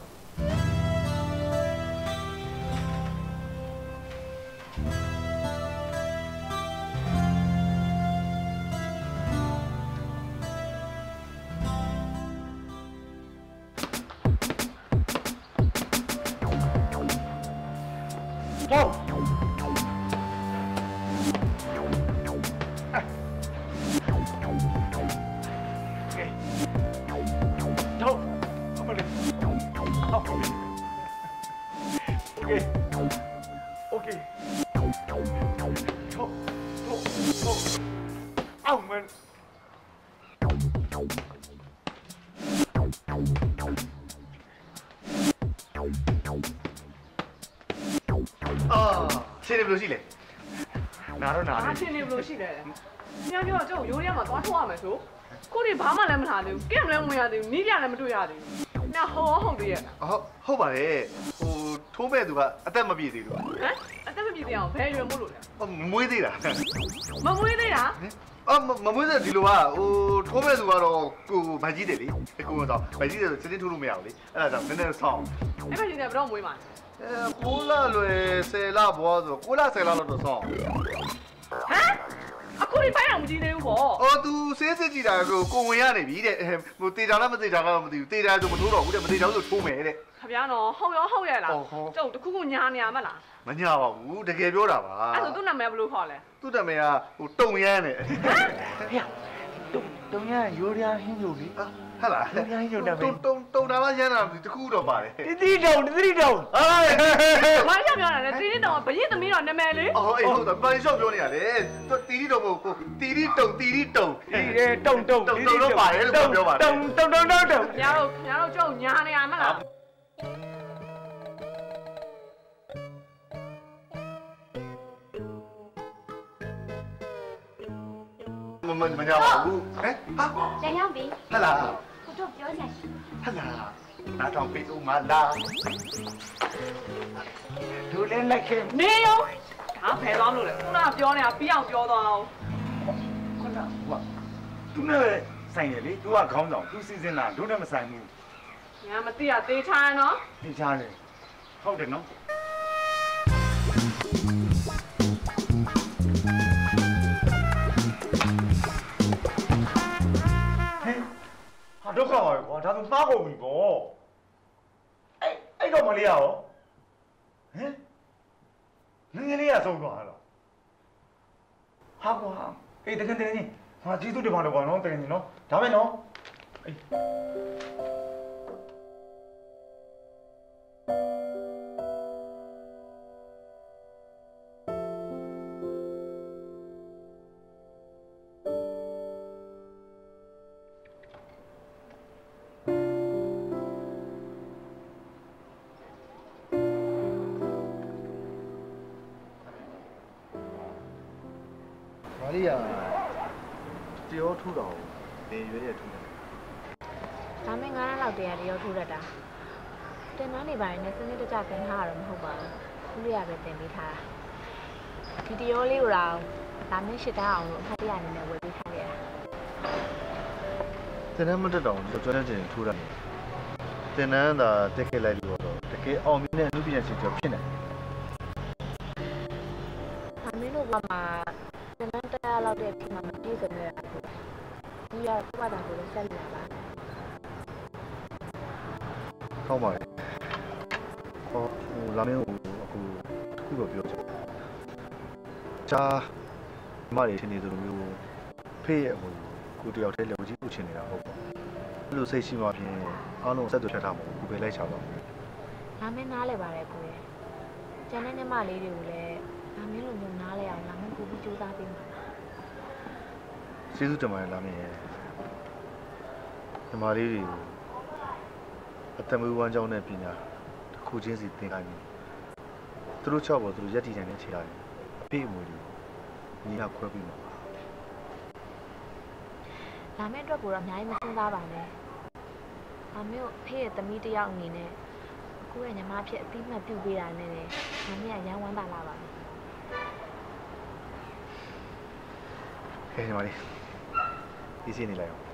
Speaker 2: ရှင်းနေဘယ်လိုရှိလဲနာတော့နာ
Speaker 7: တယ်ရှင်းနေဘယ်လိုရှိလဲညပြောတော့ကျုပ်ရိုးထဲမှာသွားထုတ်ရမယ်ဆိုခုဒီဘာမှလည်းမထားသေးဘူးကင်လည်းမဝင်ရသေးဘူးနီးပြလည်းမတွေ့ရသေးဘူးညဟုတ်သေးရဲ့
Speaker 2: ဟုတ်ပါတယ်ဟိုထိုးမဲ့သူကအသက်မပြည့်သေးဘူး
Speaker 7: ဟမ်အသက်မပြည့်သေးအောင်ဘယ်ရွယ်မို့လို့လဲ
Speaker 2: မမွေးသေးတာ
Speaker 7: မမွေးသေးတာ
Speaker 2: မမွေးသေးဒီလိုကဟိုထိုးမဲ့သူကတော့ကိုမကြီးတယ်လေကိုကတော့မကြီးတယ်ဆိုစတင်ထိုးလို့မရဘူးလေအဲ့ဒါကြောင့်နည်းနည်းဆောင်း
Speaker 7: အဲ့မကြီးတယ်ဘယ်တော့မွေးမှာ
Speaker 2: 9လလွယ်10လဘွားဆို9လ10လလောက်တော့ဆောင်း
Speaker 7: ဟမ်အခုပြီးဖိုင်အောင်မကြည့်သေးဘူးပေါ့
Speaker 2: ။အော် तू ဆေးစစ်ကြည့်တာကိုဝင်ရနေပြီတဲ့။ဟိုတေချာလားမတေချာလားမသိဘူး။တေချာဆိုမထိုးတော့ဘူးတဲ့။မတေချာဆိုထိုးမယ်တဲ့
Speaker 7: ။ခင်ဗျားနော်ဟုတ်ရောဟုတ်ရဲ့လား။ကျုပ်တခုခုညာနေရမလား
Speaker 2: ။မညာပါဘူး။တကယ်ပြောတာပါ
Speaker 7: ။အဲ့ဆိုသူ့နာမည်ဘယ်လိုခေါ်လဲ
Speaker 2: ။သူ့နာမည်ကဟိုတုံရမ်းနဲ့
Speaker 4: ။ဖေ။တုံရမ်းရိုးရဟင်းညိုလေ။
Speaker 2: ဟုတ်လား
Speaker 4: ။ရိုးရဟင်းညိုတယ်
Speaker 2: ။တုံတာလားရမ်းတာမသိတခုတော့ပါတယ်
Speaker 4: ။တီတုံ။
Speaker 7: ဟာ။ဘာကြောင့်ပြောတာလဲ။တီတီတုံကဘရစ်သမီးတော်နာမည်လေ
Speaker 2: ။အော်အေးဟုတ်တာ။ပန်ရှော့ပြောနေရတယ်။သူတီတီတုံကိုတီတီတုံ။
Speaker 4: တီတုံ
Speaker 2: တော့ပါတယ်လို့ပြောပါတယ်
Speaker 4: ။တုံ
Speaker 7: ။ခင်ဗျားတို့ကျုပ်ညာနေရမလား။
Speaker 2: မညာပါဘူးဟမ်ဟာ
Speaker 12: ပြန်ရောက်ပြီ
Speaker 2: ဟလာ
Speaker 12: ကိုတို့ပြောချင်
Speaker 2: ဟလာနားထောင်ပေးဦးမလား
Speaker 4: ဒူလည်းလိုက်ခဲ့
Speaker 7: နေရောဒါဖယ်သွားလို့လေခုနကပြောနေတာပြီးအောင်ပြောသွားအောင်
Speaker 4: ခုနကသူနဲ့ဆိုင်တယ်လေသူကခေါင်းဆောင်သူစီစဉ်တာတို့နဲ့မဆိုင်ဘူး
Speaker 7: ညာမသိရသေးချာနော်
Speaker 4: သိချာတယ်ဟုတ်တယ်နော်ဒုက္ခပါပဲကွာဒါဆိုမှားကုန်ပြီပေါ့အဲ့တော့မလေးရောဟမ်ငငယ်လေးရဆုံးသွားတော့ဟာကွာအေးတကယ်ချင်းဟာကျေးဇူးတင်ပါတယ်ကွာနော်တကယ်ချင်းနော်ဒါပဲနော်အေး
Speaker 2: 玛利亚，这要出道，得月也出来。
Speaker 9: 咱们俺老爹的要出来的，在哪里办呢？是你的家跟他人好吧？你也别等他。弟弟要溜了，咱们是在အောင်လို့ဖတ်ရနေတယ်ဝယ်ပေးထားတယ်
Speaker 2: ။တင်နန်းမတက်တော့ဘူးကျွမ်းကျင်ထူးတယ်။တင်နန်းသာတက်ခဲ့လိုက်လို့တော့တကယ်အောင်မြင်တဲ့အမှုပညာရှင်ကျော်ဖြစ်နေတယ်
Speaker 9: ။အမင်းတို့ကမှတင်နန်းတက်လောက်တဲ့အချိန်မှာမပြည့်စုံရဘူး။ဒီရခုမှတော့ကိုယ်ဆက်လာပါ။
Speaker 2: ဟုတ်ပါရဲ့။ဟိုလာမင်းကိုအခုတစ်ခုတော့ပြောချင်တယ်။ဂျာမရီထင်နေသလိုမျိုးဖေးရဲ့ဟိုကိုတယောက်တည်းလုံကြီးဥချင်နေတာဟုတ်ပါအဲ့လိုစိတ်ရှိမှဖြင့်အားလုံးဆက်သွယ်ထပ်ထားမှာကိုပဲလိုက်ချပါမယ်
Speaker 9: လာမင်းနားလဲပါတယ်ကိုရဲ့ကျန်တဲ့ညီမလေးတွေကိုလည်းလာမင်းလိုမျိုးနားလဲအောင်လာမင်းကိုပြီးစူးစမ်းပေးမှာ
Speaker 2: ကျေးဇူးတင်ပါတယ်လာမင်းရဲ့ညီမလေးတွေကိုအသက်မွေးဝမ်းကြောင်းနဲ့ပညာတစ်ခုချင်းစီသင်ခိုင်းပြီသူတို့6ပေါ်သူတို့ရက်တည်နိုင်တဲ့ခြေအားတွေအဖေ့အမွေတွေညီကခွဲပြီးမှာ
Speaker 9: လာမယ့်အတွက်ကိုတော့အများကြီးမစဉ်းစားပါနဲ့။အမေကိုဖေးရဲ့သမီးတစ်ယောက်အနေနဲ့အခုရဲ့ညီမဖြစ်အတိအမှတ်ပြုပေးတာနဲ့လေ။အမေကရမ်းဝမ်းသာလာပါမယ်
Speaker 2: ။ဟဲ့ညီမလေးဒီစီနေလိုက်အောင်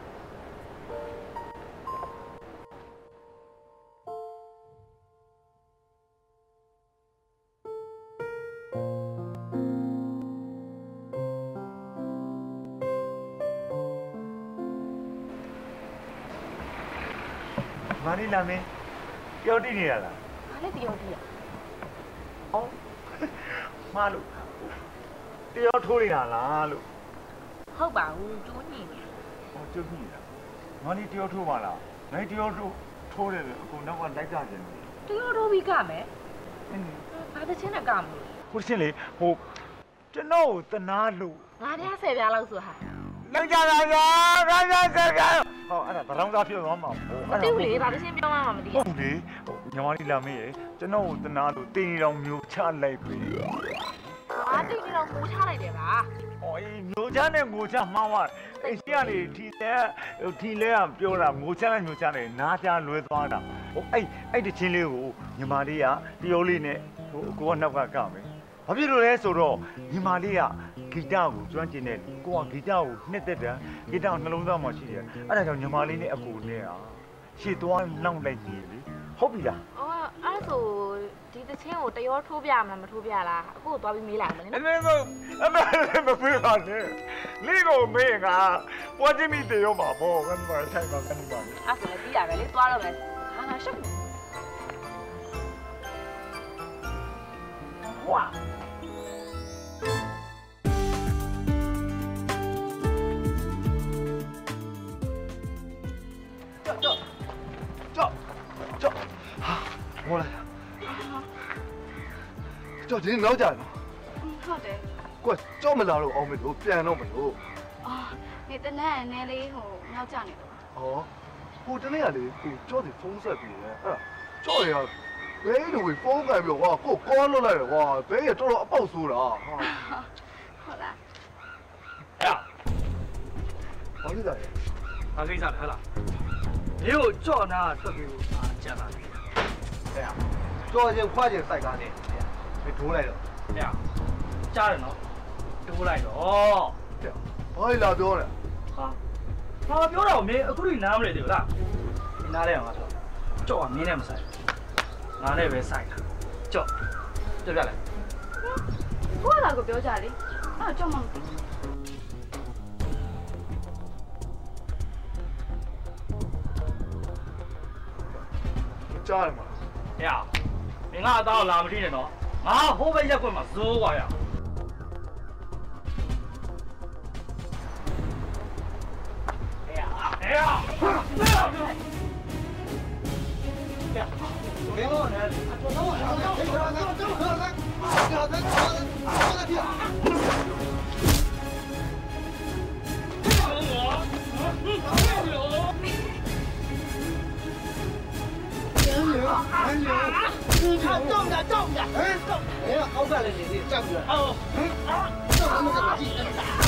Speaker 4: မာနီလာမင်းတယောက်တည်နေရလား
Speaker 9: ဘာလဲတယောက်တည်ရ
Speaker 4: အော်မာလို့တယောက်ထိုးနေတာလားလို့
Speaker 9: ဟုတ်ပါဘူးကျိုးညင်နေ
Speaker 4: ဟောကျိုးညင်လားမာနီတယောက်ထိုးပါလားငါတယောက်ထိုးတယ်လေအခုနောက်ကလိုက်ကြခြင်း
Speaker 9: တယောက်ထိုးပြီးကမယ်ဘာတစ်ချင်းနဲ့ကမလို့
Speaker 4: ဟိုချင်းလေဟိုကျွန်တော်ကိုတနာလို့
Speaker 9: ငါတရား10ပြားလောက်ဆိုဟာ
Speaker 4: လောက်ကြပါဗျာဟောအဲ့ဒါဗရောင်းသားဖြစ်သွားမှာ
Speaker 9: ပေါ့တိတ်လေဘာလို့ရှင်းပြောမှမသိ
Speaker 4: ဘူးဟုတ်လေညီမလေးလာမေးရကျွန်တော်ကိုတနာလို့တင်းတောင်မျိုးချလိုက်ပြီ
Speaker 9: ဟာတင်းတောင်မျိုးချလိုက်တယ်ဗျာ
Speaker 4: ဟောအေးမျိုးချနဲ့ငိုချမှားသွားအဲ့ရှင်းကနေထီလဲကပြောတာငိုချနဲ့မျိုးချနဲ့နားချလွဲသွားတာဟိုအဲ့တချင်းလေးကိုညီမလေးကတယောလေးနဲ့ဟိုကိုကနောက်ကကမယ်ဘာဖြစ်လို့လဲဆိုတော့ညီမလေးကဂီတကိုကျွမ်းကျင်တဲ့ကိုကဂီတကိုနှစ်သက်တယ်ဂီတကိုနှလုံးသားမှာရှိတယ်အဲ့ဒါကြောင့်ညီမလေးနဲ့အကူနဲ့ဟာရှေ့သွားနောက်လိုက်ကြည့်လေဟုတ်ပြီလား
Speaker 9: အော်အဲ့ဆိုဒီတချင်းကိုတရောထိုးပြမလားမထိုးပြလားအခုသွားပြီးမေးလိုက်မလဲ
Speaker 4: အမေမပြေပါနဲ့လေကိုမေးကပွားချင်းမိတေရောမှာပေါ့ကမ်းပါထိုင်ပါကနေပါ
Speaker 9: အဲ့ဆိုလည်းပြီးရပဲလေသွားတော့မယ်ဟာငါရှုပ်ဝါ
Speaker 13: ကြောက်ဟာမောလာကြောက်ဒီနောက်ကြနော်
Speaker 8: ဟုတ်တယ်
Speaker 13: ကွကြောက်မလာတော့အောင်မလို့ပြန်တော့မလို့
Speaker 8: အော်နေတနက်အနေလေးဟိုနောက်ကြနေတော့
Speaker 13: ဩဟိုတနေ့ကလေဟိုကြောက်တယ်ဖုန်းဆက်ပြီးတယ်အဲ့ဒါကြောက်ရဘဲလိုဖုန်းကန်ပြီးတော့ကိုကောလွတ်လိုက်တယ်ကွာဘဲရတော်တော်အပေါက်ဆိုးတာဟာ
Speaker 8: ဟုတ်လား
Speaker 14: အဲ့
Speaker 13: ဘာလို့လဲ
Speaker 14: အားကိစ္စလဲဟဲ့လား你有叫那特别啊，见了。
Speaker 2: 哎呀，叫人快点晒干净，没出来了。
Speaker 14: 哎呀，家人呢？出来了哦。
Speaker 13: 对呀，我老表呢？
Speaker 14: 哈，他表了没？估计拿不来对啦。你拿来嘛？叫我明天不晒，拿来别晒了。叫，这边来。
Speaker 8: 我那个表家里，啊，叫嘛？
Speaker 13: ကြားရမှာ
Speaker 14: ဟဲ့မင်းကအသားလာမထီးနဲ့နော်ငါဟိုးပဲရက်ွက်မှာဇိုးပါရ
Speaker 3: 中的，哎呀，好看了你，站住！哦，咱们怎么进？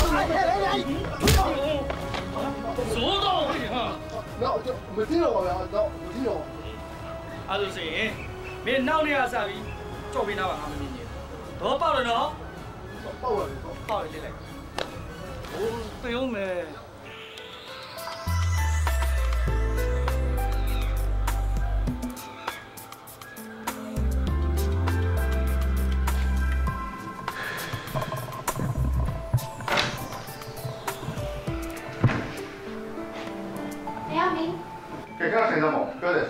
Speaker 14: สูတော့
Speaker 13: နောက်မသိတော့ပါဗျာတော့မသိတော့
Speaker 14: အဲ့လိုဆိုရင်မင်းနောက်နေ့ကစပြီးကြောက်ပေးနာပါငါမမြင်ရင်တော့ပေါက်တယ်နော်
Speaker 13: ပေါက်ရတယ်
Speaker 14: ပေါက်ရလေးလိုက်ဟိုပြုံးမယ်
Speaker 2: 给看身上吗？不要担心。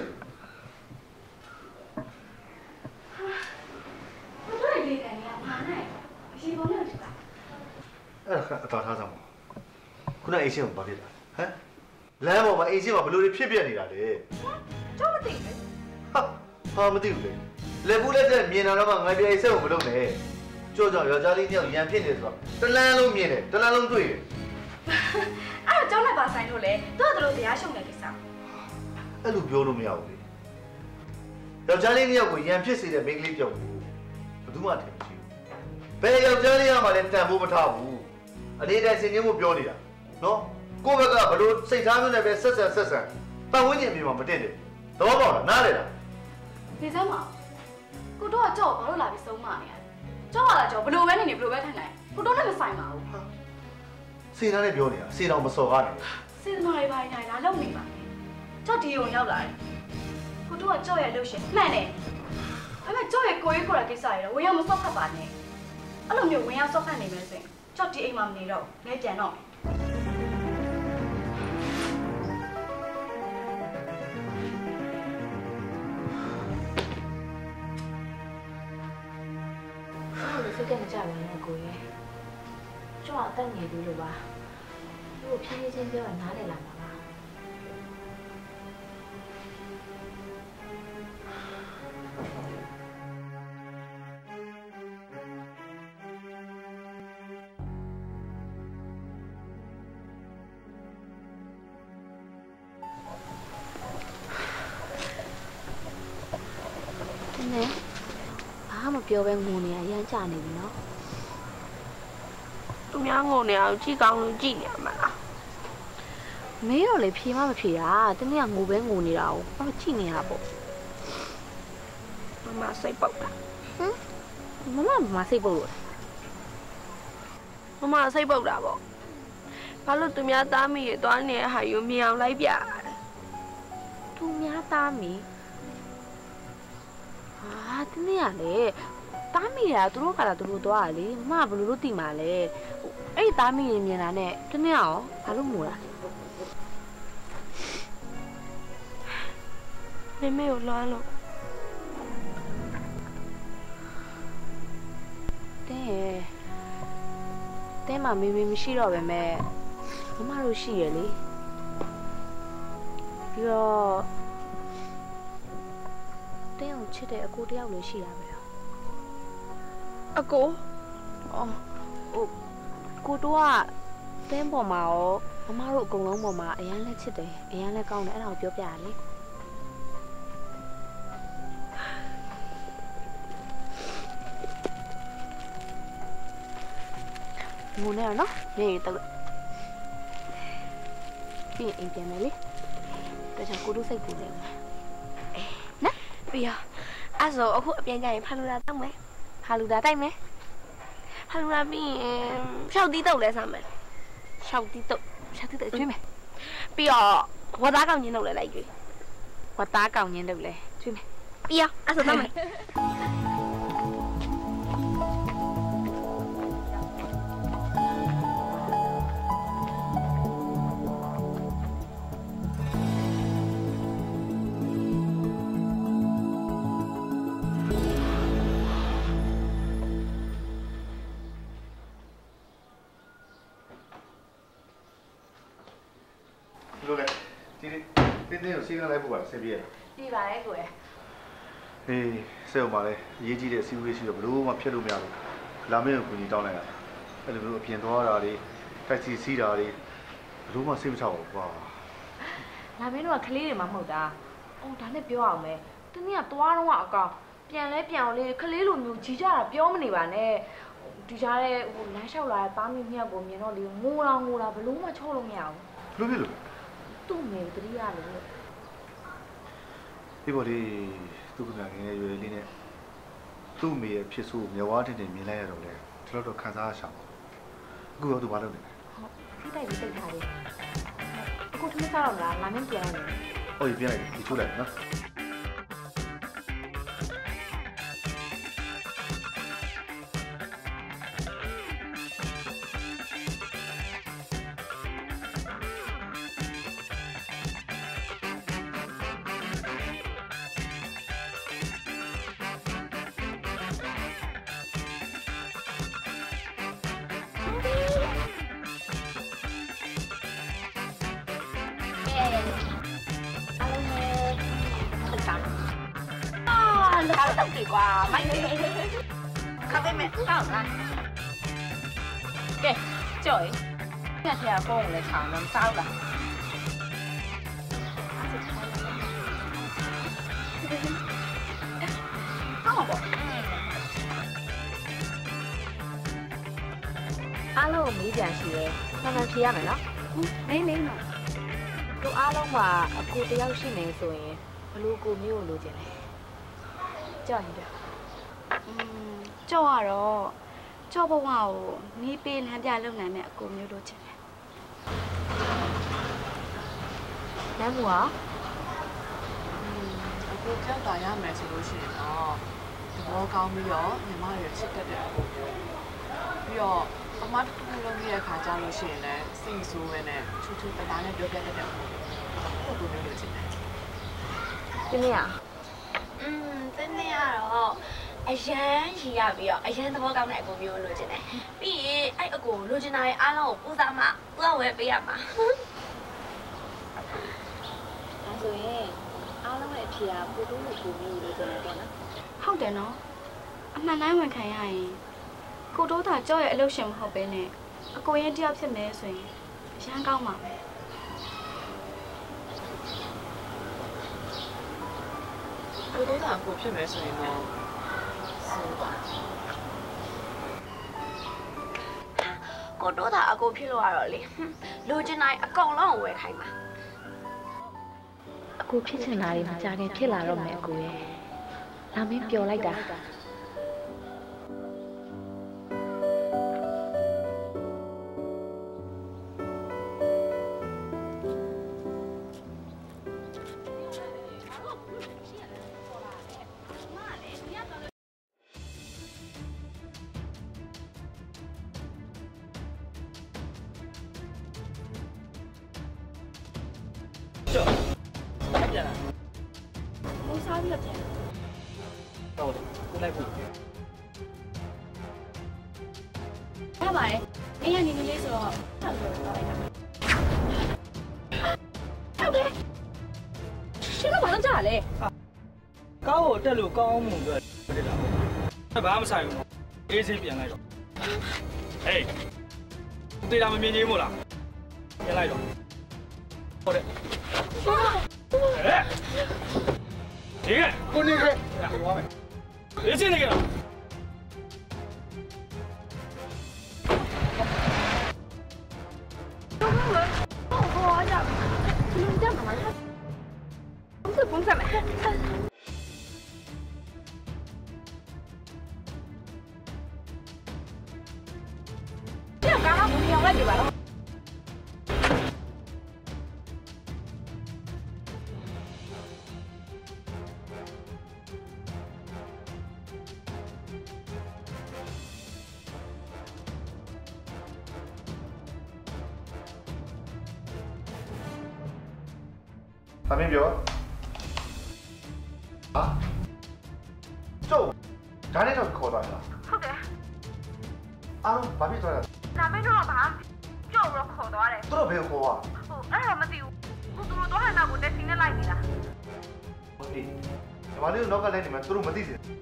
Speaker 8: 我这里的你啊，妈呢？是不能吃吧？
Speaker 2: 找他什么？ခုနအိမ်ရှင်ကိုဘာဖြစ်တာဟမ်လမ်းပေါ်မှာအိမ်ရှင်ကဘလို့ဖြစ်ပြနေတာလေ
Speaker 8: ကျောင်းမသိဘူး
Speaker 2: ဟာမသိဘူးလေလက်ဘူးလက်တဲ့မြင်တာတော့ငါပြအိမ်ဆက်ကိုမလုပ်နဲ့ကြော့ကြော့ယောက်ျားလေးတယောက်ရန်ဖြစ်နေဆိုတော့တလန်းလုံးမြင်တယ်တလန်းလုံးတွေ့တယ်
Speaker 8: အဲ့တော့ကျောင်းနဲ့ပါဆိုင်လို့လေသူ့အတူတူတရားရှုံတဲ့ကိစ္စ
Speaker 2: အဲ့လိုပြောလို့မရဘူးလေယောက်ျားလေးတယောက်ကိုရန်ဖြစ်စေတဲ့မိန်းကလေးပြောက်ကိုဘယ်သူမှထင်မရှိဘူးဘယ်ယောက်ျားလေးကမှလည်းတန်ဖို့မထားဘူးအနေနဲ့စင်ချင်းကိုပြောနေတာနော်ကိုယ့်ဘက်ကဘလို့စိတ်ထားမျိုးနဲ့ပဲဆက်ဆံပတ်ဝန်းကျင်အပြင်မှာမတင်တယ်သဘောပေါက်လားနားလေလား
Speaker 8: ဒီစမ်းမကိုတော့ကြောက်ဘာလို့လာပြီးဆုံးမနေရလဲကြောက်ရတာကြောက်ဘလို့ပဲနေနေဘလို့ပဲထိုင်နိုင်ကိုတော့လည်းမဆိုင်ပါဘူး
Speaker 2: စေနာနဲ့ပြောနေတာစေတောင်မစော်ကားနေ
Speaker 8: စေနာတွေပါနေလားလုံနေပါကြောက်ဒီုံရောက်လာတယ်ကိုတော့ကြောက်ရလို့ရှင်မှန်တယ်ဒါပေမဲ့ကြောက်ရကိုရေးကိုရကိစ္စရတော့ဝင်ရောက်မစောက်ခတ်ပါနဲ့အဲ့လိုမျိုးဝင်ရောက်စောက်ခတ်နေမယ်ဆိုရင်ကြောက်ဒီအိမ်မှာမနေတော့လဲပြန်တော့
Speaker 9: စိတ်ကမကြပါနဲ့ကိုရဲ့ကျောင်းအတက်နေပြီလို့ပါသူ့ဖြည်းဖြည်းချင်းပြောရင်နားလည်လာမှာပါနဲဘာမှပြောပဲငိုနေရရမ်းကြနေပြီနော်
Speaker 12: သူများငိုနေအောင်ကြည့်ကောင်းလို့ကြည့်နေရမှာလား
Speaker 9: မေးတော့လေဖြေမှမဖြေတာတနေ့ကငိုပဲငိုနေတာကိုဘာကြည့်နေရပေါ့
Speaker 12: မမစိတ်ပုတ်တာ
Speaker 9: မစိတ်ပုတ်လို့
Speaker 12: မမစိတ်ပုတ်တာပေါ့ဘာလို့သူများသားမိရသွားနေတဲ့ဟာယူမြင်အောင်လိုက်ပြရတယ်
Speaker 9: သူများသားမိတင်းတင်းရလေတားမိရသူတို့ကလာသူတို့သွားရလေမမကဘယ်လိုလုပ်တည်မှာလဲအဲ့ဒီတားမိရင်မြင်တာနဲ့တင်းတင်းရောဘာလို့မို့လားမေမေကိုလွမ်းလို့တင်းမမေမေမရှိတော့ပဲမဲ့မမတို့ရှိရလေပြီးတော့တင်းကိုချစ်တဲ့အကိုတယောက်လည်းရှိရပဲအကိုအော်ဟိုကိုတို့ကတင်းပေါ်မှာရောမမတို့အကုန်လုံးပေါ်မှာအရန်လက်ချစ်တယ်အရန်လက်ကောင်းတယ်အဲ့ဒါကိုပြောပြရလေငိုနေရနော်နေတော့ပြီးရင်အိမ်ပြန်မယ်လေဒါကြောင့်ကိုတို့စိတ်ပူနေမှာနော်ပြီးရောအဲ့ဆိုအခုအပြန်ကြရင်ဖာလူလာတောက်မယ်ဖာလူလာတိုက်မယ်ဖာလူလာပြီးရင်ရှောက်တီးတုပ်လဲစားမယ်ရှောက်တီးတုပ်ကျွေးမယ်ပြီးတော့ဝတ်သားကောင်ညင်းတုပ်လဲလိုက်ကျွေးဝတ်သားကောင်ညင်းတုပ်လဲကျွေးမယ်ပြီးရောအဲ့ဆိုတောက်မယ်
Speaker 2: တင်းကိုစီးကလိုက်ဖို့ပါဆင်ပြေရလား
Speaker 9: ပြေပါလေကိုရ
Speaker 2: အေးစေအောင်ပါလေအရေးကြီးတဲ့အစည်းအဝေးရှိတော့ဘလို့မှဖြတ်လို့မရဘူးလာမင်းကိုကူညီတောင်းလိုက်ရတာအဲ့လိုမျိုးအပြင်သွားတာတွေတိုက်စီစီးတာတွေဘလို့မှစိတ်မချဘူးကွာ
Speaker 9: လာမင်းတို့ကကလေးတွေမှမဟုတ်တာအော်ဒါနဲ့ပြောအောင်မယ်တနေ့ကသွားတော့အကောင်ပြန်လဲပြန်အောင်လေကလေးလိုမျိုးကြီးကြတာပြောမနေပါနဲ့ဒီကြားတဲ့ဟိုလမ်းလျှောက်လာတဲ့သားမင်းမြတ်ကိုမြင်တော့လေငိုတာဘလို့မှချော့လို့မရဘူး
Speaker 2: ဘလို့ဖြစ်လို့
Speaker 9: သူ့မေတတိယလို့
Speaker 2: ဒီပေါ်လေးသူ့ကငယ်ငယ်ရွယ်လေးနဲ့သူ့မေရဲ့ဖြစ်ဆိုးမျက်ဝါးတင်မြင်လိုက်ရတော့လေတော်တော်ခံစားရရှာပါအခုတော့သူဘာလုပ်နေလဲ
Speaker 9: ဖိတိုက်ပြီးတိတ်ထားတယ်အခုထမစားတော့လားလာမင်းပြန်ရတယ်
Speaker 2: ဟုတ်ပြီပြန်လိုက်ဒီချိုးလိုက်နော်
Speaker 9: ကွာမိုက်နေခါပေးမယ်တောက်လားကဲကြော်ရင်ညက်ထဲကဖုန်းလည်းချောင်းတော့စားလားအောင်ပါအားလုံးမေးကြရှိရဲမှန်မှန်ဖြေရမယ်နော်
Speaker 8: မေးနော်
Speaker 9: တို့အားလုံးမှာအကိုတယောက်ရှိနေဆိုရင်ဘလို့ကိုမျိုးလိုချင်လဲကြောက်ရင်
Speaker 8: ကြောက်ရတော့ကြောက်ဘဝကိုနီးပေးလမ်းပြလုပ်နိုင်မဲ့အကိုမျိုးတို့ချင်တယ်
Speaker 9: လမ်းမူ
Speaker 7: အကိုကြောက်တာရမယ်ဆိုလို့ရှိရင်တော့သဘောကောင်းပြီးတော့ညီမရဲ့ချစ်တတ်တဲ့အကိုမျိုးပြီးတော့အမတူတူလုပ်ပြီးတဲ့ခါကျလို့ရှိရင်လည်းစိတ်ဆိုးပဲနဲ့ချူချူတသားနဲ့ပြောပြတတ်တဲ့အကိုမျိုးလိုချင်တယ်
Speaker 9: တင်းရ
Speaker 12: တင်းနေရတော့အရန်ရည်ရပြီးတော့အရန်သဘောကောင်းတဲ့အကိုမျိုးလိုချင်တယ်ပြီးရင်အဲ့အကိုလိုချင်တာရဲ့အားလုံးကိုပူစားမှသူ့ဝယ်ပေးရမှာ
Speaker 9: ဒါဆိုရင်အားလုံးရဲ့အဖြေကပို့တိုးလို့ကိုမျိုးလိုချင်တယ်ပေါ့နော်
Speaker 8: ဟုတ်တယ်နော်အမှန်တိုင်းဝန်ခံရရင်ကိုတိုးတာကြောက်ရဲ့အလုပ်ရှင်မဟုတ်ပဲနဲ့အကိုရဲ့တယောက်ဖြစ်မယ်ဆိုရင်အရန်ကောင်းပါပဲ
Speaker 7: ကိုတိုးတာကိုဖြစ်မယ်ဆိုရင်တော့
Speaker 12: ကိုတိုးတာအကိုဖြစ်လို့ရတော့လေလိုချင်တိုင်းအကုန်လုံးဝယ်ခိုင်းပါ
Speaker 9: အကိုဖြစ်ချင်တာတွေမကြခင်ဖြစ်လာတော့မယ်အကိုရဲ့လာမင်းပျော်လိုက်တာ
Speaker 8: ပြီးတော့ပြန်
Speaker 14: ဟုတ်တယ်ကိုလိုက်ဖို့
Speaker 8: ရပါတယ်အိမ်ကနေနေလေးဆိုတော့ဆက်လို့သွားလိုက်တာဟုတ်တယ်ရှင်းတော့ဘာလုပ်ကြရလဲ
Speaker 14: ကားကိုတက်လို့ကောင်းမှုအတွက်တက်တာပေါ့ဘာမှမဆိုင်ဘူးအေးဆေးပြန်လိုက်တော့ဟေးတေးတာမမြင်သေးဘူးလားပြန်လိုက်တော့ဟုတ်တယ်ဒီကကိုနေခဲ့ဟောမယ်အေးဆေးနေကြတော့
Speaker 8: 不是没。这刚刚不是要来对吧？
Speaker 2: 他没表。啊？走，咱那条考到了。
Speaker 8: ဟုတ်တယ်
Speaker 2: အားလုံးဘာဖြစ်သွားလဲ
Speaker 8: ဒါမင်းတို့ကဘာကြောက်တော့ခေါ်သွားတယ်
Speaker 2: သူတို့ဘယ်ကိုอ่ะ
Speaker 8: ဟိုအဲ့တော့မသိဘူးကိုသူတို့တော့ဟန်နာကိုတက်စီနဲ့လိုက်နေတာ
Speaker 2: ဟုတ်ပြီဒီမလေးတို့နောက်ကလည်းနေမှာသူတို့မသိစေ
Speaker 8: ဟုတ်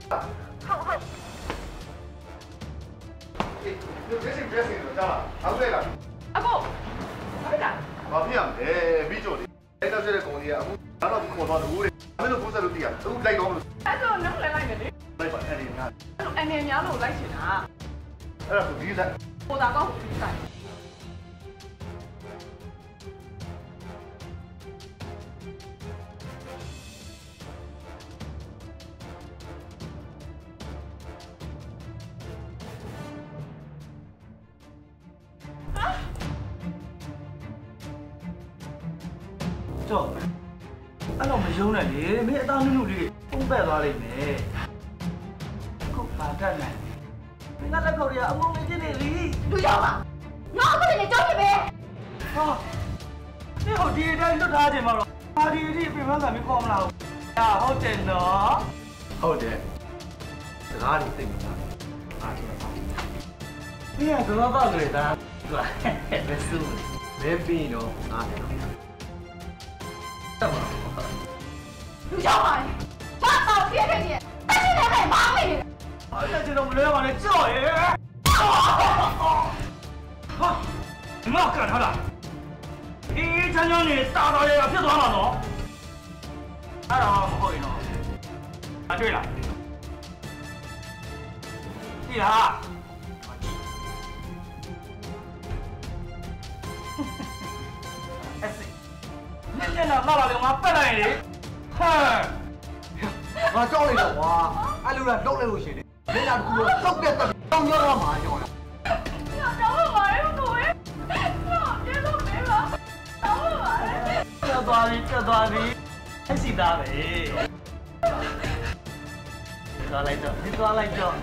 Speaker 2: အေးဒီပြည့်ပြည့်တော့ကြာအောင်လေလား
Speaker 8: အကိုဟုတ်လား
Speaker 2: ဘာဖြစ်ရမလဲပြီးကြိုလေအဲ့တော့ကျတဲ့ကောင်ကြီးကအခုတော့ခေါ်သွားတယ်ဦးလေမင်းတို့ပုံစံလို့သိရသူလိုက်တော့မလို့
Speaker 8: အဲ့တော့နောက်လည်းလိုက်မယ်လေ
Speaker 2: လိုက်ပါအဲ့ဒီငါ
Speaker 8: အဲ့အနေများလို့လိုက်ချင်တာ
Speaker 2: အဲ့ဒါဆိုဒီဆိုင်
Speaker 8: ဟိုတာကောဒီဆိုင်
Speaker 14: ကျော်အဲ့တော့မယုံနဲ့လေမင်းအသားနုနုလေးပုံပက်သွားလိမ့်မယ်ခုပါတတ်နိုင်မင်းကလက်ခေါ်ရအမုန်းလေးဖြစ်နေပြီ
Speaker 8: လူရောက်ပါငါအခုလည်းကြောက်နေပဲ
Speaker 14: ဟာဒီဟိုဒီတိုင်းလွတ်ထားခြင်းမတော့ပါဒီဒီပြင်မကမင်းခေါ်မလားဟာဟုတ်တယ်နော်
Speaker 2: ဟုတ်တယ်စကားတွေသိနေတာအားတယ်
Speaker 14: မင်းကတော့ပါကြတာသူကဘယ်စု
Speaker 2: မင်းပြီးတော့အားတယ်
Speaker 8: လူရောက်ပါဘာတော့ဖြစ်ခဲ့တယ်အဲ့ဒီလည်းမမေ့နေ
Speaker 14: အဲ့ဒါကျွန်တော်မလွဲပါနဲ့ကြော့ရဲ့ဟာငါကန်ထားတာအေးချမ်းချမ်းနေတာတော်ရရဖြစ်သွားမှာနော်အဲ့တော့မဟုတ်ရင်တော့အတွေ့လားဒီဟာအဲ့စိနင်းနေတာလာလေငါပက်လိုက်လေဟဲ့
Speaker 2: ငါကြောက်လိုက်တော့ကွာအဲ့လိုလားလှုပ်လိုက်လို့ရှိရင်မင်းကကူတော့တောက်ပြတ်တော့တောင်းရတော့မှာရောလား
Speaker 8: တော့ပါရဲ့ကိုယ်တော့ကျေတော့မေးပါတော့ပါရဲ့
Speaker 14: ကျသွားပြီအစီသားပဲသွားလိုက်တော့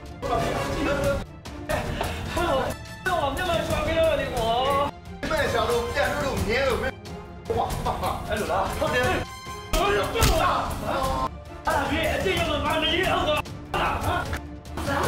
Speaker 2: 小
Speaker 14: အဲ့လိုလားဟုတ်တယ်ပြုတ်လားအဲ့ဒါပြေအတိတ်ရောငါလည်းရေးအောင်လားဟာဇာ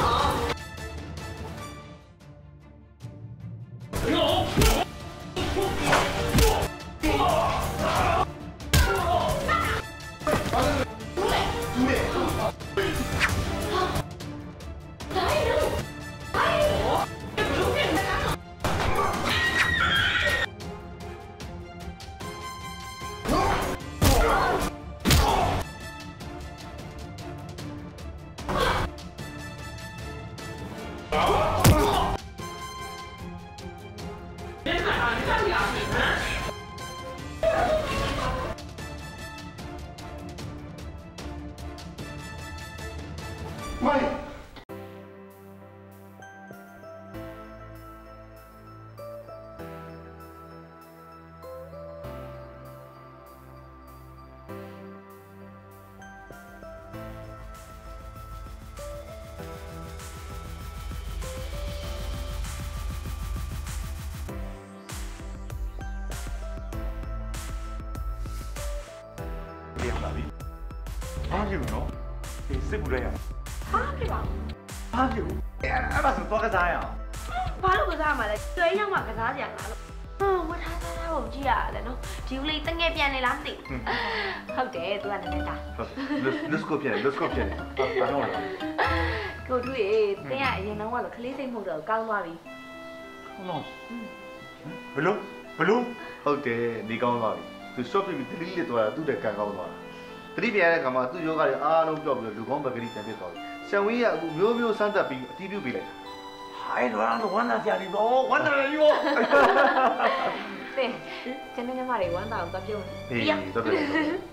Speaker 4: ဘာဖြစ်လို့နော်ဒီစစ်ဘူးလိုက်ရအောင်
Speaker 12: ဘာဖြစ်ပါ့
Speaker 4: ဘာဖြစ်ဘူးအဲ့ဒါဆိုတော့ကစားရအောင်
Speaker 12: ဘာလို့ကစားမှာလဲကျွေးရောက်မှကစားကြရလားလို့ဝတ်ထားသားကိုကြည့်ရတယ်နော်ဒီဦးလေးတငယ်ပြန်နေလားမသိဟုတ်တယ်သူကလည်းတာ
Speaker 2: let's go ပြန် let's go ပြန်ဘာလို့လဲ
Speaker 12: ကိုတို့ရေတင်းရအရင်တော့ကခလေးစိတ်မှုတော့ကောင်းသွားပြီ
Speaker 2: ဟုတ်လားဘလို့ဟုတ်တယ်ဒီကောင်းသွားပြီသူ shop ပြီးတတိလေးသွားတာသူ့တဲ့ကန်ကောင်းသွားတာတတိပြန်ရတဲ့ခါမှာသူ့ယောဂတွေအားလုံးပြော့ပြီးလူကောင်းဘက်ကလေးပြန်ဖြစ်သွားပြီဆံဝင်းကအခုမျိုးစမ်းသက်ပြီးအတီးပြုတ်ပေးလိုက်တာဟိုင်းတော့ဝမ်းသာကြတယ်ဗောဝမ်းသာတယ်ဗော
Speaker 12: တင်းကျန်တဲ့ညမတွေဝမ်းသာအောင်သွားပြုံး
Speaker 2: ပြီးရတော့တယ်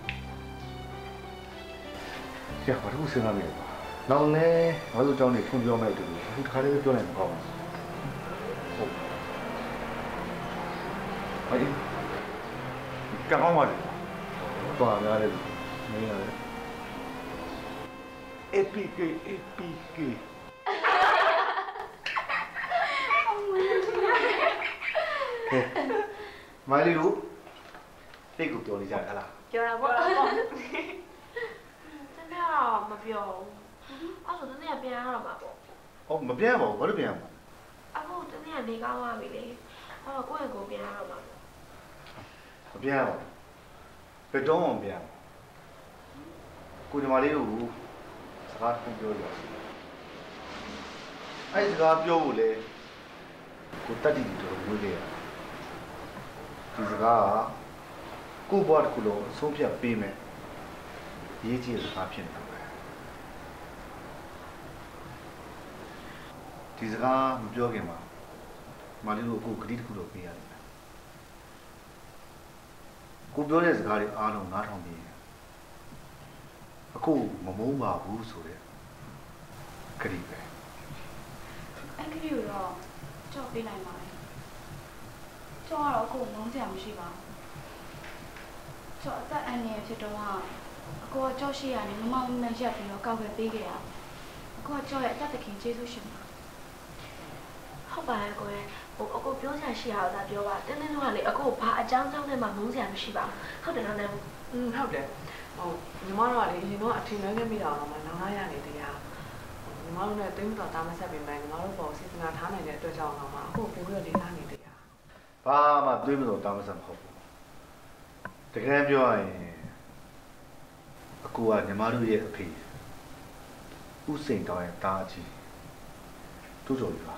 Speaker 2: ကျဘာလို့စဉ်းစားမိလဲနောက်လည်းဘာလို့ကြောင်းနေဖွင့်ပြောမဲ့တူအခုတခါလေးပြောနေမှာပေါ့ဟုတ်ဟိုင်းကောင်းပါလေတော့များတယ်မင်းရတယ် APK မိုင်းလီတို့တိတ်ကိုပြောနေကြတယ်ဟလား
Speaker 12: ပြောတာပေါ့တနေ့တော့မပြောဘူးအဲ့ဆိုတနေ့ပြန်ရတော့မှာပေါ့
Speaker 2: ဟုတ်မပြန်ပါဘူးဘာလို့ပြန်ရမှာ
Speaker 12: အခုတနေ့ကနေကောင်းသွားပြီလေအဲ့တော့ကိုယ့်ရဲ့ကိုပြန်ရတော့မှာ
Speaker 2: မပြန်ပါဘူးဘယ်တော့မှမပြန်ဘူးကိုညီမလေးကိုစကားပြောကြအဲ့စကားပြောဖို့လေကိုတတ်တည်တော်ဝေးလေဒီစကားကိုဘွားတစ်ခုလုံးဆုံးဖြတ်ပေးမယ်ရေးကြည့်စကားဖြစ်နေတာဒီစကားမပြောခင်မှာမလေးတို့အခုဂတိတစ်ခုတော့ပေးရတယ်ကိုပြောတဲ့စကားတွေအားလုံးနားထောင်ပြီးအခုမမုန်းပါဘူးဆိုတဲ့ဂတိပဲ
Speaker 8: အဲ့ဂတိကိုတော့ကြောက်ပေးနိုင်ပါလေကြောက်ကတော့အခုမုန်းစရာမရှိပါဘူးကြောက်အသက်အန္တရာယ်ဖြစ်တော့အကိုကကြောက်ရှိရတယ်မမမနဲ့ရက်ပြီးတော့ကောက်ွယ်ပေးခဲ့ရအကိုကကြောက်ရဲ့အသက်သခင်ကျေးဇူးရှင်ပါ
Speaker 12: ဟုတ်ပါရဲ့ကိုယ်ဟိုအကိုပြောစရာရှိတာတော့ပြောပါတင်းတင်းတို့ကလေအကိုဘာအကြောင်းကြောင့်နဲ့မှမုန်းစရာမရှိပါဘူးဟုတ်တယ်နော်နန်း
Speaker 7: ဟုတ်တယ်ဟိုညီမတို့ကလေအရင်တော့အထင်လွဲခဲ့မိတာတော့မှနောင်လာရနေတရားညီမတို့နဲ့တိတ်တော့တာမဆက်ပင်ပဲညီမတို့ပေါ်စီစဉ်ထားနိုင်တဲ့အတွက်ကြောင့်တော့မှအခုပို့ပြီးလေးစားနေတရား
Speaker 2: ဘာမှတွေးမလို့တာမဆက်မဟုတ်ဘူးတကယ်ပြောရရင်အကူကညီမတို့ရဲ့အဖေဥစိန်တောင်ရဲ့တားအကြီးတူတော်ပြီပါ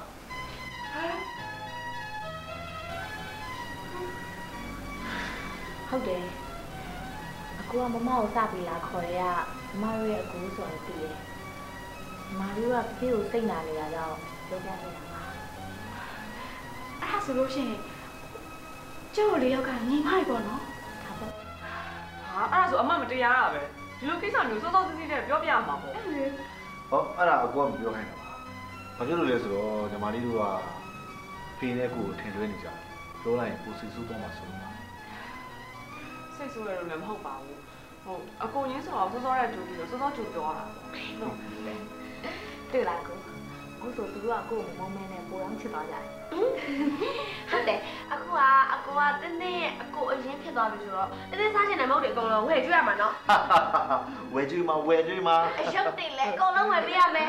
Speaker 9: ဟုတ်တယ်အကူကမမကိုစပြီးလာခေါ်ရမမတို့ရဲ့အကူဆိုရင်သိတယ်မမတို့ကပြည့်ကိုစိတ်နာနေတာကြောင့်ပြောပြနေတာပါ
Speaker 8: အဲ့ဒါဆိုလို့ရှိရင်ကျို့လေးယောက်ကညီမတွေပေါ့နော်
Speaker 7: ဟာအဲ့ဒါဆိုအမမတရားတာပဲဒီလိုကိစ္စမျိုးစောစောစီးစီးနဲ့ပြောပြရမှာပေါ့
Speaker 2: ဟောအဲ့ဒါအကူကမပြောခိုင်းတာပါဘာဖြစ်လို့လဲဆိုတော့ညီမလေးတို့ကဖေနဲ့ကိုထင်လွဲနေကြတယ်ပြောလိုက်ရင်ကိုစီစုတော့မှဆုံးမှာ
Speaker 7: စိတ်ဆိုးရလို့လည်းမဟုတ်ပါဘူးဟုတ်အကိုရင်းဆိုတော့စောစောတဲ့တူပြီးတော့စောစောတူပြောတာပေါ့နော်
Speaker 9: တွေ့လားကိုအခုဆိုသူတို့ကကိုကိုမုံမဲနဲ့ပိုတော့ချစ်သွားကြတယ်
Speaker 12: ဟုတ်တယ်အခုကအကိုကတင်းတင်းရဲ့အကိုအရင်ဖြစ်သွားပြီဆိုတော့တင်းတင်းစားချင်တဲ့မဟုတ်တွေအကုန်လုံးဝယ်ကျွေးရမှာနော်
Speaker 2: ဝယ်ကျွေးမှာအ
Speaker 12: ရုပ်တင်လဲအကုန်လုံးဝယ်ပေးရမယ်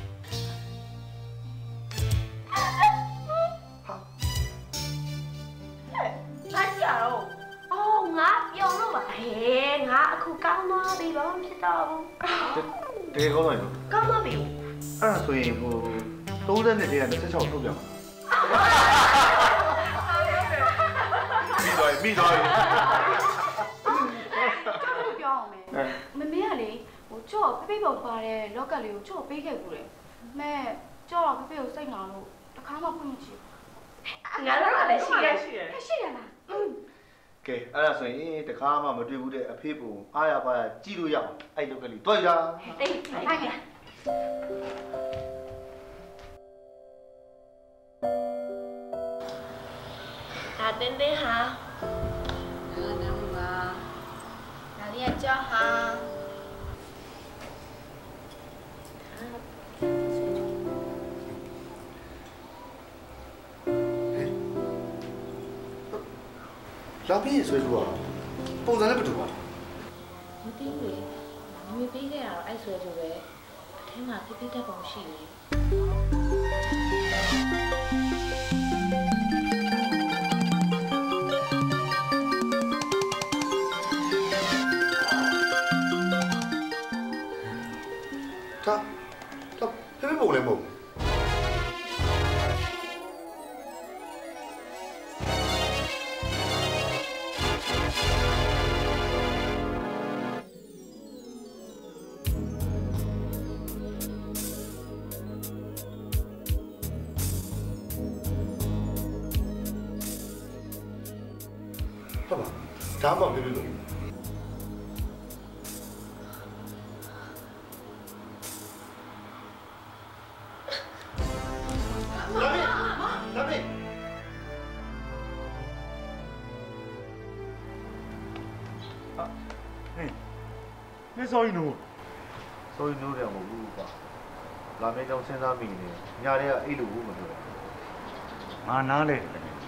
Speaker 12: ဘာကြရောအော်ငါပြုံလို့ပါဟဲ့ငါအခုကောင်းသွားပြီဘာမှမဖြစ်တော့ဘူး
Speaker 2: တကယ်ကောင်းသွားပြီ
Speaker 12: ကောင်းသွားပြီ
Speaker 2: အဲ့ဒါဆိုရင်ဟို30နှစ်တည်းက26ထုတ်ပြမှာမိသွားပြီ
Speaker 8: ပြောအောင်မယ်မမေကလေဟိုကြော့ဖေဖေပေါ်ပါတဲ့လော့ကတ်လေးကိုကြော့ပေးခဲ့ဘူးလေမဲကြော့တော့ဖေဖေကိုစိတ်နာလို့တခါမှဖွင့်မချင်
Speaker 12: ငါတို့ကလည်းရှိရလား
Speaker 2: ကဲအဲ့ဒါဆိုရင်တခါမှမတွေ့ဘူးတဲ့အဖေပုံအားရပါရကြည့်လို့ရအောင်အဲ့လောက်ကလေးတွေ့ရ
Speaker 12: အေးထိုင်ခဲ့ဒါတင်းတင်းဟာနာမူပါဒါလေးကကြောက်ဟာ
Speaker 2: လာပြီးဆွဲလို့ပုံစံလည်းမတူပါ
Speaker 9: ဘူးမသိဘူးလေမမေပေးခဲ့တာတော့အဲ့ဆွဲဆိုပဲအထဲမှာဖိဖိတက်ပုံရှိတယ်
Speaker 2: ဖေဖေပုံလည်းမဟုတ်ဒါမှမဖြစ်လို့
Speaker 4: စောကြီးနိုး
Speaker 2: တယ်မဟုတ်ဘူးကွာလာမယ့်ကြောင်စဉ်းစားမိနေညာတွေကအဲ့လိုဘူးမပြော
Speaker 4: ငါနားလေ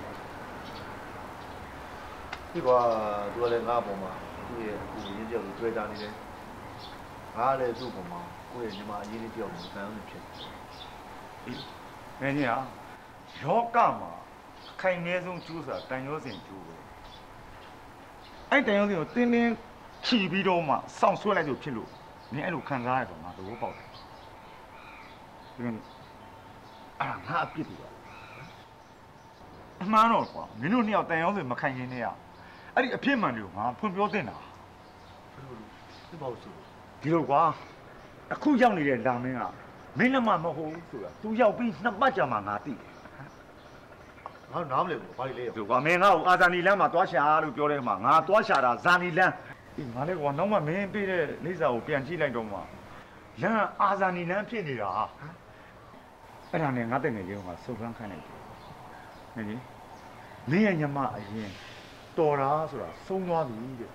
Speaker 2: ဒီကွာသူကလည်းငါ့အပေါ်မှာသူ့ရဲ့အခုရင်းကြောက်ကိုတွေ့တာနေတယ်ငါလည်းသူ့ပေါ်မှာကိုယ့်ရဲ့ညီမအရင်လေးကြောက်ကိုတန်းလို့ဖြစ်
Speaker 4: မင်းကြီးဟာယောဂမှာအခိုင်အနည်းဆုံးကျိုးဆိုတာတန်ရောစင်ကျိုးပဲအဲ့တန်ရောစင်ကိုတင်းတင်းချီပြီးတော့မှစောင့်ဆွဲလိုက်လို့ဖြစ်လို့နင်အဲ့လိုခံစားရတော့ငါသဘောပေါက်တယ်ဒီနေ့ငါအပြစ်တွေပါအမှန်တော့ကွာမင်းတို့နှစ်ယောက်တန်ရောစင်မခိုင်ခင်နဲ့အဲ့ဒီအဖြစ်မှန်တွေကိုငါဖွင့်ပြောတင်တာ
Speaker 2: ဒီပေါ့ဆို
Speaker 4: ဒီလိုကွာအခုရောက်နေတဲ့လာမင်းကမင်းလည်းမဟုတ်ဘူးဆိုတာ तू ရောက်ပြီး2ပတ်ကြာမှငါသိတယ်
Speaker 2: ငါနားမလဲဘူးဘာလဲ
Speaker 4: ဒီကွာမင်းငါ့ကိုအာဇာနီလမ်းမှာသွားရှာလို့ပြောတဲ့မှာငါသွားရှာတာဇာနီလမ်းဒီငါလည်းကွာနောက်မှမင်းပေးတဲ့လိပ်စာကိုပြန်ကြည့်လိုက်တော့မှလမ်းအာဇာနီလမ်းဖြစ်နေတာအဲ့ဒါနဲ့ငါတဲ့ငယ်ကြီးကစုံစမ်းခိုင်းလိုက်တယ်မင်းကြီးမင်းရဲ့ညမအရင်တော်တာဆိုတာဆုံးသွားပြီတဲ့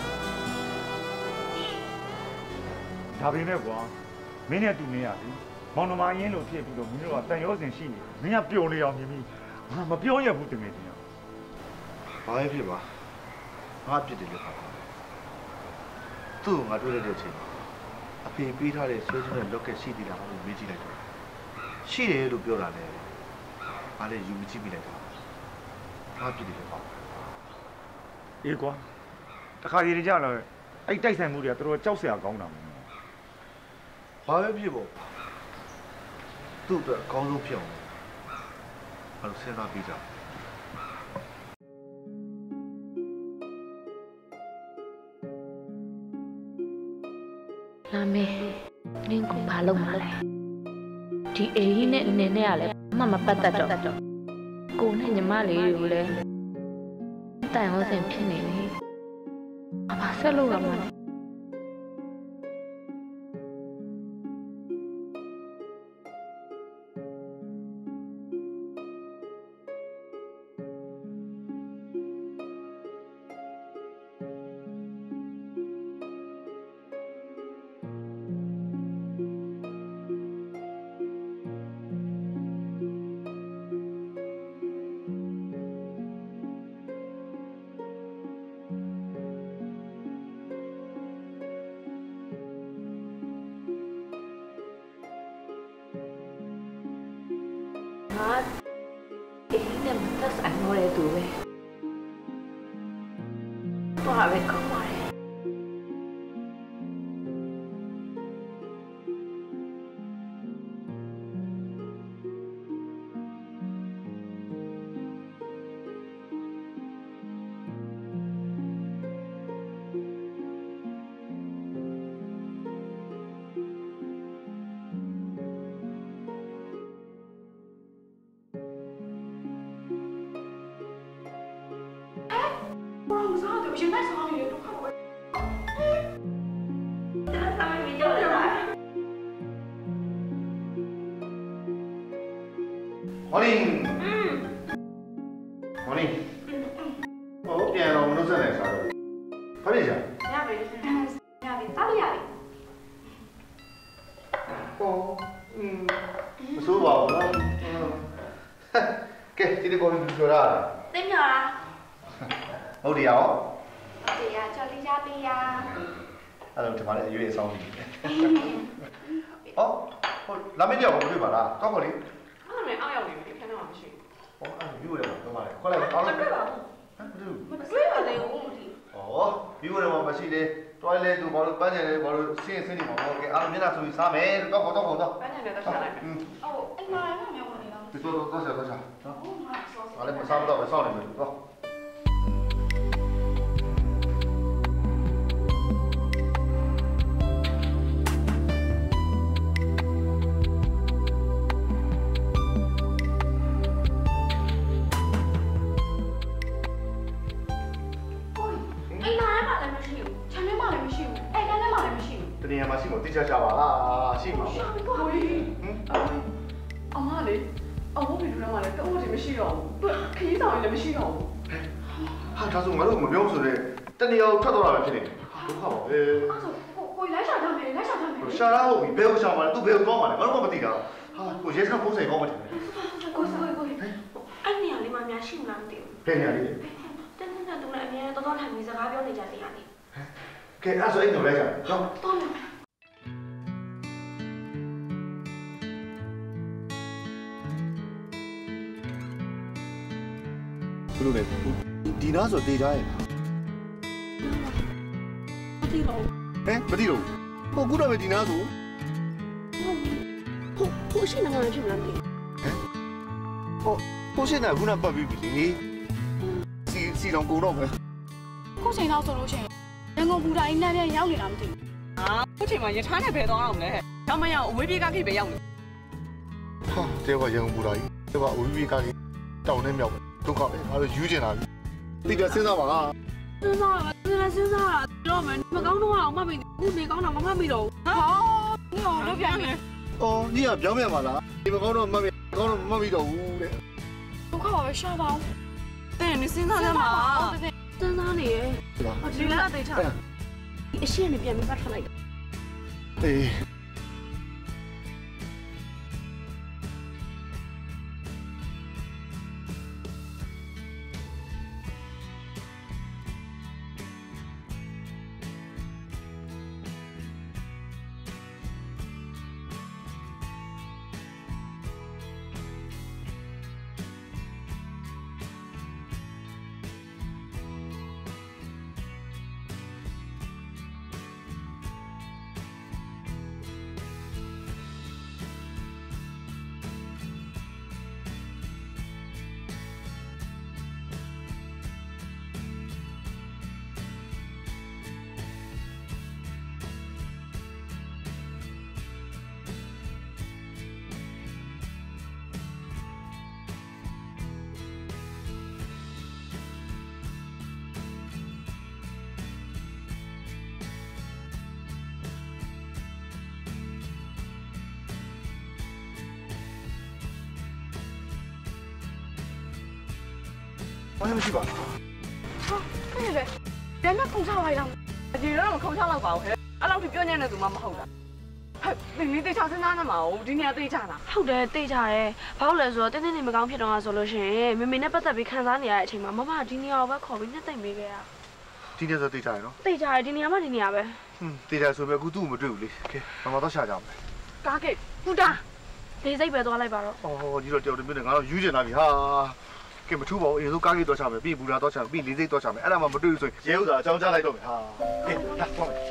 Speaker 4: ဒါပေမဲ့ကွာမင်းနဲ့တူနေရပြီမောင်နှမရင်းလို့ဖြစ်ပြီးတော့မင်းတို့ကတန်ရောစင်ရှိနေမင်းကပျော်နေအောင်မြင်ပြီးငါမပြောရဘူးတကယ်ကြီး
Speaker 2: ဘာပဲဖြစ်ပါငါပြစ်တယ်လို့သူ့ကိုငါတွေ့ရတဲ့အချိန်အဖေပေးထားတဲ့ဆွဲချင်တဲ့ locket ရှိသေးလားလို့မေးကြည့်လိုက်တော့ရှိတယ်လို့ပြောတာလေငါလည်းယူမကြည့်မိလိုက်တာငါပြစ်တယ်လို့
Speaker 4: အေးကွာတခါကြီးကြလာအဲ့တိုက်ဆိုင်မှုတွေကတော်တော်ကြောက်စရာကောင်းတာမဟုတ်
Speaker 2: ဘာပဲဖြစ်ပေါ့သူ့အတွက်အကောင်းဆုံးဖြစ်အောင်ဘာလို့စဉ်းစားပြီးကြ
Speaker 9: လာမေနင်းကဘာလုပ်မှလဲဒီအေးကြီးနဲ့နင်းနဲ့ကလည်းမပတ်သက်တော့ကိုနဲ့ညီမလေးတွေကိုလည်းတိုင်ဟောစင်ဖြစ်နေပြီဘာဆက်လို့ရမှာလဲအေးနဲ့မသက်ဆိုင်တော့တဲ့သူပဲတော့ပဲကောင်းပါလေ
Speaker 8: 现在厂里都看我。他们比较来。
Speaker 2: 黄玲。黄玲。我变了，我们都在来啥的？快点讲。
Speaker 8: 要不打不要的。
Speaker 2: 哦，不错吧？给，今天过去多少？
Speaker 8: 对面啦。
Speaker 2: 好的呀。
Speaker 8: 对呀，叫李嘉宾呀。
Speaker 2: 这妈的有点伤心。哦，那边叫我对吧啦？多少哩？
Speaker 7: 那边熬药里面看到我去。
Speaker 2: 哦，有的嘛，多嘛嘞？后来熬了。
Speaker 8: 不对吧？那个我们的。
Speaker 2: 哦，有的嘛不是的，多来都包半年的包先生的嘛，我给俺们那属于啥门？多好。
Speaker 7: 半年的到下来。
Speaker 8: 哦，哎妈呀，那没有问题了。
Speaker 2: 多少。俺们差不多上里面多。你还嘛是我地下下吧啊，是嘛？
Speaker 7: 喂，阿妈嘞，我比如说嘛嘞，我这边需要，不，可以找你这边需要。
Speaker 2: 他说我都没表示的，等你要看到哪边去呢？都看吧，
Speaker 8: 我来啥他没，
Speaker 2: 下来我别个想嘛，都别个讲嘛嘞，我不地的，我先生不是讲嘛的。
Speaker 12: 过去。anh nhà đi mà nhà xin làm tiểu.
Speaker 2: 别nhà đi.
Speaker 12: 真的都来面，多谈没啥发表那家店里。
Speaker 2: 给按说一头来讲，走。ဘယ်လိုလဲဒီနားဆိုတေးကြရဲ့
Speaker 12: မသိတော့
Speaker 2: မသိတော့ဟိုခုတော့ပဲဒီနားဆို
Speaker 12: ဟိုရှိနေမှာဖြစ်မလားမသိ
Speaker 2: ဟိုရှိနေခုနပတ်ပြီးပြီလေစီတော်ကုန်တော့မယ်
Speaker 8: ခုချိန်တော့ဆိုလို့ရှိရင်ရန်ကုန်ဘူတာအင်းနဲ့ရောက်နေတာမသိဘူး
Speaker 7: ခုချိန်မှာရထားနဲ့ဘယ်တော့အောင်လဲ။တော့မရအောင်အဝေးပြေးကားကြီးပဲရောက်နေ
Speaker 2: ။ဟာတဲကရန်ကုန်ဘူတာကြီးတဲကအဝေးပြေးကားကြီးတောင်းနေမြောက်ဒုက္ခပဲငါတို့ယူကျင်တာပြီ။တိကျစဉ်းစားပါလား
Speaker 12: ။စဉ်းစားတော့မကောင်းတော့အောင်မမေ့ဘူးနေကောင်းတော့မမေ့တော့ဘူး။ဟာညောတော့ပြန်မယ်
Speaker 2: ။အော်ညီကပြောင်းပြန်ပါလား။ဒီမကောင်းတော့မမေ့ကောင်းတော့မမေ့တော့ဘူးတဲ့
Speaker 12: ။ဒုက္ခပါပဲရှာပါအောင်
Speaker 7: ။တဲ့နေစဉ်းစားကြမှာ
Speaker 12: ။စဉ်းစားနေရဲ့။ဒီလားတေချာ။အရှင်းနဲ့ပြန်ပြီးပတ်ထားလိုက်တော့
Speaker 2: ။အေးဘာမှမရှိပါဘူး
Speaker 7: ဟာခဲ့လေရမ်းခုံချလိုက်တော့ဒီတော့မခုံချတော့ပါဘူးဟဲ့အဲ့လောက်ထိပြောညံ့နေသူမှမဟုတ်တာဟဲ့နေတေချာစဉ်းစားနေမှာဒီနေရာတေချာလား
Speaker 12: ဟုတ်တယ်တေချာတယ်ဘာလို့လဲဆိုတော့တင်းတင်းနေမကောင်းဖြစ်တော့ဆိုလို့ရှိရင်မေမေနဲ့ပတ်သက်ပြီးခံစားနေရတဲ့အချိန်မှာမမဒီနေရာကိုပဲခေါ်ပြီးနှစ်သိမ့်ပေးခဲ့တာ
Speaker 2: ဒီနေရာဆိုတေချာရနော်
Speaker 12: တေချာတယ်ဒီနေရာမှဒီနေရာပဲ
Speaker 2: တေချာဆိုပေမဲ့အခုသူ့ကိုမတွေ့ဘူးလေကဲမမတော့ရှာကြအောင်
Speaker 7: ကားကကူတာ
Speaker 8: လေးစိတ်ပဲသွားလိုက်ပါတော့
Speaker 2: အော်ကြီးတော့တယောက်တမျိုးနဲ့ငါတော့ယူကျင်လာပြီဟာကဲမထူးပါဘူးအရင်ဆုံးကားကြီးတော့ချမယ်ပြီးဘူရာတော့ချမယ်ပြီးလေးစိတ်တော့ချမယ်အဲ့ဒါမှမတွေ့ဘူးဆိုရင်ရဲဥသာအကြောင်းကြားလိုက်တော့မယ်ဟာကဲလာသွားမယ်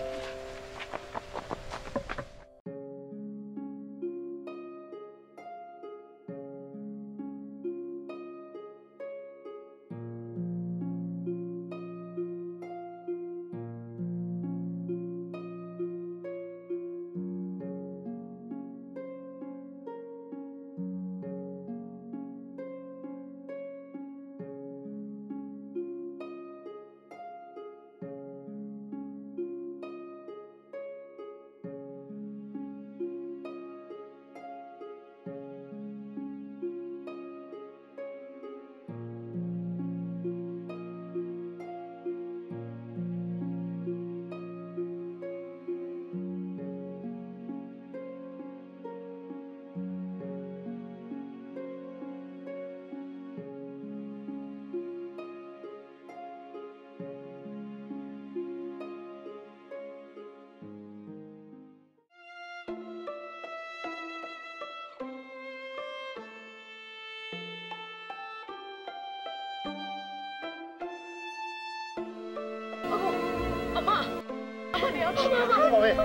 Speaker 8: 宝贝。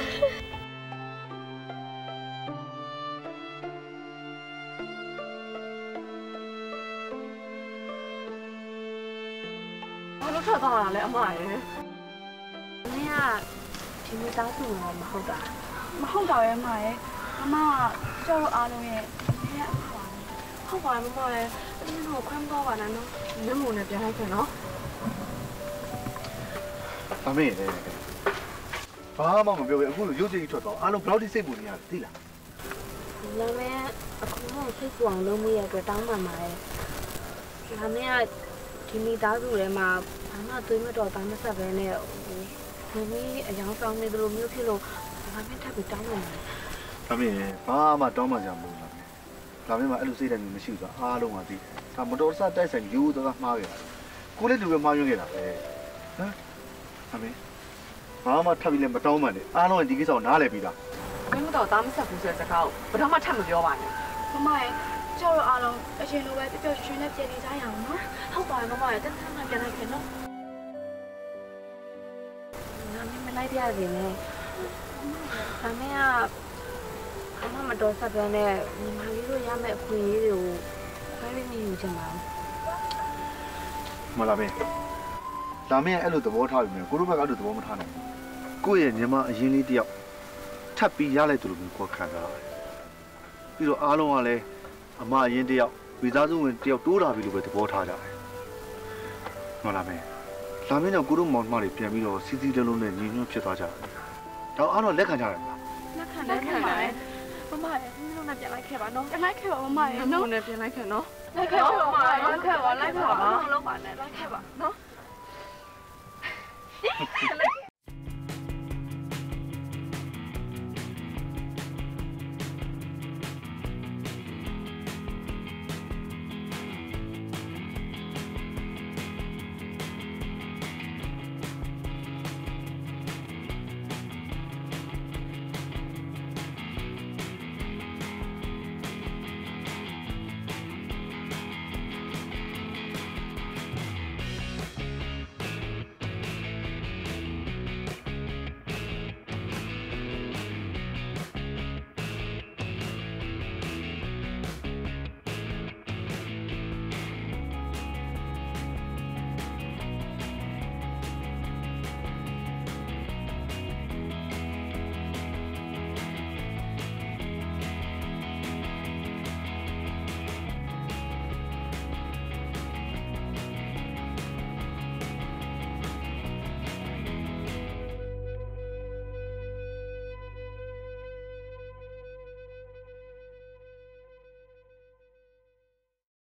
Speaker 7: ဘာလို့ထွက်သွားတာလဲအမရဲ့
Speaker 9: မင်းကဒီမိသားစုဝင်တော့မဟုတ်တာ
Speaker 8: မဟုတ်ပါရဲ့အမရဲ့အမကကျောက်အားလုံးရဲ့မင်းက
Speaker 7: ဟုတ်ပါမမရဲ့အင်းတို့ခွမ်းသွားပါနဲ့နော်ညမုံနဲ့ပြန်လိုက်ခင်နော်
Speaker 2: အမေလေဘာမှမပြောဘူးအခုလိုရုပ်စိတ်ထွက်တော့အားလုံးဘယ်လောက်ထိစိတ်ပူနေရလဲသိလား
Speaker 9: လာမင်းအခုမှစိတ်ပူအောင်လုပ်မိရတဲ့တောင်းပန်ပါရဲ့လာမင်းကဒီမိသားစုထဲမှာဘာမှသွေးမတော်သားမဆက်ပဲနဲ့ဟိုမင်းအယောင်ဆောင်နေသလိုမျိုးဖြစ်လို့လာမင်းထပ်ပြီးတောင်းပန်ပါ
Speaker 2: အမေဘာမှတောင်းပန်ကြမလို့လားဒါပေမဲ့အဲ့လိုစိတ်တိုင်းမရှိဘူးဆိုအားလုံးကသိတယ်ဒါမတော်ဆတိုက်ဆိုင်ယူသွားမှားခဲ့တာကိုလေးလူပဲမှားရွံ့ခဲ့တာပဲဟမ်အမေဘာမှထပ်ပြီးလည်းမတောင်းပန်နဲ့အားလုံးကဒီကိစ္စကိုနားလည်ပြီးသား
Speaker 7: မင်းတို့သားမဆက်ဘူးဆိုတဲ့စကားကိုဘယ်တော့မှထပ်မပြောပါနဲ့
Speaker 8: မမရဲ့ကျောက်အားလုံးအရင်လိုပဲပျော်ရွှင်နဲ့ပြင်နေကြရအောင်နော်
Speaker 9: ဟုတ်ပါမမရဲ့တက်တက်မှပြန်လိုက်ခင်နော်လာမင်းမလိုက်ရသေးနဲ့လာမင်းကအမမတော်ဆက်ပဲနဲ့ညီမလေးတို့ရမယ့်အခွင့်အရေးတွေကိုခွဲပြီးမယူချင်ပါဘူး
Speaker 2: မလားမင်းဒါမင်းအဲ့လိုသဘောထားပြီးမြင်ကိုတို့ဘက်ကအဲ့လိုသဘောမထားနိုင်ဘူးကိုယ့်ရဲ့ညီမအရင်လေးတယောက်ထပ်ပြီးရလိုက်သူလိုမျိုးကိုခံစားရတယ်ပြီးတော့အားလုံးကလည်းအမအရင်တယောက်ဝိသားစုဝင်တယောက်တိုးလာပြီလို့ပဲသဘောထားကြတယ်မလားမင်းဒါမင်းကြောင့်ကိုတို့မောင်နှမတွေပြန်ပြီးတော့စီးစီးလုံးလုံးနဲ့ညီညွတ်ဖြစ်သွားကြတယ်ဒါအားလုံးလက်ခံကြတယ်မလား
Speaker 8: လက်ခံပါရဲ့မမရဲ့မင်းတို့နဲ့ပြန်လိုက်ခဲ့ပါနော်ပြန်လိုက်ခဲ့ပါမမရဲ့နော်နဲ့ပြန်လိုက်ခဲ့နော်လိုက်ခဲ့ပါမမလိုက်ခဲ့ပါမလုပ်ပါနဲ့လိုက်ခဲ့ပါနော်